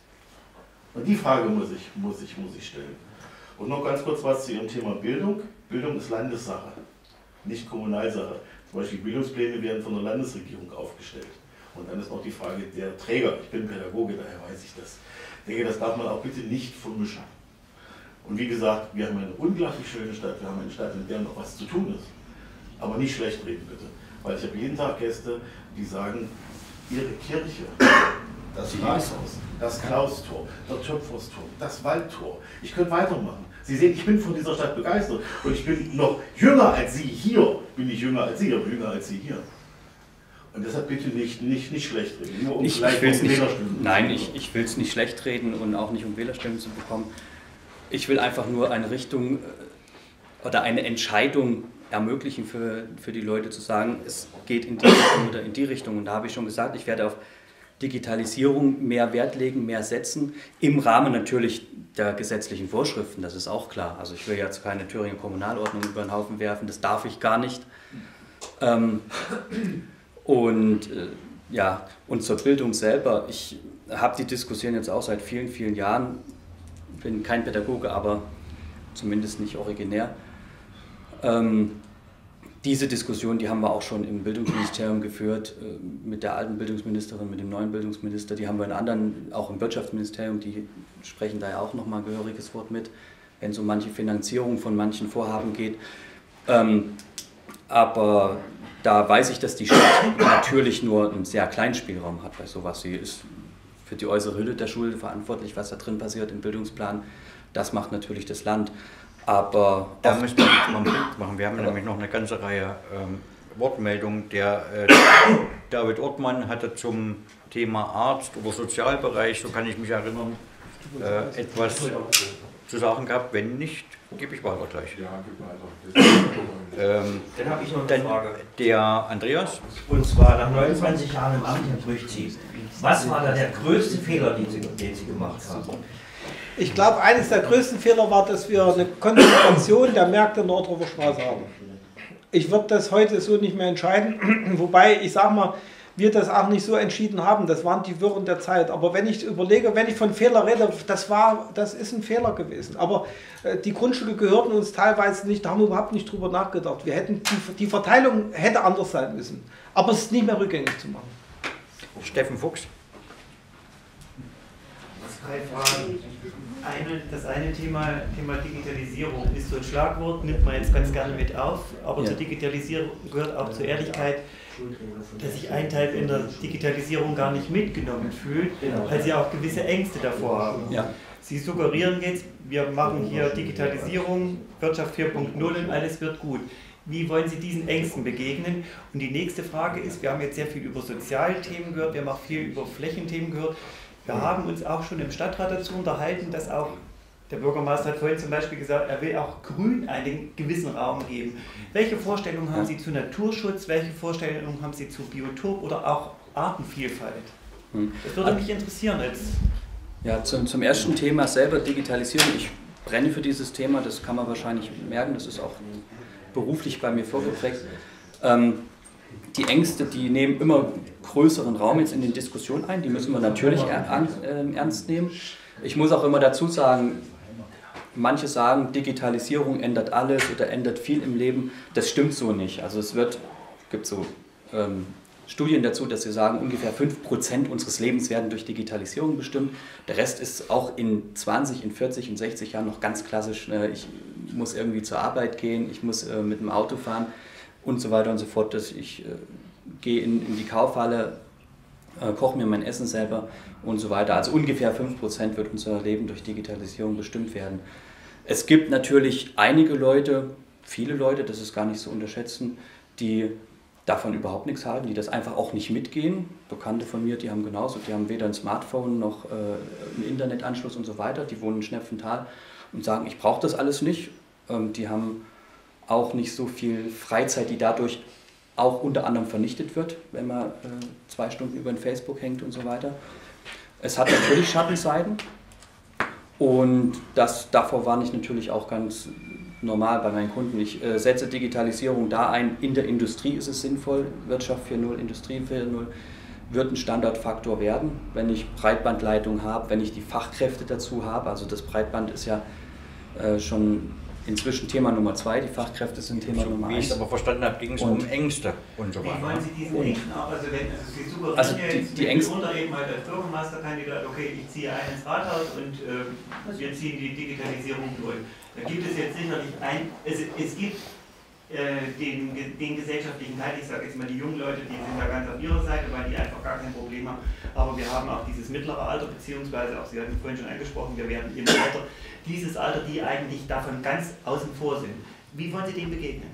Und die Frage muss ich, muss ich, muss ich stellen. Und noch ganz kurz was zu Ihrem Thema Bildung. Bildung ist Landessache, nicht Kommunalsache. Zum Beispiel Bildungspläne werden von der Landesregierung aufgestellt. Und dann ist noch die Frage der Träger. Ich bin Pädagoge, daher weiß ich das. Ich denke, das darf man auch bitte nicht vermischen. Und wie gesagt, wir haben eine unglaublich schöne Stadt. Wir haben eine Stadt, in der noch was zu tun ist. Aber nicht schlecht reden, bitte. Weil ich habe jeden Tag Gäste, die sagen, ihre Kirche, das Rathaus, das Klaustor, der Töpfersturm, das Waldtor. Ich könnte weitermachen. Sie sehen, ich bin von dieser Stadt begeistert. Und ich bin noch jünger als Sie hier. Bin ich jünger als Sie, aber jünger als Sie hier. Und deshalb bitte nicht, nicht, nicht schlecht reden. Nur um Ich, vielleicht ich will's noch nicht, Wählerstimmen zu nein, bekommen. ich, ich will es nicht schlecht reden und auch nicht um Wählerstimmen zu bekommen. Ich will einfach nur eine Richtung äh, oder eine Entscheidung ermöglichen für, für die Leute zu sagen, es geht in die Richtung oder in die Richtung. Und da habe ich schon gesagt, ich werde auf Digitalisierung mehr Wert legen, mehr setzen, im Rahmen natürlich der gesetzlichen Vorschriften, das ist auch klar. Also ich will jetzt keine Thüringer Kommunalordnung über den Haufen werfen, das darf ich gar nicht. Ähm, und äh, ja, und zur Bildung selber, ich habe die Diskussion jetzt auch seit vielen, vielen Jahren, bin kein Pädagoge, aber zumindest nicht originär. Ähm, diese Diskussion, die haben wir auch schon im Bildungsministerium geführt, äh, mit der alten Bildungsministerin, mit dem neuen Bildungsminister, die haben wir in anderen, auch im Wirtschaftsministerium, die sprechen da ja auch nochmal ein gehöriges Wort mit, wenn es um manche Finanzierung von manchen Vorhaben geht. Ähm, aber da weiß ich, dass die Stadt natürlich nur einen sehr kleinen Spielraum hat bei sowas. Sie ist für die äußere Hülle der Schule verantwortlich, was da drin passiert im Bildungsplan. Das macht natürlich das Land. Aber Da müssen wir jetzt mal einen Punkt machen. Wir haben nämlich noch eine ganze Reihe ähm, Wortmeldungen. Der äh, David Ortmann hatte zum Thema Arzt oder Sozialbereich, so kann ich mich erinnern, äh, etwas zu sagen gehabt. Wenn nicht, gebe ich weiter gleich. Ähm, Dann habe ich noch eine dann Frage. der Andreas. Und zwar nach neunundzwanzig Jahren im Amt, Herr Brüchzi. Was war da der größte Fehler, den Sie, den Sie gemacht haben? Ich glaube, eines der größten Fehler war, dass wir eine Konzentration der Märkte in der Nordrover Straße haben. Ich würde das heute so nicht mehr entscheiden, wobei ich sage mal, wir das auch nicht so entschieden haben. Das waren die Wirren der Zeit. Aber wenn ich überlege, wenn ich von Fehler rede, das war, das ist ein Fehler gewesen. Aber äh, die Grundstücke gehörten uns teilweise nicht, da haben wir überhaupt nicht drüber nachgedacht. Wir hätten die, die Verteilung hätte anders sein müssen. Aber es ist nicht mehr rückgängig zu machen. Steffen Fuchs. Drei Fragen. Eine, das eine Thema, Thema Digitalisierung ist so ein Schlagwort, nimmt man jetzt ganz gerne mit auf, aber Ja. zur Digitalisierung gehört auch zur Ehrlichkeit, dass sich ein Teil in der Digitalisierung gar nicht mitgenommen fühlt, weil sie auch gewisse Ängste davor haben. ja. Sie suggerieren jetzt, wir machen hier Digitalisierung, Wirtschaft vier Punkt null und alles wird gut. Wie wollen Sie diesen Ängsten begegnen? Und die nächste Frage ist, wir haben jetzt sehr viel über Sozialthemen gehört, wir haben auch viel über Flächenthemen gehört. Wir haben uns auch schon im Stadtrat dazu unterhalten, dass auch, der Bürgermeister hat vorhin zum Beispiel gesagt, er will auch Grün einen gewissen Raum geben. Welche Vorstellungen haben Sie zu Naturschutz, welche Vorstellungen haben Sie zu Biotop oder auch Artenvielfalt? Das würde mich interessieren jetzt. Ja, zum, zum ersten Thema selber, Digitalisierung. Ich brenne für dieses Thema, das kann man wahrscheinlich merken, das ist auch beruflich bei mir vorgeprägt. Ähm, die Ängste, die nehmen immer größeren Raum jetzt in den Diskussionen ein, die müssen wir natürlich er, äh, ernst nehmen. Ich muss auch immer dazu sagen, manche sagen, Digitalisierung ändert alles oder ändert viel im Leben. Das stimmt so nicht. Also es wird, gibt so ähm, Studien dazu, dass sie sagen, ungefähr fünf Prozent unseres Lebens werden durch Digitalisierung bestimmt. Der Rest ist auch in zwanzig, in vierzig, in sechzig Jahren noch ganz klassisch. Äh, ich muss irgendwie zur Arbeit gehen, ich muss äh, mit dem Auto fahren und so weiter und so fort. Dass ich äh, gehe in, in die Kaufhalle, äh, koche mir mein Essen selber und so weiter. Also ungefähr fünf Prozent wird unser Leben durch Digitalisierung bestimmt werden. Es gibt natürlich einige Leute, viele Leute, das ist gar nicht zu unterschätzen, die davon überhaupt nichts halten, die das einfach auch nicht mitgehen. Bekannte von mir, die haben genauso, die haben weder ein Smartphone noch äh, einen Internetanschluss und so weiter, die wohnen in Schnepfenthal und sagen, ich brauche das alles nicht. Ähm, die haben auch nicht so viel Freizeit, die dadurch auch unter anderem vernichtet wird, wenn man äh, zwei Stunden über ein Facebook hängt und so weiter. Es hat natürlich Schattenseiten und das, davor warne ich natürlich auch ganz normal bei meinen Kunden. Ich äh, setze Digitalisierung da ein, in der Industrie ist es sinnvoll, Wirtschaft vier Punkt null, Industrie vier Punkt null wird ein Standardfaktor werden, wenn ich Breitbandleitung habe, wenn ich die Fachkräfte dazu habe. Also das Breitband ist ja äh, schon inzwischen Thema Nummer zwei, die Fachkräfte sind Thema so, Nummer eins. Wie ich es aber verstanden habe, ging es um Ängste und so weiter. Wie wollen Sie diesen Ängsten auch, also wenn also Sie suggerieren also ja die, jetzt die Ängste unter eben halt als Bürgermeisterkandidat, okay, ich ziehe ein ins Rathaus und äh, wir ziehen die Digitalisierung durch. Da gibt es jetzt sicherlich ein, es, es gibt äh, den, den gesellschaftlichen Teil, ich sage jetzt mal die jungen Leute, die sind da ganz auf ihrer Seite, weil die einfach gar kein Problem haben, aber wir haben auch dieses mittlere Alter, beziehungsweise auch, Sie hatten vorhin schon angesprochen, wir werden immer älter, dieses Alter, die eigentlich davon ganz außen vor sind. Wie wollen Sie dem begegnen?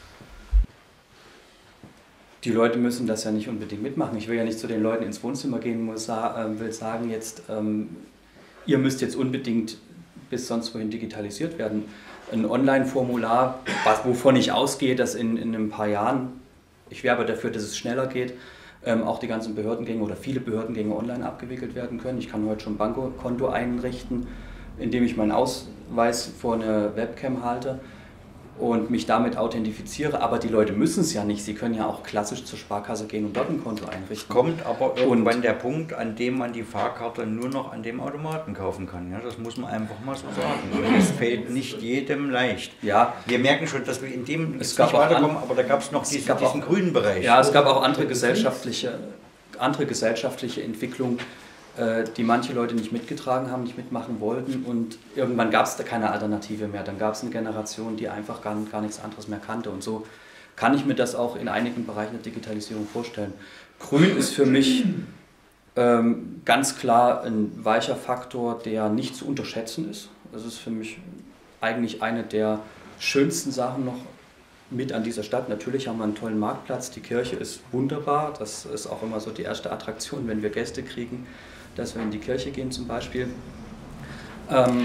Die Leute müssen das ja nicht unbedingt mitmachen. Ich will ja nicht zu den Leuten ins Wohnzimmer gehen und will sagen, jetzt, ähm, ihr müsst jetzt unbedingt bis sonst wohin digitalisiert werden. Ein Online-Formular, wovon ich ausgehe, dass in, in ein paar Jahren, ich werbe dafür, dass es schneller geht, ähm, auch die ganzen Behördengänge oder viele Behördengänge online abgewickelt werden können. Ich kann heute schon ein Bankkonto einrichten, indem ich meinen Ausweis vor eine Webcam halte und mich damit authentifiziere. Aber die Leute müssen es ja nicht. Sie können ja auch klassisch zur Sparkasse gehen und dort ein Konto einrichten. Kommt aber irgendwann und der Punkt, an dem man die Fahrkarte nur noch an dem Automaten kaufen kann. Ja, das muss man einfach mal so sagen. Und es fällt nicht jedem leicht. Ja, wir merken schon, dass wir in dem es gab nicht weiterkommen, aber da gab es noch diesen, gab diesen auch, grünen Bereich. Ja, es gab auch andere gesellschaftliche, andere gesellschaftliche Entwicklungen, die manche Leute nicht mitgetragen haben, nicht mitmachen wollten und irgendwann gab es da keine Alternative mehr. Dann gab es eine Generation, die einfach gar, gar nichts anderes mehr kannte und so kann ich mir das auch in einigen Bereichen der Digitalisierung vorstellen. Grün ist für mich ähm, ganz klar ein weicher Faktor, der nicht zu unterschätzen ist. Das ist für mich eigentlich eine der schönsten Sachen noch mit an dieser Stadt. Natürlich haben wir einen tollen Marktplatz, die Kirche ist wunderbar, das ist auch immer so die erste Attraktion, wenn wir Gäste kriegen, dass wir in die Kirche gehen zum Beispiel. Ähm,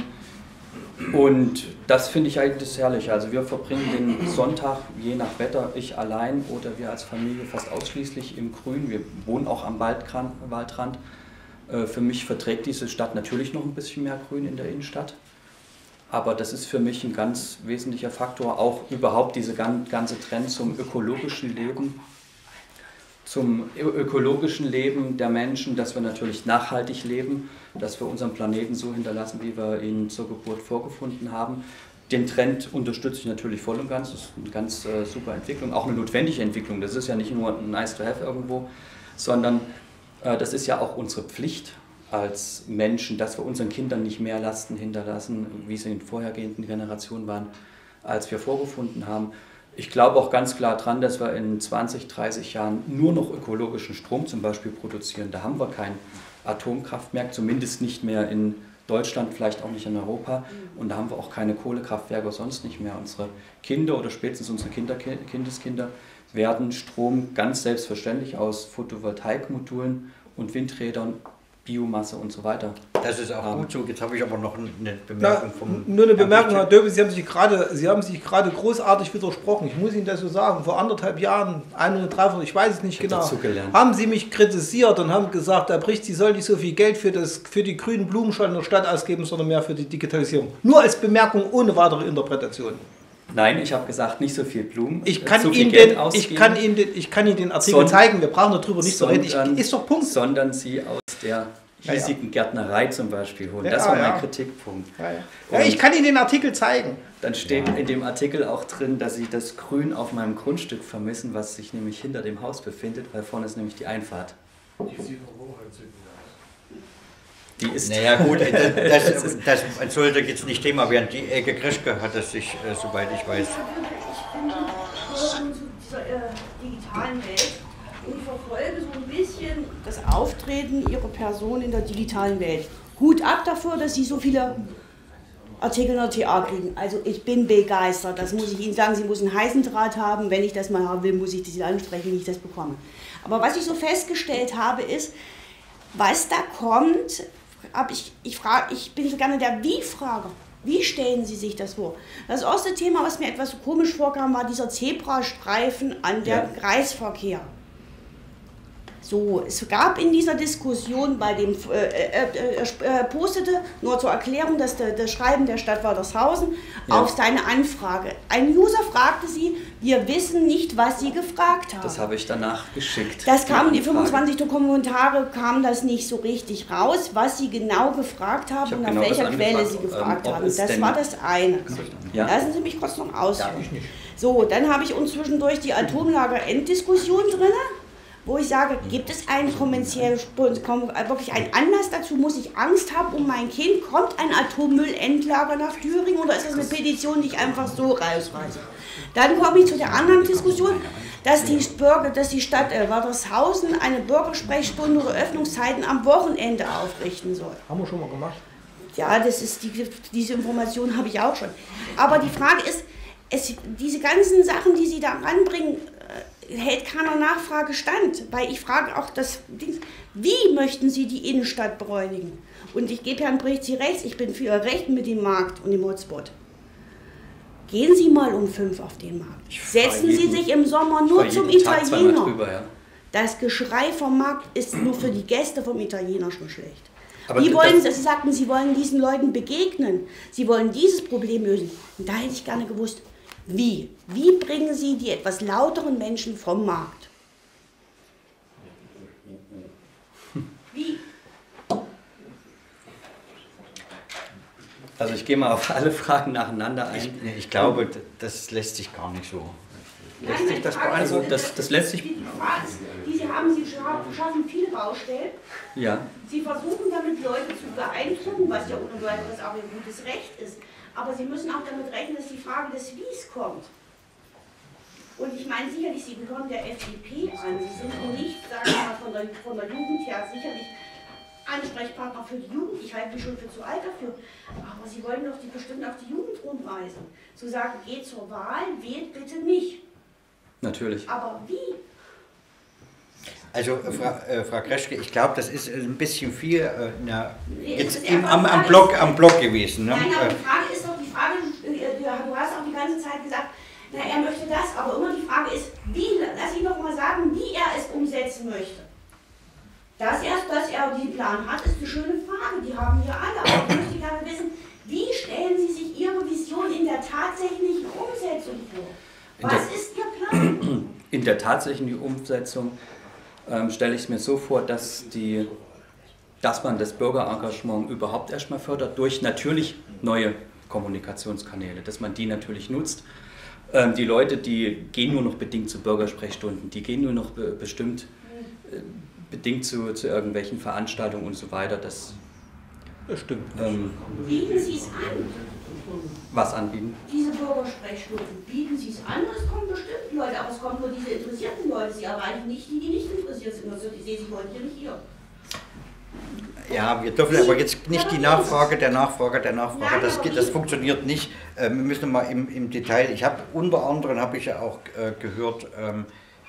und das finde ich eigentlich das Herrliche. Also wir verbringen den Sonntag, je nach Wetter, ich allein oder wir als Familie fast ausschließlich im Grün. Wir wohnen auch am Waldrand. Waldrand. Äh, für mich verträgt diese Stadt natürlich noch ein bisschen mehr Grün in der Innenstadt. Aber das ist für mich ein ganz wesentlicher Faktor, auch überhaupt diese ganze Trend zum ökologischen Leben. Zum ökologischen Leben der Menschen, dass wir natürlich nachhaltig leben, dass wir unseren Planeten so hinterlassen, wie wir ihn zur Geburt vorgefunden haben. Den Trend unterstütze ich natürlich voll und ganz, das ist eine ganz äh, super Entwicklung, auch eine notwendige Entwicklung. Das ist ja nicht nur ein nice to have irgendwo, sondern äh, das ist ja auch unsere Pflicht als Menschen, dass wir unseren Kindern nicht mehr Lasten hinterlassen, wie sie in vorhergehenden Generationen waren, als wir vorgefunden haben. Ich glaube auch ganz klar dran, dass wir in zwanzig, dreißig Jahren nur noch ökologischen Strom zum Beispiel produzieren. Da haben wir kein Atomkraftwerk, zumindest nicht mehr in Deutschland, vielleicht auch nicht in Europa. Und da haben wir auch keine Kohlekraftwerke, sonst nicht mehr. Unsere Kinder oder spätestens unsere Kinder, Kindeskinder werden Strom ganz selbstverständlich aus Photovoltaikmodulen und Windrädern, Biomasse und so weiter. Das ist auch gut so. Jetzt habe ich aber noch eine Bemerkung vom... Nur eine Bemerkung, Herr Döbel, Sie haben sich gerade, Sie haben sich gerade großartig widersprochen. Ich muss Ihnen das so sagen. Vor anderthalb Jahren, ein oder dreiviertel, ich weiß es nicht genau, haben Sie mich kritisiert und haben gesagt, Herr Bricht, Sie sollen nicht so viel Geld für, das, für die grünen Blumensträuche in der Stadt ausgeben, sondern mehr für die Digitalisierung. Nur als Bemerkung, ohne weitere Interpretation. Nein, ich habe gesagt, nicht so viel Blumen. Ich kann, so Ihnen, den, ich, kann Ihnen den, ich kann Ihnen den Artikel Son zeigen, wir brauchen darüber nicht so reden. Ich, sondern, ist doch Punkt. Sondern Sie aus der hiesigen ja, ja. Gärtnerei zum Beispiel holen. Das ja, war mein ja. Kritikpunkt. Ja, ja. Ja, ich kann Ihnen den Artikel zeigen. Dann steht in dem Artikel auch drin, dass Sie das Grün auf meinem Grundstück vermissen, was sich nämlich hinter dem Haus befindet, weil vorne ist nämlich die Einfahrt. Die sieht wo halt Die ist naja gut, das, das, das sollte jetzt nicht Thema werden. Die Ecke Kreschke hat es sich, äh, soweit ich weiß. Ich bin zu dieser äh, digitalen Welt und verfolge so ein bisschen das Auftreten Ihrer Person in der digitalen Welt. Hut ab dafür, dass Sie so viele Artikel in der T A kriegen. Also ich bin begeistert, das muss ich Ihnen sagen. Sie müssen einen heißen Draht haben. Wenn ich das mal haben will, muss ich das ansprechen, wie ich das bekomme. Aber was ich so festgestellt habe, ist, was da kommt, hab ich, ich, frage, ich bin so gerne der Wie-Frager. Wie stellen Sie sich das vor? Das erste Thema, was mir etwas so komisch vorkam, war dieser Zebrastreifen an der ja. Kreisverkehr. So, es gab in dieser Diskussion bei dem, äh, äh, äh, postete, nur zur Erklärung, dass der, das Schreiben der Stadt Waltershausen ja. auf seine Anfrage. Ein User fragte sie, wir wissen nicht, was sie gefragt haben. Das habe ich danach geschickt. Das kam, die fünfundzwanzig Kommentare kam das nicht so richtig raus, was sie genau gefragt haben und nach genau welcher Quelle sie gefragt ähm, haben. Das war das eine. Ja. Lassen Sie mich kurz noch ausführen. Ja, so, dann habe ich uns zwischendurch die Atomlager-Enddiskussion drin. Wo ich sage, gibt es einen kommerziellen, wirklich einen Anlass dazu, muss ich Angst haben um mein Kind, kommt ein Atommüllendlager nach Thüringen oder ist das eine Petition, die ich einfach so rausreiße? Dann komme ich zu der anderen Diskussion, dass die, Bürger, dass die Stadt äh, Waltershausen eine Bürgersprechstunde oder Öffnungszeiten am Wochenende aufrichten soll. Haben wir schon mal gemacht. Ja, das ist die, diese Information habe ich auch schon. Aber die Frage ist, es, diese ganzen Sachen, die Sie da ranbringen, hält keiner Nachfrage stand, weil ich frage auch das Ding, wie möchten Sie die Innenstadt bereinigen? Und ich gebe Herrn Bricht Sie recht, ich bin für Ihr Recht mit dem Markt und dem Hotspot. Gehen Sie mal um fünf auf den Markt. Setzen Sie sich im Sommer nur zum Italiener. Drüber, ja. Das Geschrei vom Markt ist nur für die Gäste vom Italiener schon schlecht. Aber die wollen, Sie sagten, Sie wollen diesen Leuten begegnen. Sie wollen dieses Problem lösen. Und da hätte ich gerne gewusst, wie? Wie bringen Sie die etwas lauteren Menschen vom Markt? Wie? Also ich gehe mal auf alle Fragen nacheinander ein. Ich, ich glaube, das lässt sich gar nicht so. Lässt sich das also das, das lässt sich. Die, die Sie haben, Sie schaffen viele Baustellen. Ja. Sie versuchen damit Leute zu beeindrucken, was ja ohne weiteres auch ein gutes Recht ist. Aber Sie müssen auch damit rechnen, dass die Frage des Wies kommt. Und ich meine sicherlich, Sie gehören der F D P an. Sie sind nicht, sagen wir mal, von der, von der Jugend her sicherlich Ansprechpartner für die Jugend. Ich halte mich schon für zu alt dafür. Aber Sie wollen doch die, bestimmt auch die Jugend rumreißen. Zu sagen, geht zur Wahl, wählt bitte nicht. Natürlich. Aber wie? Also, Frau, äh, Frau Kreschke, ich glaube, das ist ein bisschen viel äh, na, jetzt im, am, am, Block, am Block gewesen. Ne? Nein, aber die Frage ist doch, die Frage, du hast auch die ganze Zeit gesagt, na, er möchte das, aber immer die Frage ist, wie, lass ihn doch mal sagen, wie er es umsetzen möchte. Dass er, dass er den Plan hat, ist eine schöne Frage, die haben wir alle, aber ich möchte gerne wissen, wie stellen Sie sich Ihre Vision in der tatsächlichen Umsetzung vor? Was der, ist Ihr Plan? In der tatsächlichen Umsetzung ähm, stelle ich es mir so vor, dass, die, dass man das Bürgerengagement überhaupt erstmal fördert, durch natürlich neue Kommunikationskanäle, dass man die natürlich nutzt. Ähm, die Leute, die gehen nur noch bedingt zu Bürgersprechstunden, die gehen nur noch be bestimmt äh, bedingt zu, zu irgendwelchen Veranstaltungen und so weiter. Das, das stimmt. Ähm, bieten Sie es an? Was anbieten? Diese Bürgersprechstunden, bieten Sie es an, es kommen bestimmt Leute, aber es kommen nur diese interessierten Leute. Sie erreichen nicht die, die nicht interessiert sind. Also ich sehe, Sie wollen hier nicht hier. Ja, wir dürfen aber jetzt nicht die Nachfrage der Nachfrage der Nachfrage, das, geht, das funktioniert nicht. Wir müssen mal im, im Detail, ich habe unter anderem, habe ich ja auch äh, gehört, ähm,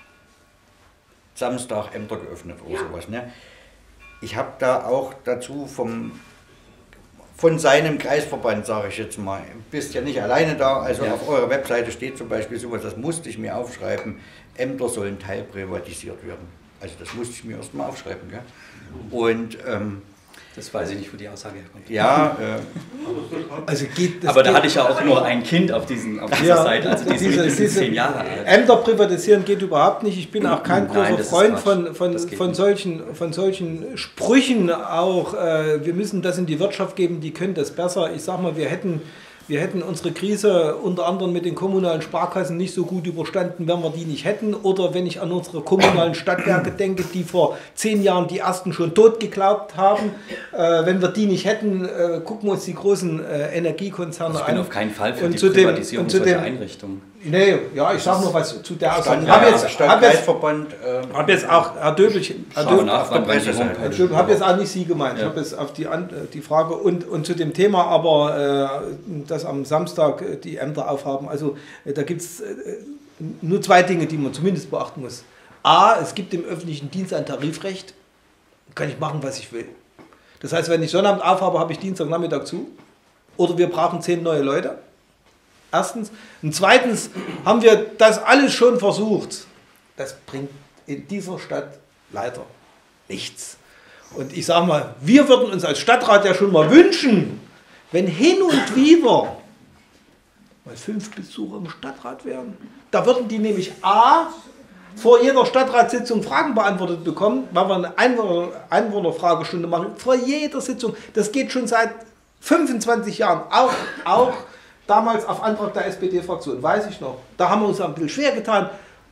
Samstag Ämter geöffnet oder ja. sowas. Ne? Ich habe da auch dazu vom, von seinem Kreisverband, sage ich jetzt mal, bist ja nicht alleine da, also ja. auf eurer Webseite steht zum Beispiel sowas, das musste ich mir aufschreiben, Ämter sollen teilprivatisiert werden. Also das musste ich mir erst mal aufschreiben. Gell? Und ähm, Das weiß ich nicht, wo die Aussage herkommt. Ja, äh, also geht, das aber da geht, hatte ich ja auch nur ein Kind auf, diesen, auf dieser Ja, Seite, also diese, diese- diese diese zehn Jahre alt. Ämter privatisieren geht überhaupt nicht. Ich bin auch kein Nein, großer das ist Freund Quatsch. von, von, Das geht von, nicht. solchen, von solchen Sprüchen auch. Äh, wir müssen das in die Wirtschaft geben, die können das besser. Ich sag mal, wir hätten, wir hätten unsere Krise unter anderem mit den kommunalen Sparkassen nicht so gut überstanden, wenn wir die nicht hätten. Oder wenn ich an unsere kommunalen Stadtwerke denke, die vor zehn Jahren die ersten schon tot geglaubt haben. Äh, wenn wir die nicht hätten, äh, gucken wir uns die großen äh, Energiekonzerne Also ich bin an. auf keinen Fall für Und die zu dem- Privatisierung und zu solcher dem- Einrichtungen. Nee, ja, ich sag nur was zu der Aussage. Stand, Hab ja, jetzt, hab jetzt, Stadtkreisverband. Äh, hab jetzt auch, Herr Döbelch, Herr Schauen wir Döbel, nach, wann wann die Presse sein. Herr Homepage. Döbel, habe jetzt auch nicht Sie gemeint. Ich Ja. habe jetzt auf die, An die Frage und, und zu dem Thema aber, äh, dass am Samstag äh, die Ämter aufhaben. Also äh, da gibt es äh, nur zwei Dinge, die man zumindest beachten muss. A, es gibt im öffentlichen Dienst ein Tarifrecht. Kann ich machen, was ich will. Das heißt, wenn ich Sonnabend aufhabe, habe ich Dienstagnachmittag zu. Oder wir brauchen zehn neue Leute. Erstens. Und zweitens haben wir das alles schon versucht. Das bringt in dieser Stadt leider nichts. Und ich sage mal, wir würden uns als Stadtrat ja schon mal wünschen, wenn hin und wieder mal fünf Besucher im Stadtrat wären. Da würden die nämlich A, vor jeder Stadtratssitzung Fragen beantwortet bekommen, weil wir eine Einwohner, Einwohnerfragestunde machen, vor jeder Sitzung. Das geht schon seit fünfundzwanzig Jahren, auch, auch damals auf Antrag der S P D-Fraktion, weiß ich noch. Da haben wir uns ein bisschen schwer getan.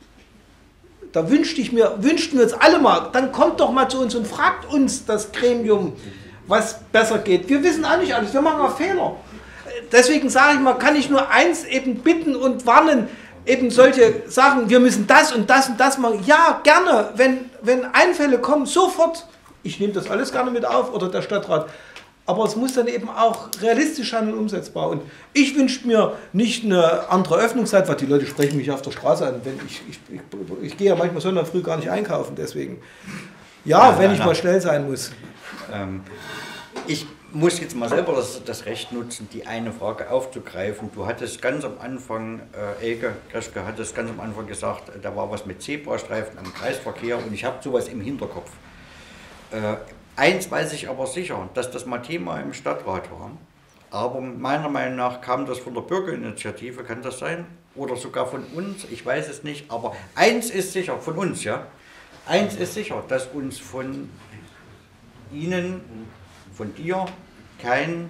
Da wünschte ich mir, wünschten wir uns alle mal, dann kommt doch mal zu uns und fragt uns das Gremium, was besser geht. Wir wissen auch nicht alles, wir machen auch Fehler. Deswegen sage ich mal, kann ich nur eins eben bitten und warnen, eben solche Sachen, wir müssen das und das und das machen. Ja, gerne, wenn, wenn Einfälle kommen, sofort. Ich nehme das alles gerne mit auf oder der Stadtrat. Aber es muss dann eben auch realistisch sein und umsetzbar. Und ich wünsche mir nicht eine andere Öffnungszeit, weil die Leute sprechen mich auf der Straße an. Wenn ich, ich, ich, ich gehe ja manchmal Sonntag früh gar nicht einkaufen, deswegen. Ja, Ja, wenn na, ich na. mal schnell sein muss. Ähm, ich muss jetzt mal selber das, das Recht nutzen, die eine Frage aufzugreifen. Du hattest ganz am Anfang, äh, Elke Kreschke hat es ganz am Anfang gesagt, äh, da war was mit Zebrastreifen am Kreisverkehr und ich habe sowas im Hinterkopf. Äh, eins weiß ich aber sicher, dass das mal Thema im Stadtrat war. Aber meiner Meinung nach kam das von der Bürgerinitiative, kann das sein? Oder sogar von uns, ich weiß es nicht. Aber eins ist sicher, von uns, ja. Eins ist sicher, dass uns von Ihnen, von dir, kein,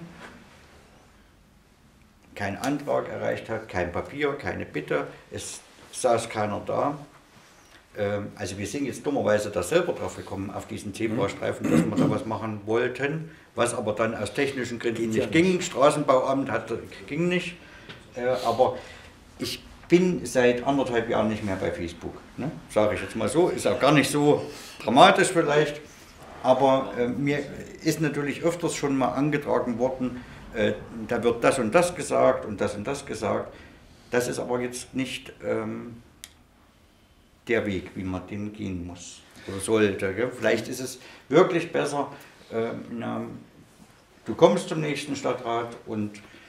kein Antrag erreicht hat, kein Papier, keine Bitte. Es saß keiner da. Ähm, Also wir sind jetzt dummerweise da selber drauf gekommen, auf diesen Zebrastreifen, dass wir da was machen wollten, was aber dann aus technischen Gründen nicht ging. Straßenbauamt hat, ging nicht. Äh, Aber ich bin seit anderthalb Jahren nicht mehr bei Facebook. Ne? Sage ich jetzt mal so. Ist auch gar nicht so dramatisch vielleicht. Aber äh, mir ist natürlich öfters schon mal angetragen worden, äh, da wird das und das gesagt und das und das gesagt. Das ist aber jetzt nicht ähm, der Weg, wie man den gehen muss oder sollte. Gell? Vielleicht ist es wirklich besser, äh, na, du kommst zum nächsten Stadtrat und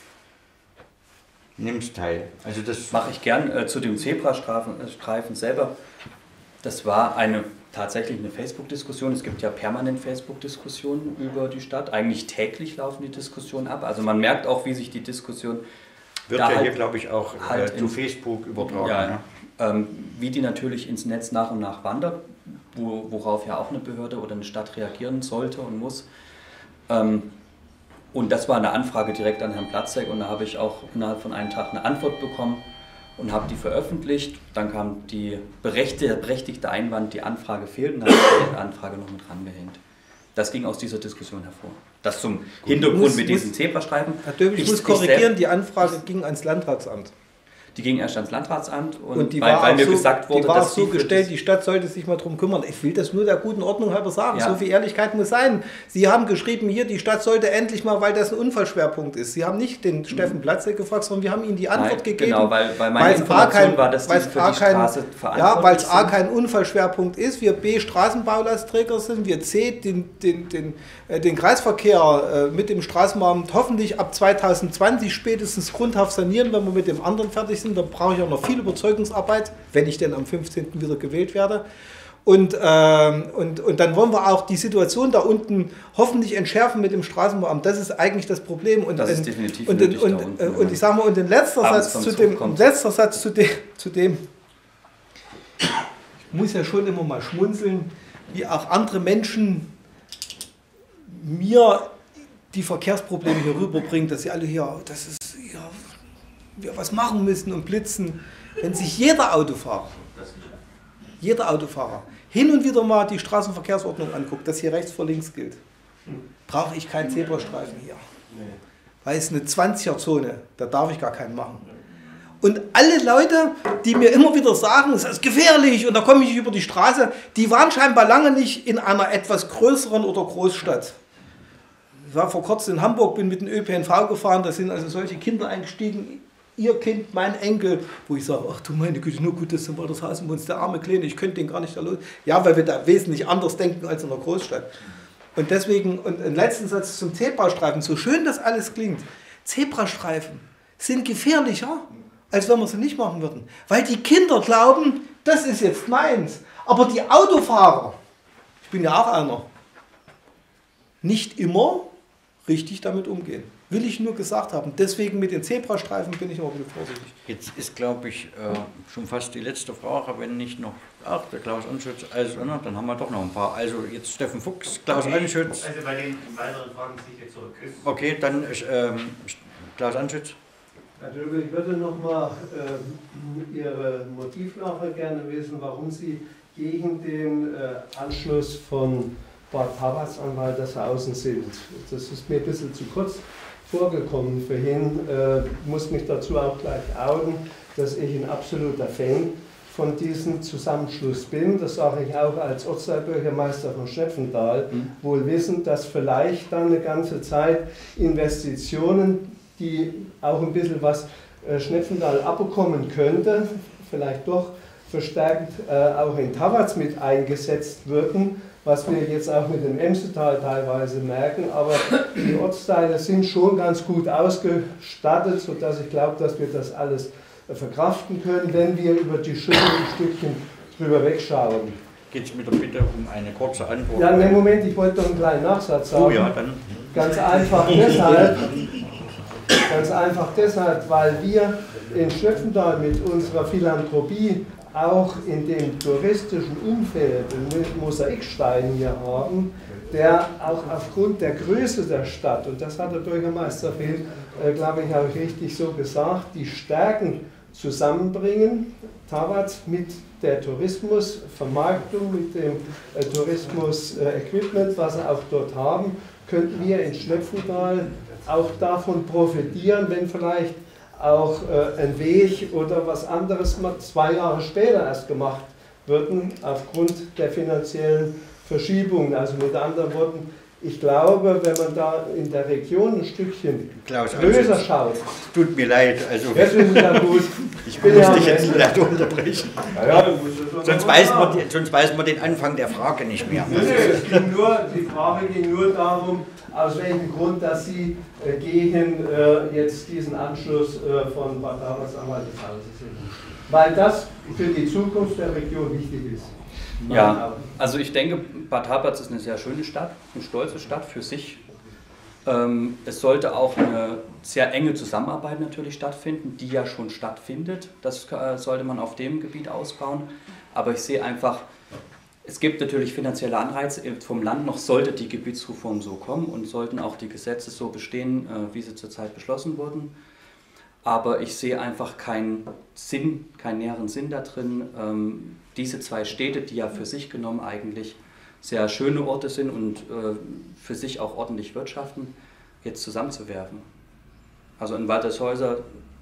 nimmst teil. Also das Mache ich gern äh, zu dem Zebrastreifen äh, Streifen selber. Das war eine tatsächlich eine Facebook-Diskussion. Es gibt ja permanent Facebook-Diskussionen über die Stadt. Eigentlich täglich laufen die Diskussionen ab. Also man merkt auch, wie sich die Diskussion wird da ja halt- hier, glaube ich, auch halt äh, zu in- Facebook übertragen. Ja, Ne? ähm, wie die natürlich ins Netz nach und nach wandert, wo, worauf ja auch eine Behörde oder eine Stadt reagieren sollte und muss. Ähm, und das war eine Anfrage direkt an Herrn Platzek und da habe ich auch innerhalb von einem Tag eine Antwort bekommen und habe die veröffentlicht. Dann kam die berechtigte, berechtigte Einwand, die Anfrage fehlt und dann habe ich die Anfrage noch mit rangehängt. Das ging aus dieser Diskussion hervor. Das zum Hintergrund Muss- mit muss- diesen Zebrastreifen. Herr Döbel, ich, muss korrigieren, die Anfrage ging ans Landratsamt. Die ging erst ans Landratsamt und, Und die weil, war, weil auch mir so, gesagt wurde, die war dass auch so die für gestellt, das- die Stadt sollte sich mal drum kümmern. Ich will das nur der guten Ordnung halber sagen. Ja. So viel Ehrlichkeit muss sein. Sie haben geschrieben, hier, die Stadt sollte endlich mal, weil das ein Unfallschwerpunkt ist. Sie haben nicht den Steffen Platzek gefragt, sondern wir haben Ihnen die Antwort Nein, gegeben. genau, weil, weil meine weil es A Information kein, war, dass die weil es für A die kein, Straße ja, verantwortlich weil es A sind. kein Unfallschwerpunkt ist, wir B Straßenbaulastträger sind, wir C den, den, den, äh, den Kreisverkehr äh, mit dem Straßenbahnamt hoffentlich ab zweitausendzwanzig spätestens grundhaft sanieren, wenn wir mit dem anderen fertig sind. Da brauche ich auch noch viel Überzeugungsarbeit, wenn ich denn am fünfzehnten wieder gewählt werde. Und, ähm, und, und dann wollen wir auch die Situation da unten hoffentlich entschärfen mit dem Straßenbauamt. Das ist eigentlich das Problem. Und, das ist und, definitiv und, nötig und, da und, unten, und ich sage mal, und den letzter Satz, zu dem, letzter Satz zu dem, zu dem, ich muss ja schon immer mal schmunzeln, wie auch andere Menschen mir die Verkehrsprobleme hier rüberbringen, dass sie alle hier, das ist, ja, wir was machen müssen und blitzen. Wenn sich jeder Autofahrer, jeder Autofahrer hin und wieder mal die Straßenverkehrsordnung anguckt, das hier rechts vor links gilt, brauche ich keinen Zebrastreifen hier. Weil es eine zwanziger-Zone, da darf ich gar keinen machen. Und alle Leute, die mir immer wieder sagen, es ist gefährlich und da komme ich nicht über die Straße, die waren scheinbar lange nicht in einer etwas größeren oder Großstadt. Ich war vor kurzem in Hamburg, bin mit dem Ö P N V gefahren, da sind also solche Kinder eingestiegen, ihr Kind, mein Enkel, wo ich sage, ach du meine Güte, nur gut, das ist in Waltershausen, wo uns der arme Kleine, ich könnte den gar nicht da los. Ja, weil wir da wesentlich anders denken als in der Großstadt. Und deswegen, und einen letzten Satz zum Zebrastreifen, so schön das alles klingt, Zebrastreifen sind gefährlicher, als wenn wir sie nicht machen würden. Weil die Kinder glauben, das ist jetzt meins. Aber die Autofahrer, ich bin ja auch einer, nicht immer richtig damit umgehen. Will ich nur gesagt haben. Deswegen mit den Zebrastreifen bin ich immer ein bisschen vorsichtig. Jetzt ist, glaube ich, äh, schon fast die letzte Frage, wenn nicht noch, ach, der Klaus Anschütz, also, na, dann haben wir doch noch ein paar. Also jetzt Steffen Fuchs, Klaus okay. Anschütz. Also bei den weiteren Fragen ziehe ich jetzt zurück. Okay, dann ähm, Klaus Anschütz. Herr Döbel, ich würde noch mal äh, Ihre Motivlage gerne wissen, warum Sie gegen den äh, Anschluss von Bad Haberts an Waltershausen sind. Das ist mir ein bisschen zu kurz vorgekommen vorhin. Äh, muss mich dazu auch gleich outen, dass ich ein absoluter Fan von diesem Zusammenschluss bin. Das sage ich auch als Ortsteilbürgermeister von Schnepfenthal, mhm. wohl wissend, dass vielleicht dann eine ganze Zeit Investitionen, die auch ein bisschen was äh, Schnepfenthal abbekommen könnte, vielleicht doch verstärkt äh, auch in Haberts mit eingesetzt würden, was wir jetzt auch mit dem Emsetal teilweise merken, aber die Ortsteile sind schon ganz gut ausgestattet, sodass ich glaube, dass wir das alles verkraften können, wenn wir über die schönen Stückchen drüber wegschauen. Geht es mit der Bitte um eine kurze Antwort? Ja, ne, Moment, ich wollte noch einen kleinen Nachsatz sagen. Oh ja, dann. Ganz einfach deshalb, ganz einfach deshalb, weil wir in Schnepfenthal mit unserer Philanthropie auch in dem touristischen Umfeld einen Mosaikstein hier haben, der auch aufgrund der Größe der Stadt, und das hat der Bürgermeister Fehl, äh, glaube ich, auch richtig so gesagt, die Stärken zusammenbringen, Haberts mit der Tourismusvermarktung, mit dem äh, Tourismus-Equipment, was sie auch dort haben, könnten wir in Schnepfenthal auch davon profitieren, wenn vielleicht auch äh, ein Weg oder was anderes mal zwei Jahre später erst gemacht würden, aufgrund der finanziellen Verschiebungen. Also mit anderen Worten, ich glaube, wenn man da in der Region ein Stückchen Klaus, größer also, schaut. Tut mir leid, also Das ist ja gut. Ich muss ja dich jetzt leider unterbrechen. Ja, ja, sonst, weiß man, sonst weiß man den Anfang der Frage nicht mehr. Nee, nee, es ging nur, die Frage ging nur darum, aus welchem Grund, dass Sie äh, gegen äh, jetzt diesen Anschluss äh, von Bad Haberts an Waltershausen sind. Weil das für die Zukunft der Region wichtig ist. Ja, also ich denke, Bad Haberts ist eine sehr schöne Stadt, eine stolze Stadt für sich. Ähm, es sollte auch eine sehr enge Zusammenarbeit natürlich stattfinden, die ja schon stattfindet. Das äh, sollte man auf dem Gebiet ausbauen. Aber ich sehe einfach, es gibt natürlich finanzielle Anreize vom Land noch, sollte die Gebietsreform so kommen und sollten auch die Gesetze so bestehen, äh, wie sie zurzeit beschlossen wurden. Aber ich sehe einfach keinen Sinn, keinen näheren Sinn da drin, ähm, diese zwei Städte, die ja für sich genommen eigentlich sehr schöne Orte sind und äh, für sich auch ordentlich wirtschaften, jetzt zusammenzuwerfen. Also in Waltershäuser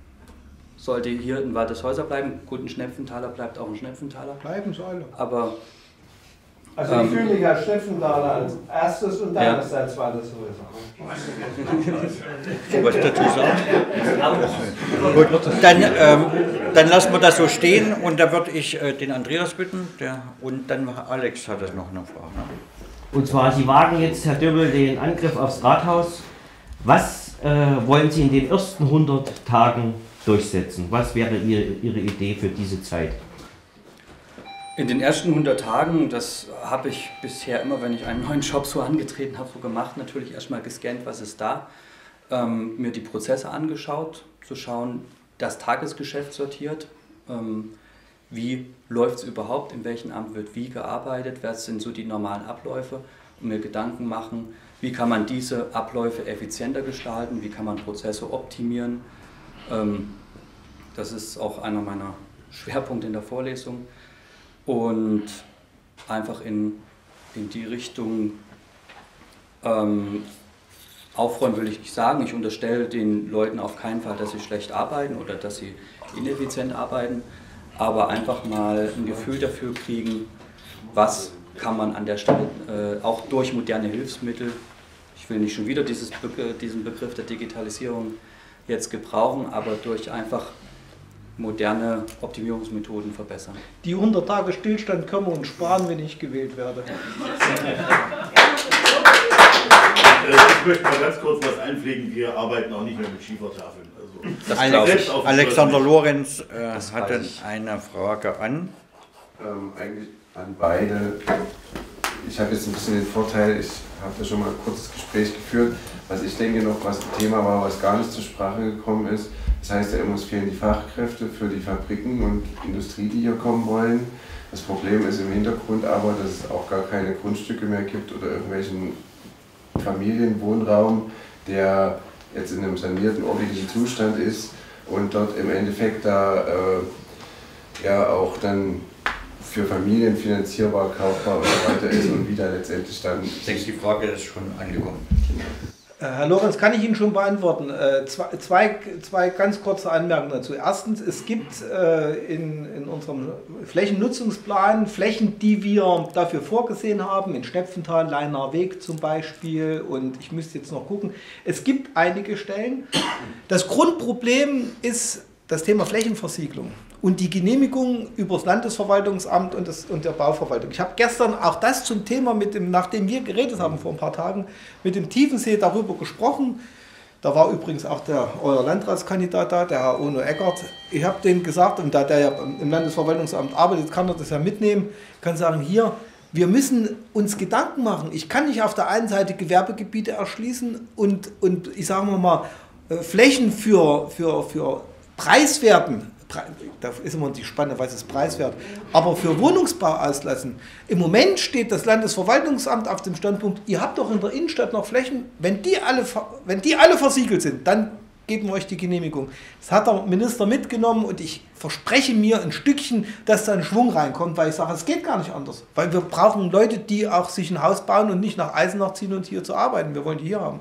sollte hier in Waltershäuser bleiben, gut, ein Schnepfenthaler bleibt auch ein Schnepfenthaler. Bleiben sie alle. Aber Also ich fühle mich als Schnepfenthaler als erstes und dann als ja. zweites Häuser. Was dazu sagen? Gut, dann, ähm, dann lassen wir das so stehen und da würde ich äh, den Andreas bitten der, und dann Alex hat es noch eine Frage. Und zwar, Sie wagen jetzt, Herr Döbel, den Angriff aufs Rathaus. Was äh, wollen Sie in den ersten hundert Tagen durchsetzen? Was wäre Ihre, Ihre Idee für diese Zeit? In den ersten hundert Tagen, das habe ich bisher immer, wenn ich einen neuen Job so angetreten habe, so gemacht, natürlich erstmal gescannt, was ist da, ähm, mir die Prozesse angeschaut, zu schauen, das Tagesgeschäft sortiert, ähm, wie läuft es überhaupt, in welchem Amt wird wie gearbeitet, was sind so die normalen Abläufe und mir Gedanken machen, wie kann man diese Abläufe effizienter gestalten, wie kann man Prozesse optimieren. Ähm, das ist auch einer meiner Schwerpunkte in der Vorlesung. Und einfach in, in die Richtung ähm, aufräumen will ich nicht sagen. Ich unterstelle den Leuten auf keinen Fall, dass sie schlecht arbeiten oder dass sie ineffizient arbeiten, aber einfach mal ein Gefühl dafür kriegen, was kann man an der Stelle äh, auch durch moderne Hilfsmittel, ich will nicht schon wieder dieses Be diesen Begriff der Digitalisierung jetzt gebrauchen, aber durch einfach moderne Optimierungsmethoden verbessern. Die hundert Tage Stillstand können wir uns sparen, wenn ich gewählt werde. Ich möchte mal ganz kurz was einpflegen, wir arbeiten auch nicht mehr mit Schiefertafeln. Also das Alex, Alexander Lorenz äh, hatte eine Frage an. Ähm, eigentlich an beide. Ich habe jetzt ein bisschen den Vorteil, ich habe da schon mal ein kurzes Gespräch geführt, was ich denke noch, was ein Thema war, was gar nicht zur Sprache gekommen ist. Das heißt ja immer, es fehlen die Fachkräfte für die Fabriken und Industrie, die hier kommen wollen. Das Problem ist im Hintergrund aber, dass es auch gar keine Grundstücke mehr gibt oder irgendwelchen Familienwohnraum, der jetzt in einem sanierten ordentlichen Zustand ist und dort im Endeffekt da äh, ja auch dann für Familien finanzierbar, kaufbar und so weiter ist und wieder letztendlich dann... Ich denke, die Frage ist schon angekommen. Herr Lorenz, kann ich Ihnen schon beantworten. Äh, zwei, zwei, zwei ganz kurze Anmerkungen dazu. Erstens, es gibt äh, in, in unserem Flächennutzungsplan Flächen, die wir dafür vorgesehen haben, in Schnepfenthal, Leinaer Weg zum Beispiel, und ich müsste jetzt noch gucken. Es gibt einige Stellen. Das Grundproblem ist das Thema Flächenversiegelung und die Genehmigung über das Landesverwaltungsamt und, das, und der Bauverwaltung. Ich habe gestern auch das zum Thema, mit dem, nachdem wir geredet haben vor ein paar Tagen, mit dem Tiefensee darüber gesprochen. Da war übrigens auch der, euer Landratskandidat da, der Herr Ono Eckert. Ich habe denen gesagt, und da der ja im Landesverwaltungsamt arbeitet, kann er das ja mitnehmen, kann sagen, hier, wir müssen uns Gedanken machen. Ich kann nicht auf der einen Seite Gewerbegebiete erschließen und, und ich sage mal, Flächen für, für, für preiswerten, da ist immer die Spanne, was ist preiswert, aber für Wohnungsbau auslassen. Im Moment steht das Landesverwaltungsamt auf dem Standpunkt, ihr habt doch in der Innenstadt noch Flächen, wenn die alle, wenn die alle versiegelt sind, dann geben wir euch die Genehmigung. Das hat der Minister mitgenommen und ich verspreche mir ein Stückchen, dass da ein Schwung reinkommt, weil ich sage, es geht gar nicht anders. Weil wir brauchen Leute, die auch sich ein Haus bauen und nicht nach Eisenach ziehen und hier zu arbeiten. Wir wollen die hier haben.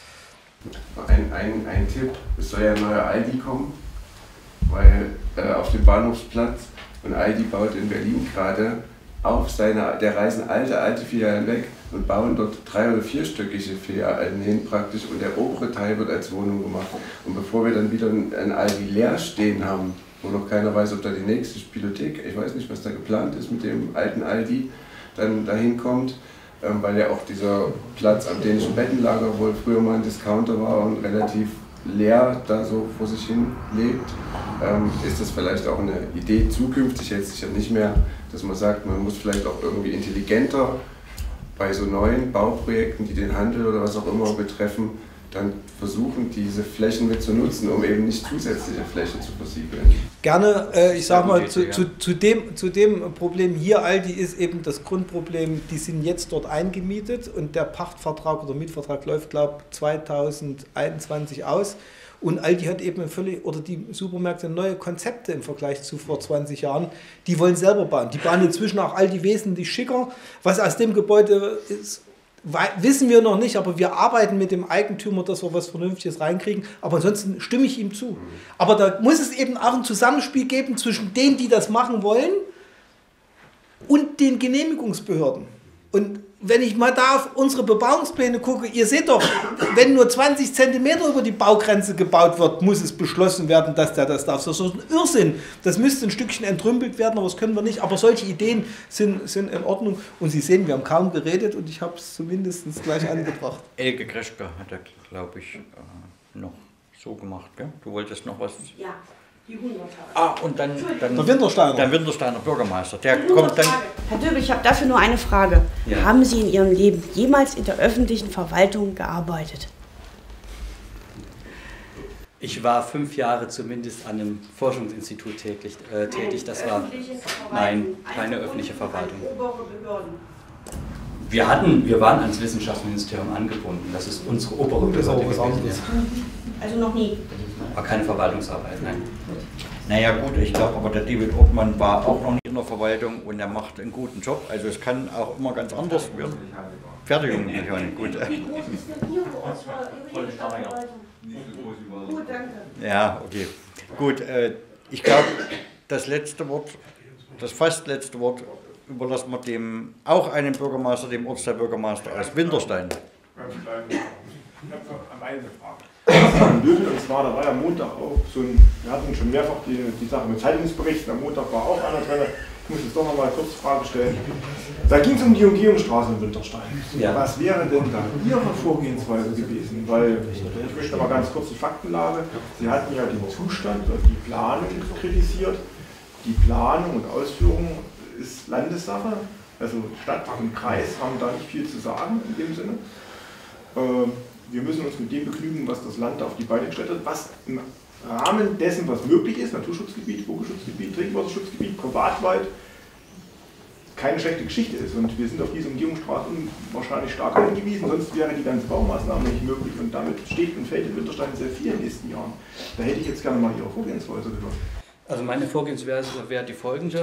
Ein, ein, ein Tipp, es soll ja ein neuer Aldi kommen. Weil äh, auf dem Bahnhofsplatz, und Aldi baut in Berlin gerade auf seine, der reisen alte, alte Filialen weg und bauen dort drei- oder vierstöckige Filialen hin praktisch und der obere Teil wird als Wohnung gemacht. Und bevor wir dann wieder ein Aldi leer stehen haben, wo noch keiner weiß, ob da die nächste Spielothek, ich weiß nicht, was da geplant ist mit dem alten Aldi, dann dahin kommt, ähm, weil ja auch dieser Platz am dänischen Bettenlager wohl früher mal ein Discounter war und relativ leer da so vor sich hin lebt, ähm, ist das vielleicht auch eine Idee zukünftig, jetzt sicher nicht mehr, dass man sagt, man muss vielleicht auch irgendwie intelligenter bei so neuen Bauprojekten, die den Handel oder was auch immer betreffen, dann versuchen, diese Flächen mit zu nutzen, um eben nicht zusätzliche Flächen zu versiegeln. Gerne, äh, ich sag mal, zu, zu, zu, dem, zu dem Problem hier, Aldi, ist eben das Grundproblem, die sind jetzt dort eingemietet und der Pachtvertrag oder Mietvertrag läuft, glaube ich, zweitausendeinundzwanzig aus. Und Aldi hat eben völlig, oder die Supermärkte, neue Konzepte im Vergleich zu vor zwanzig Jahren. Die wollen selber bauen. Die bauen inzwischen auch Aldi wesentlich schicker. Was aus dem Gebäude ist, wissen wir noch nicht, aber wir arbeiten mit dem Eigentümer, dass wir was Vernünftiges reinkriegen. Aber ansonsten stimme ich ihm zu. Aber da muss es eben auch ein Zusammenspiel geben zwischen denen, die das machen wollen, und den Genehmigungsbehörden. Und wenn ich mal da auf unsere Bebauungspläne gucke, ihr seht doch, wenn nur zwanzig Zentimeter über die Baugrenze gebaut wird, muss es beschlossen werden, dass der das darf. Das ist ein Irrsinn. Das müsste ein Stückchen entrümpelt werden, aber das können wir nicht. Aber solche Ideen sind, sind in Ordnung. Und Sie sehen, wir haben kaum geredet und ich habe es zumindest gleich angebracht. Elke Kreschka hat er, glaube ich, noch so gemacht. Gell? Du wolltest noch was? Ja. Die hundert Tage. Ah, und dann, dann Der Wintersteiner. Der Wintersteiner Bürgermeister. Der hundert kommt dann. Tage. Herr Döbel, ich habe dafür nur eine Frage. Ja. Haben Sie in Ihrem Leben jemals in der öffentlichen Verwaltung gearbeitet? Ich war fünf Jahre zumindest an einem Forschungsinstitut tätig. Äh, tätig. Das war nein, keine öffentliche Verwaltung. Obere Behörden. Wir hatten, wir waren ans Wissenschaftsministerium angebunden. Das ist unsere obere Das ist Behörde auch was gewesen. anderes. Also noch nie. War keine Verwaltungsarbeit, nein. Naja gut, ich glaube aber der David Ortmann war auch noch nicht in der Verwaltung und er macht einen guten Job. Also es kann auch immer ganz anders werden. Fertigungsmechanik, gut. Wie groß ist denn Ihre Ortsver- Ihre Stadtverwaltung? Gut, danke. Ja, okay. Gut, äh, ich glaube, das letzte Wort, das fast letzte Wort überlassen wir dem, auch einem Bürgermeister, dem Ortsteilbürgermeister aus Winterstein. Und zwar, da war ja Montag auch so ein, wir hatten schon mehrfach die, die Sache mit Zeitungsberichten, am Montag war auch einer drin, ich muss jetzt doch noch mal kurz Frage stellen. Da ging es um die Umgehungsstraße in Winterstein. Ja. Was wäre denn da Ihre Vorgehensweise gewesen? Weil, ich möchte mal ganz kurz die Faktenlage, Sie hatten ja den Zustand oder die Planung kritisiert. Die Planung und Ausführung ist Landessache, also Stadt und Kreis haben da nicht viel zu sagen in dem Sinne. Äh, Wir müssen uns mit dem begnügen, was das Land auf die Beine gestellt hat, was im Rahmen dessen, was möglich ist, Naturschutzgebiet, Vogelschutzgebiet, Trinkwasserschutzgebiet, Privatwald, keine schlechte Geschichte ist. Und wir sind auf diese Umgehungsstraßen wahrscheinlich stark angewiesen, sonst wäre die ganze Baumaßnahme nicht möglich. Und damit steht und fällt in Winterstein sehr viel in den nächsten Jahren. Da hätte ich jetzt gerne mal Ihre Vorgehensweise gehört. Also meine Vorgehensweise wäre die folgende.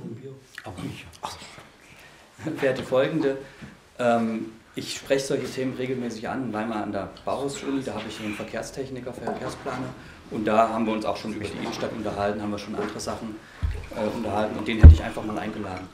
Wäre die folgende. Ähm, Ich spreche solche Themen regelmäßig an, einmal an der Bauhausschule, da habe ich einen Verkehrstechniker, Verkehrsplaner und da haben wir uns auch schon über die Innenstadt unterhalten, haben wir schon andere Sachen äh, unterhalten und den hätte ich einfach mal eingeladen,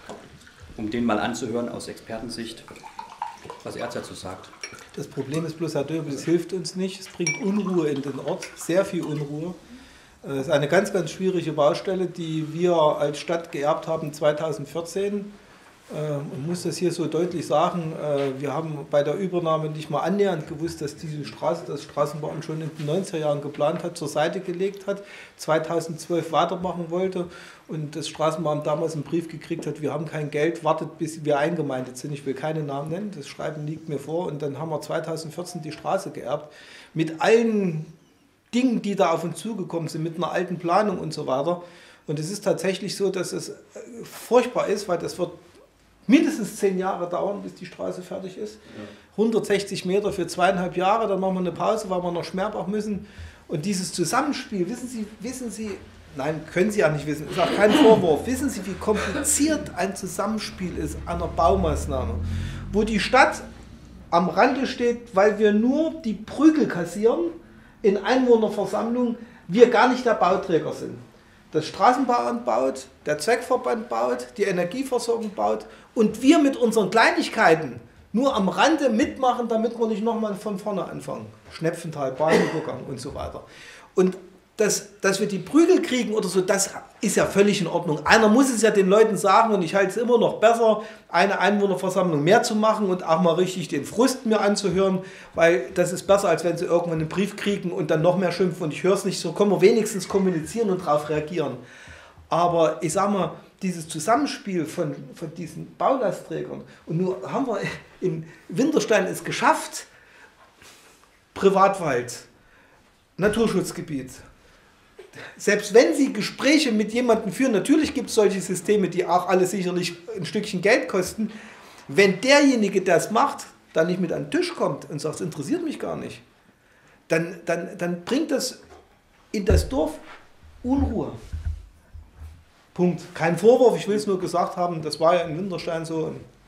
um den mal anzuhören aus Expertensicht, was er dazu sagt. Das Problem ist bloß, Herr Döbel, es hilft uns nicht, es bringt Unruhe in den Ort, sehr viel Unruhe. Es ist eine ganz, ganz schwierige Baustelle, die wir als Stadt geerbt haben zweitausendvierzehn. Ich muss das hier so deutlich sagen, wir haben bei der Übernahme nicht mal annähernd gewusst, dass diese Straße, das Straßenbahn schon in den neunziger Jahren geplant hat, zur Seite gelegt hat, zweitausendzwölf weitermachen wollte und das Straßenbahn damals einen Brief gekriegt hat, wir haben kein Geld, wartet bis wir eingemeindet sind. Ich will keine Namen nennen, das Schreiben liegt mir vor und dann haben wir zweitausendvierzehn die Straße geerbt mit allen Dingen, die da auf uns zugekommen sind, mit einer alten Planung und so weiter. Und es ist tatsächlich so, dass es furchtbar ist, weil das wird mindestens zehn Jahre dauern, bis die Straße fertig ist. Ja. hundertsechzig Meter für zweieinhalb Jahre, dann machen wir eine Pause, weil wir nach Schmerbach müssen. Und dieses Zusammenspiel, wissen Sie, wissen Sie, nein, können Sie ja nicht wissen, ist auch kein Vorwurf, wissen Sie, wie kompliziert ein Zusammenspiel ist einer Baumaßnahme, wo die Stadt am Rande steht, weil wir nur die Prügel kassieren in Einwohnerversammlungen, wir gar nicht der Bauträger sind. Das Straßenbauamt baut, der Zweckverband baut, die Energieversorgung baut und wir mit unseren Kleinigkeiten nur am Rande mitmachen, damit wir nicht nochmal von vorne anfangen. Schnepfental, Bahnübergang und so weiter. Und das, dass wir die Prügel kriegen oder so, das ist ja völlig in Ordnung. Einer muss es ja den Leuten sagen und ich halte es immer noch besser, eine Einwohnerversammlung mehr zu machen und auch mal richtig den Frust mir anzuhören, weil das ist besser, als wenn sie irgendwann einen Brief kriegen und dann noch mehr schimpfen und ich höre es nicht so, können wir wenigstens kommunizieren und darauf reagieren. Aber ich sage mal, dieses Zusammenspiel von, von diesen Baulastträgern und nur haben wir in Winterstein es geschafft, Privatwald, Naturschutzgebiet, selbst wenn Sie Gespräche mit jemandem führen, natürlich gibt es solche Systeme, die auch alle sicherlich ein Stückchen Geld kosten, wenn derjenige, der es macht, dann nicht mit an den Tisch kommt und sagt, es interessiert mich gar nicht, dann, dann, dann bringt das in das Dorf Unruhe. Punkt. Kein Vorwurf, ich will es nur gesagt haben, das war ja in Winterstein so.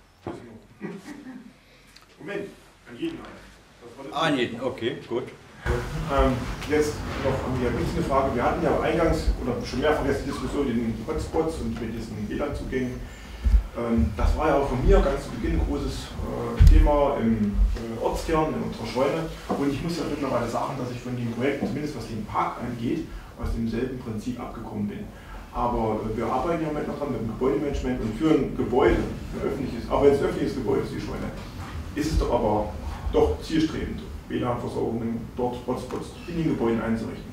Moment, an jeden An jeden, okay, gut. Ähm, jetzt noch an die eine Frage. Wir hatten ja eingangs oder schon mehrfach jetzt die Diskussion in den Hotspots und mit diesen W L A N-Zugängen. Ähm, das war ja auch von mir ganz zu Beginn ein großes äh, Thema im äh, Ortskern, in unserer Scheune. Und ich muss ja mittlerweile sagen, dass ich von dem Projekt, zumindest was den Park angeht, aus demselben Prinzip abgekommen bin. Aber äh, wir arbeiten ja mit noch dran mit dem Gebäudemanagement und für ein Gebäude, ein öffentliches, auch wenn es ein öffentliches Gebäude ist, die Scheune, ist es doch aber doch zielstrebend, W L A N-Versorgungen dort Hotspots in den Gebäuden einzurichten.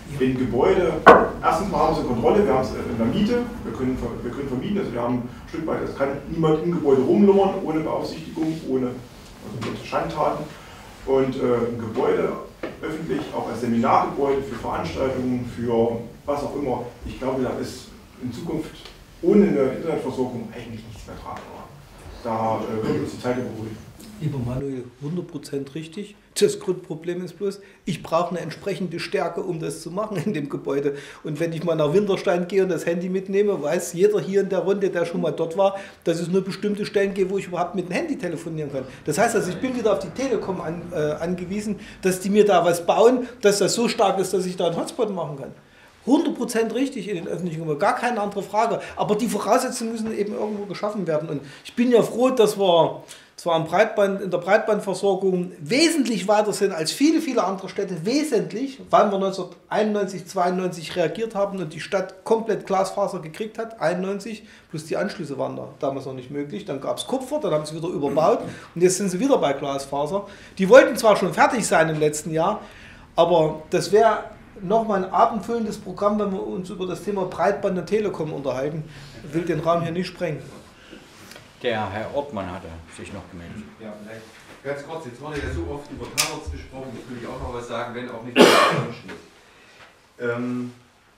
in Gebäude, erstens mal haben sie Kontrolle, wir haben es in der Miete, wir können, wir können vermieten, also wir haben ein Stück weit, es kann niemand im Gebäude rumlummern, ohne Beaufsichtigung, ohne also Schandtaten. Und äh, ein Gebäude öffentlich, auch als Seminargebäude für Veranstaltungen, für was auch immer, ich glaube, da ist in Zukunft ohne eine Internetversorgung eigentlich nichts mehr tragbar. Da äh, wird uns die Zeit überholen. Lieber Manuel, hundert Prozent richtig. Das Grundproblem ist bloß, ich brauche eine entsprechende Stärke, um das zu machen in dem Gebäude. Und wenn ich mal nach Winterstein gehe und das Handy mitnehme, weiß jeder hier in der Runde, der schon mal dort war, dass es nur bestimmte Stellen gibt, wo ich überhaupt mit dem Handy telefonieren kann. Das heißt also, ich bin wieder auf die Telekom an, äh, angewiesen, dass die mir da was bauen, dass das so stark ist, dass ich da einen Hotspot machen kann. hundert Prozent richtig in den öffentlichen Gebäuden, gar keine andere Frage. Aber die Voraussetzungen müssen eben irgendwo geschaffen werden. Und ich bin ja froh, dass wir zwar im Breitband, in der Breitbandversorgung wesentlich weiter sind als viele, viele andere Städte, wesentlich, weil wir neunzehnhunderteinundneunzig, zweiundneunzig reagiert haben und die Stadt komplett Glasfaser gekriegt hat, einundneunzig, plus die Anschlüsse waren da damals noch nicht möglich, dann gab es Kupfer, dann haben sie wieder überbaut und jetzt sind sie wieder bei Glasfaser. Die wollten zwar schon fertig sein im letzten Jahr, aber das wäre nochmal ein abendfüllendes Programm, wenn wir uns über das Thema Breitband und Telekom unterhalten. Ich will den Rahmen hier nicht sprengen. Der Herr Ortmann hatte sich noch gemeldet. Ja, vielleicht ganz kurz, jetzt wurde ja so oft über Tatorts gesprochen, jetzt will ich auch noch was sagen, wenn auch nicht der Zusammenschluss. Ähm,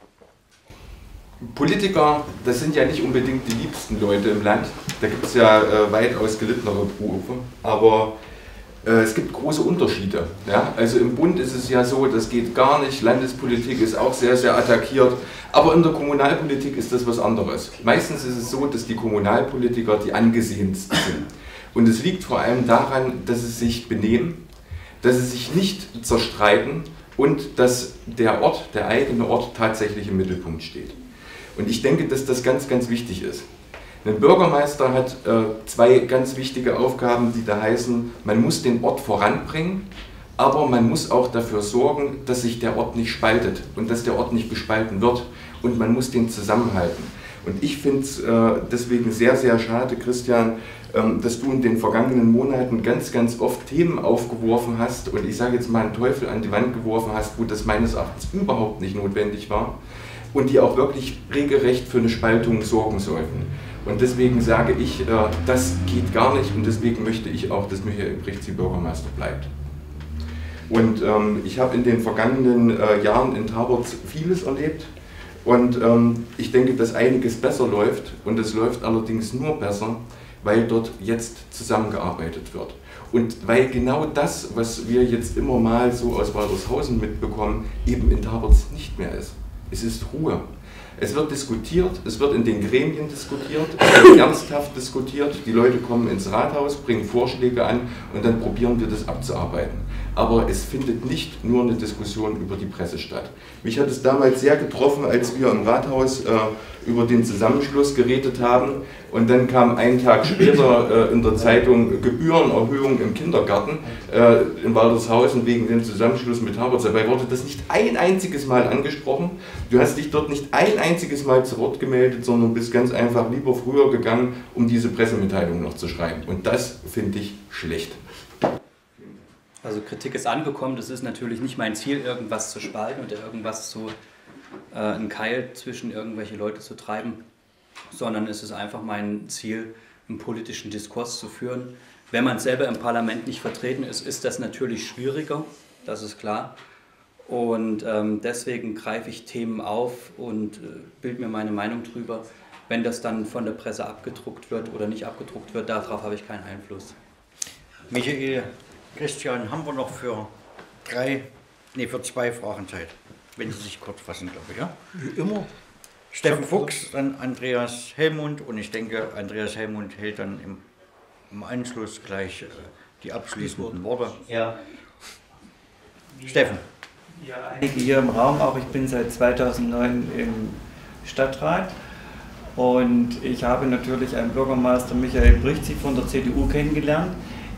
Politiker, das sind ja nicht unbedingt die liebsten Leute im Land, da gibt es ja äh, weitaus gelittenere Berufe, aber äh, es gibt große Unterschiede. Ja? Also im Bund ist es ja so, das geht gar nicht, Landespolitik ist auch sehr, sehr attackiert. Aber in der Kommunalpolitik ist das was anderes. Meistens ist es so, dass die Kommunalpolitiker die angesehensten sind. Und es liegt vor allem daran, dass sie sich benehmen, dass sie sich nicht zerstreiten und dass der Ort, der eigene Ort tatsächlich im Mittelpunkt steht. Und ich denke, dass das ganz, ganz wichtig ist. Ein Bürgermeister hat äh, zwei ganz wichtige Aufgaben, die da heißen, man muss den Ort voranbringen, aber man muss auch dafür sorgen, dass sich der Ort nicht spaltet und dass der Ort nicht gespalten wird und man muss den zusammenhalten. Und ich finde es äh, deswegen sehr, sehr schade, Christian, ähm, dass du in den vergangenen Monaten ganz, ganz oft Themen aufgeworfen hast und ich sage jetzt mal einen Teufel an die Wand geworfen hast, wo das meines Erachtens überhaupt nicht notwendig war und die auch wirklich regelrecht für eine Spaltung sorgen sollten. Und deswegen sage ich, äh, das geht gar nicht und deswegen möchte ich auch, dass Michael Brichtzi Bürgermeister bleibt. Und ähm, ich habe in den vergangenen äh, Jahren in Taborz vieles erlebt und ähm, ich denke, dass einiges besser läuft und es läuft allerdings nur besser, weil dort jetzt zusammengearbeitet wird. Und weil genau das, was wir jetzt immer mal so aus Waltershausen mitbekommen, eben in Taborz nicht mehr ist. Es ist Ruhe. Es wird diskutiert, es wird in den Gremien diskutiert, es wird ernsthaft diskutiert, die Leute kommen ins Rathaus, bringen Vorschläge an und dann probieren wir das abzuarbeiten. Aber es findet nicht nur eine Diskussion über die Presse statt. Mich hat es damals sehr getroffen, als wir im Rathaus äh, über den Zusammenschluss geredet haben und dann kam einen Tag später äh, in der Zeitung Gebührenerhöhung im Kindergarten äh, in Waltershausen wegen dem Zusammenschluss mit Taborz. Dabei wurde das nicht ein einziges Mal angesprochen. Du hast dich dort nicht ein einziges Mal zu Wort gemeldet, sondern bist ganz einfach lieber früher gegangen, um diese Pressemitteilung noch zu schreiben. Und das finde ich schlecht. Also Kritik ist angekommen, das ist natürlich nicht mein Ziel, irgendwas zu spalten oder irgendwas zu, äh, einen Keil zwischen irgendwelche Leute zu treiben, sondern es ist einfach mein Ziel, einen politischen Diskurs zu führen. Wenn man selber im Parlament nicht vertreten ist, ist das natürlich schwieriger, das ist klar. Und ähm, deswegen greife ich Themen auf und äh, bilde mir meine Meinung drüber. Wenn das dann von der Presse abgedruckt wird oder nicht abgedruckt wird, darauf habe ich keinen Einfluss. Michael, Christian, haben wir noch für drei, nee, für zwei Fragen Zeit, wenn Sie sich kurz fassen, glaube ich, ja? Wie immer. Steffen Fuchs, dann Andreas Hellmund und ich denke, Andreas Hellmund hält dann im, im Anschluss gleich äh, die abschließenden Worte. Ja. Steffen. Ja, einige hier im Raum auch. Ich bin seit zweitausendneun im Stadtrat und ich habe natürlich einen Bürgermeister Michael Brichtzi von der C D U kennengelernt,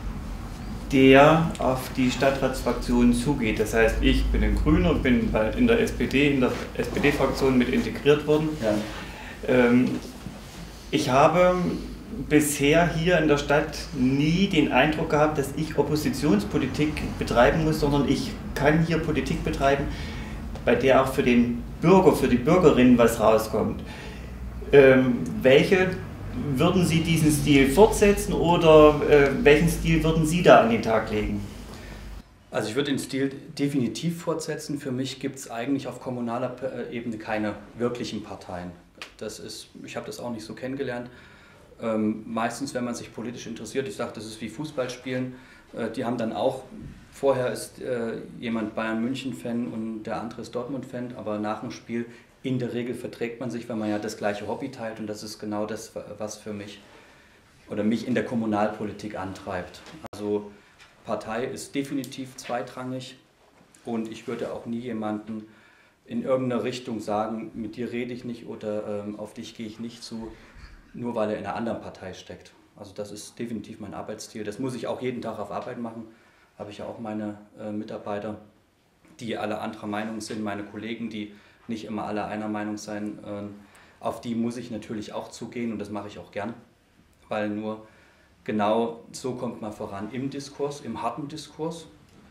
der auf die Stadtratsfraktion zugeht. Das heißt, ich bin ein Grüner, bin in der S P D, in der S P D-Fraktion mit integriert worden. Ja. Ähm, ich habe bisher hier in der Stadt nie den Eindruck gehabt, dass ich Oppositionspolitik betreiben muss, sondern ich kann hier Politik betreiben, bei der auch für den Bürger, für die Bürgerinnen was rauskommt. Ähm, welche würden Sie diesen Stil fortsetzen oder äh, welchen Stil würden Sie da an den Tag legen? Also ich würde den Stil definitiv fortsetzen. Für mich gibt es eigentlich auf kommunaler Ebene keine wirklichen Parteien. Das ist, ich habe das auch nicht so kennengelernt. Ähm, meistens, wenn man sich politisch interessiert, ich sage, das ist wie Fußballspielen, äh, die haben dann auch, vorher ist äh, jemand Bayern-München-Fan und der andere ist Dortmund-Fan, aber nach dem Spiel in der Regel verträgt man sich, weil man ja das gleiche Hobby teilt, und das ist genau das, was für mich oder mich in der Kommunalpolitik antreibt. Also Partei ist definitiv zweitrangig, und ich würde auch nie jemanden in irgendeiner Richtung sagen, mit dir rede ich nicht oder ähm, auf dich gehe ich nicht zu, nur weil er in einer anderen Partei steckt. Also das ist definitiv mein Arbeitsstil. Das muss ich auch jeden Tag auf Arbeit machen. Habe ich ja auch meine äh, Mitarbeiter, die alle anderer Meinung sind, meine Kollegen, die nicht immer alle einer Meinung sein. Äh, auf die muss ich natürlich auch zugehen, und das mache ich auch gern, weil nur genau so kommt man voran im Diskurs, im harten Diskurs.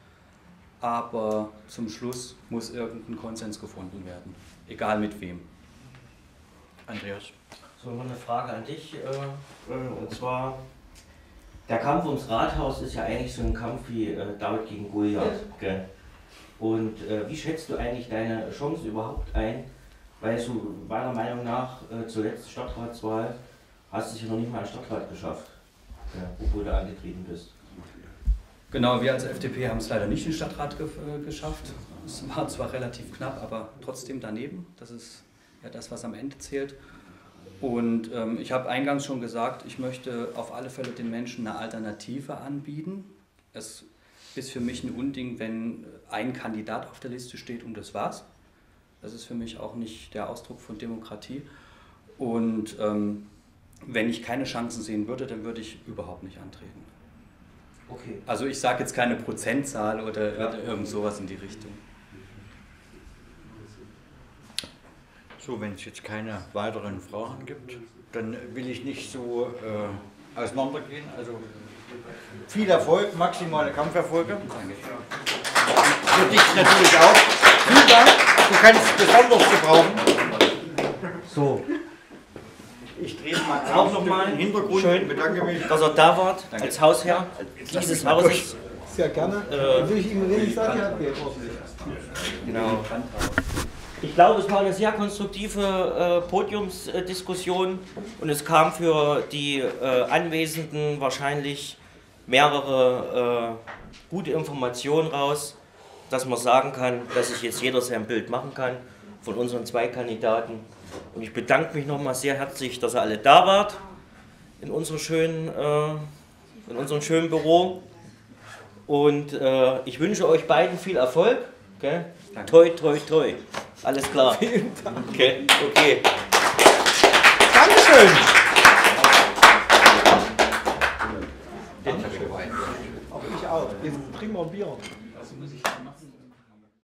Aber zum Schluss muss irgendein Konsens gefunden werden, egal mit wem. Andreas. So, noch eine Frage an dich. Äh, und zwar, der Kampf ums Rathaus ist ja eigentlich so ein Kampf wie äh, David gegen Goliath. Gell? Und äh, wie schätzt du eigentlich deine Chance überhaupt ein? Weil du meiner Meinung nach äh, zur letzten Stadtratswahl hast du es ja noch nicht mal einen Stadtrat geschafft, ja, obwohl du angetreten bist. Genau, wir als F D P haben es leider nicht in den Stadtrat ge äh, geschafft. Es war zwar relativ knapp, aber trotzdem daneben. Das ist ja das, was am Ende zählt. Und ähm, ich habe eingangs schon gesagt, ich möchte auf alle Fälle den Menschen eine Alternative anbieten. Es ist für mich ein Unding, wenn ein Kandidat auf der Liste steht und das war's. Das ist für mich auch nicht der Ausdruck von Demokratie. Und ähm, wenn ich keine Chancen sehen würde, dann würde ich überhaupt nicht antreten. Okay. Also ich sage jetzt keine Prozentzahl oder, ja. oder irgend sowas in die Richtung. So, wenn es jetzt keine weiteren Fragen gibt, dann will ich nicht so äh, auseinandergehen. Also viel Erfolg, maximale Kampferfolge. Für dich natürlich auch. Vielen Dank, du kannst besonders gebrauchen. So. Ich drehe mal auch nochmal im Hintergrund. Schön, bedanke mich, dass er da war, Danke. als Hausherr dieses Hauses. Sehr gerne. Äh, will ich Ihnen wenig sagen, ja, okay, Genau. Ich glaube, es war eine sehr konstruktive äh, Podiumsdiskussion, und es kam für die äh, Anwesenden wahrscheinlich mehrere äh, gute Informationen raus, dass man sagen kann, dass sich jetzt jeder sein Bild machen kann von unseren zwei Kandidaten. Und ich bedanke mich nochmal sehr herzlich, dass ihr alle da wart in, unserer schönen, äh, in unserem schönen Büro. Und äh, ich wünsche euch beiden viel Erfolg. Okay? Toi, toi, toi. Alles klar. Vielen Dank. Okay, okay. Dankeschön. Auch ich auch. Jetzt trinken wir ein Bier. Was muss ich da machen?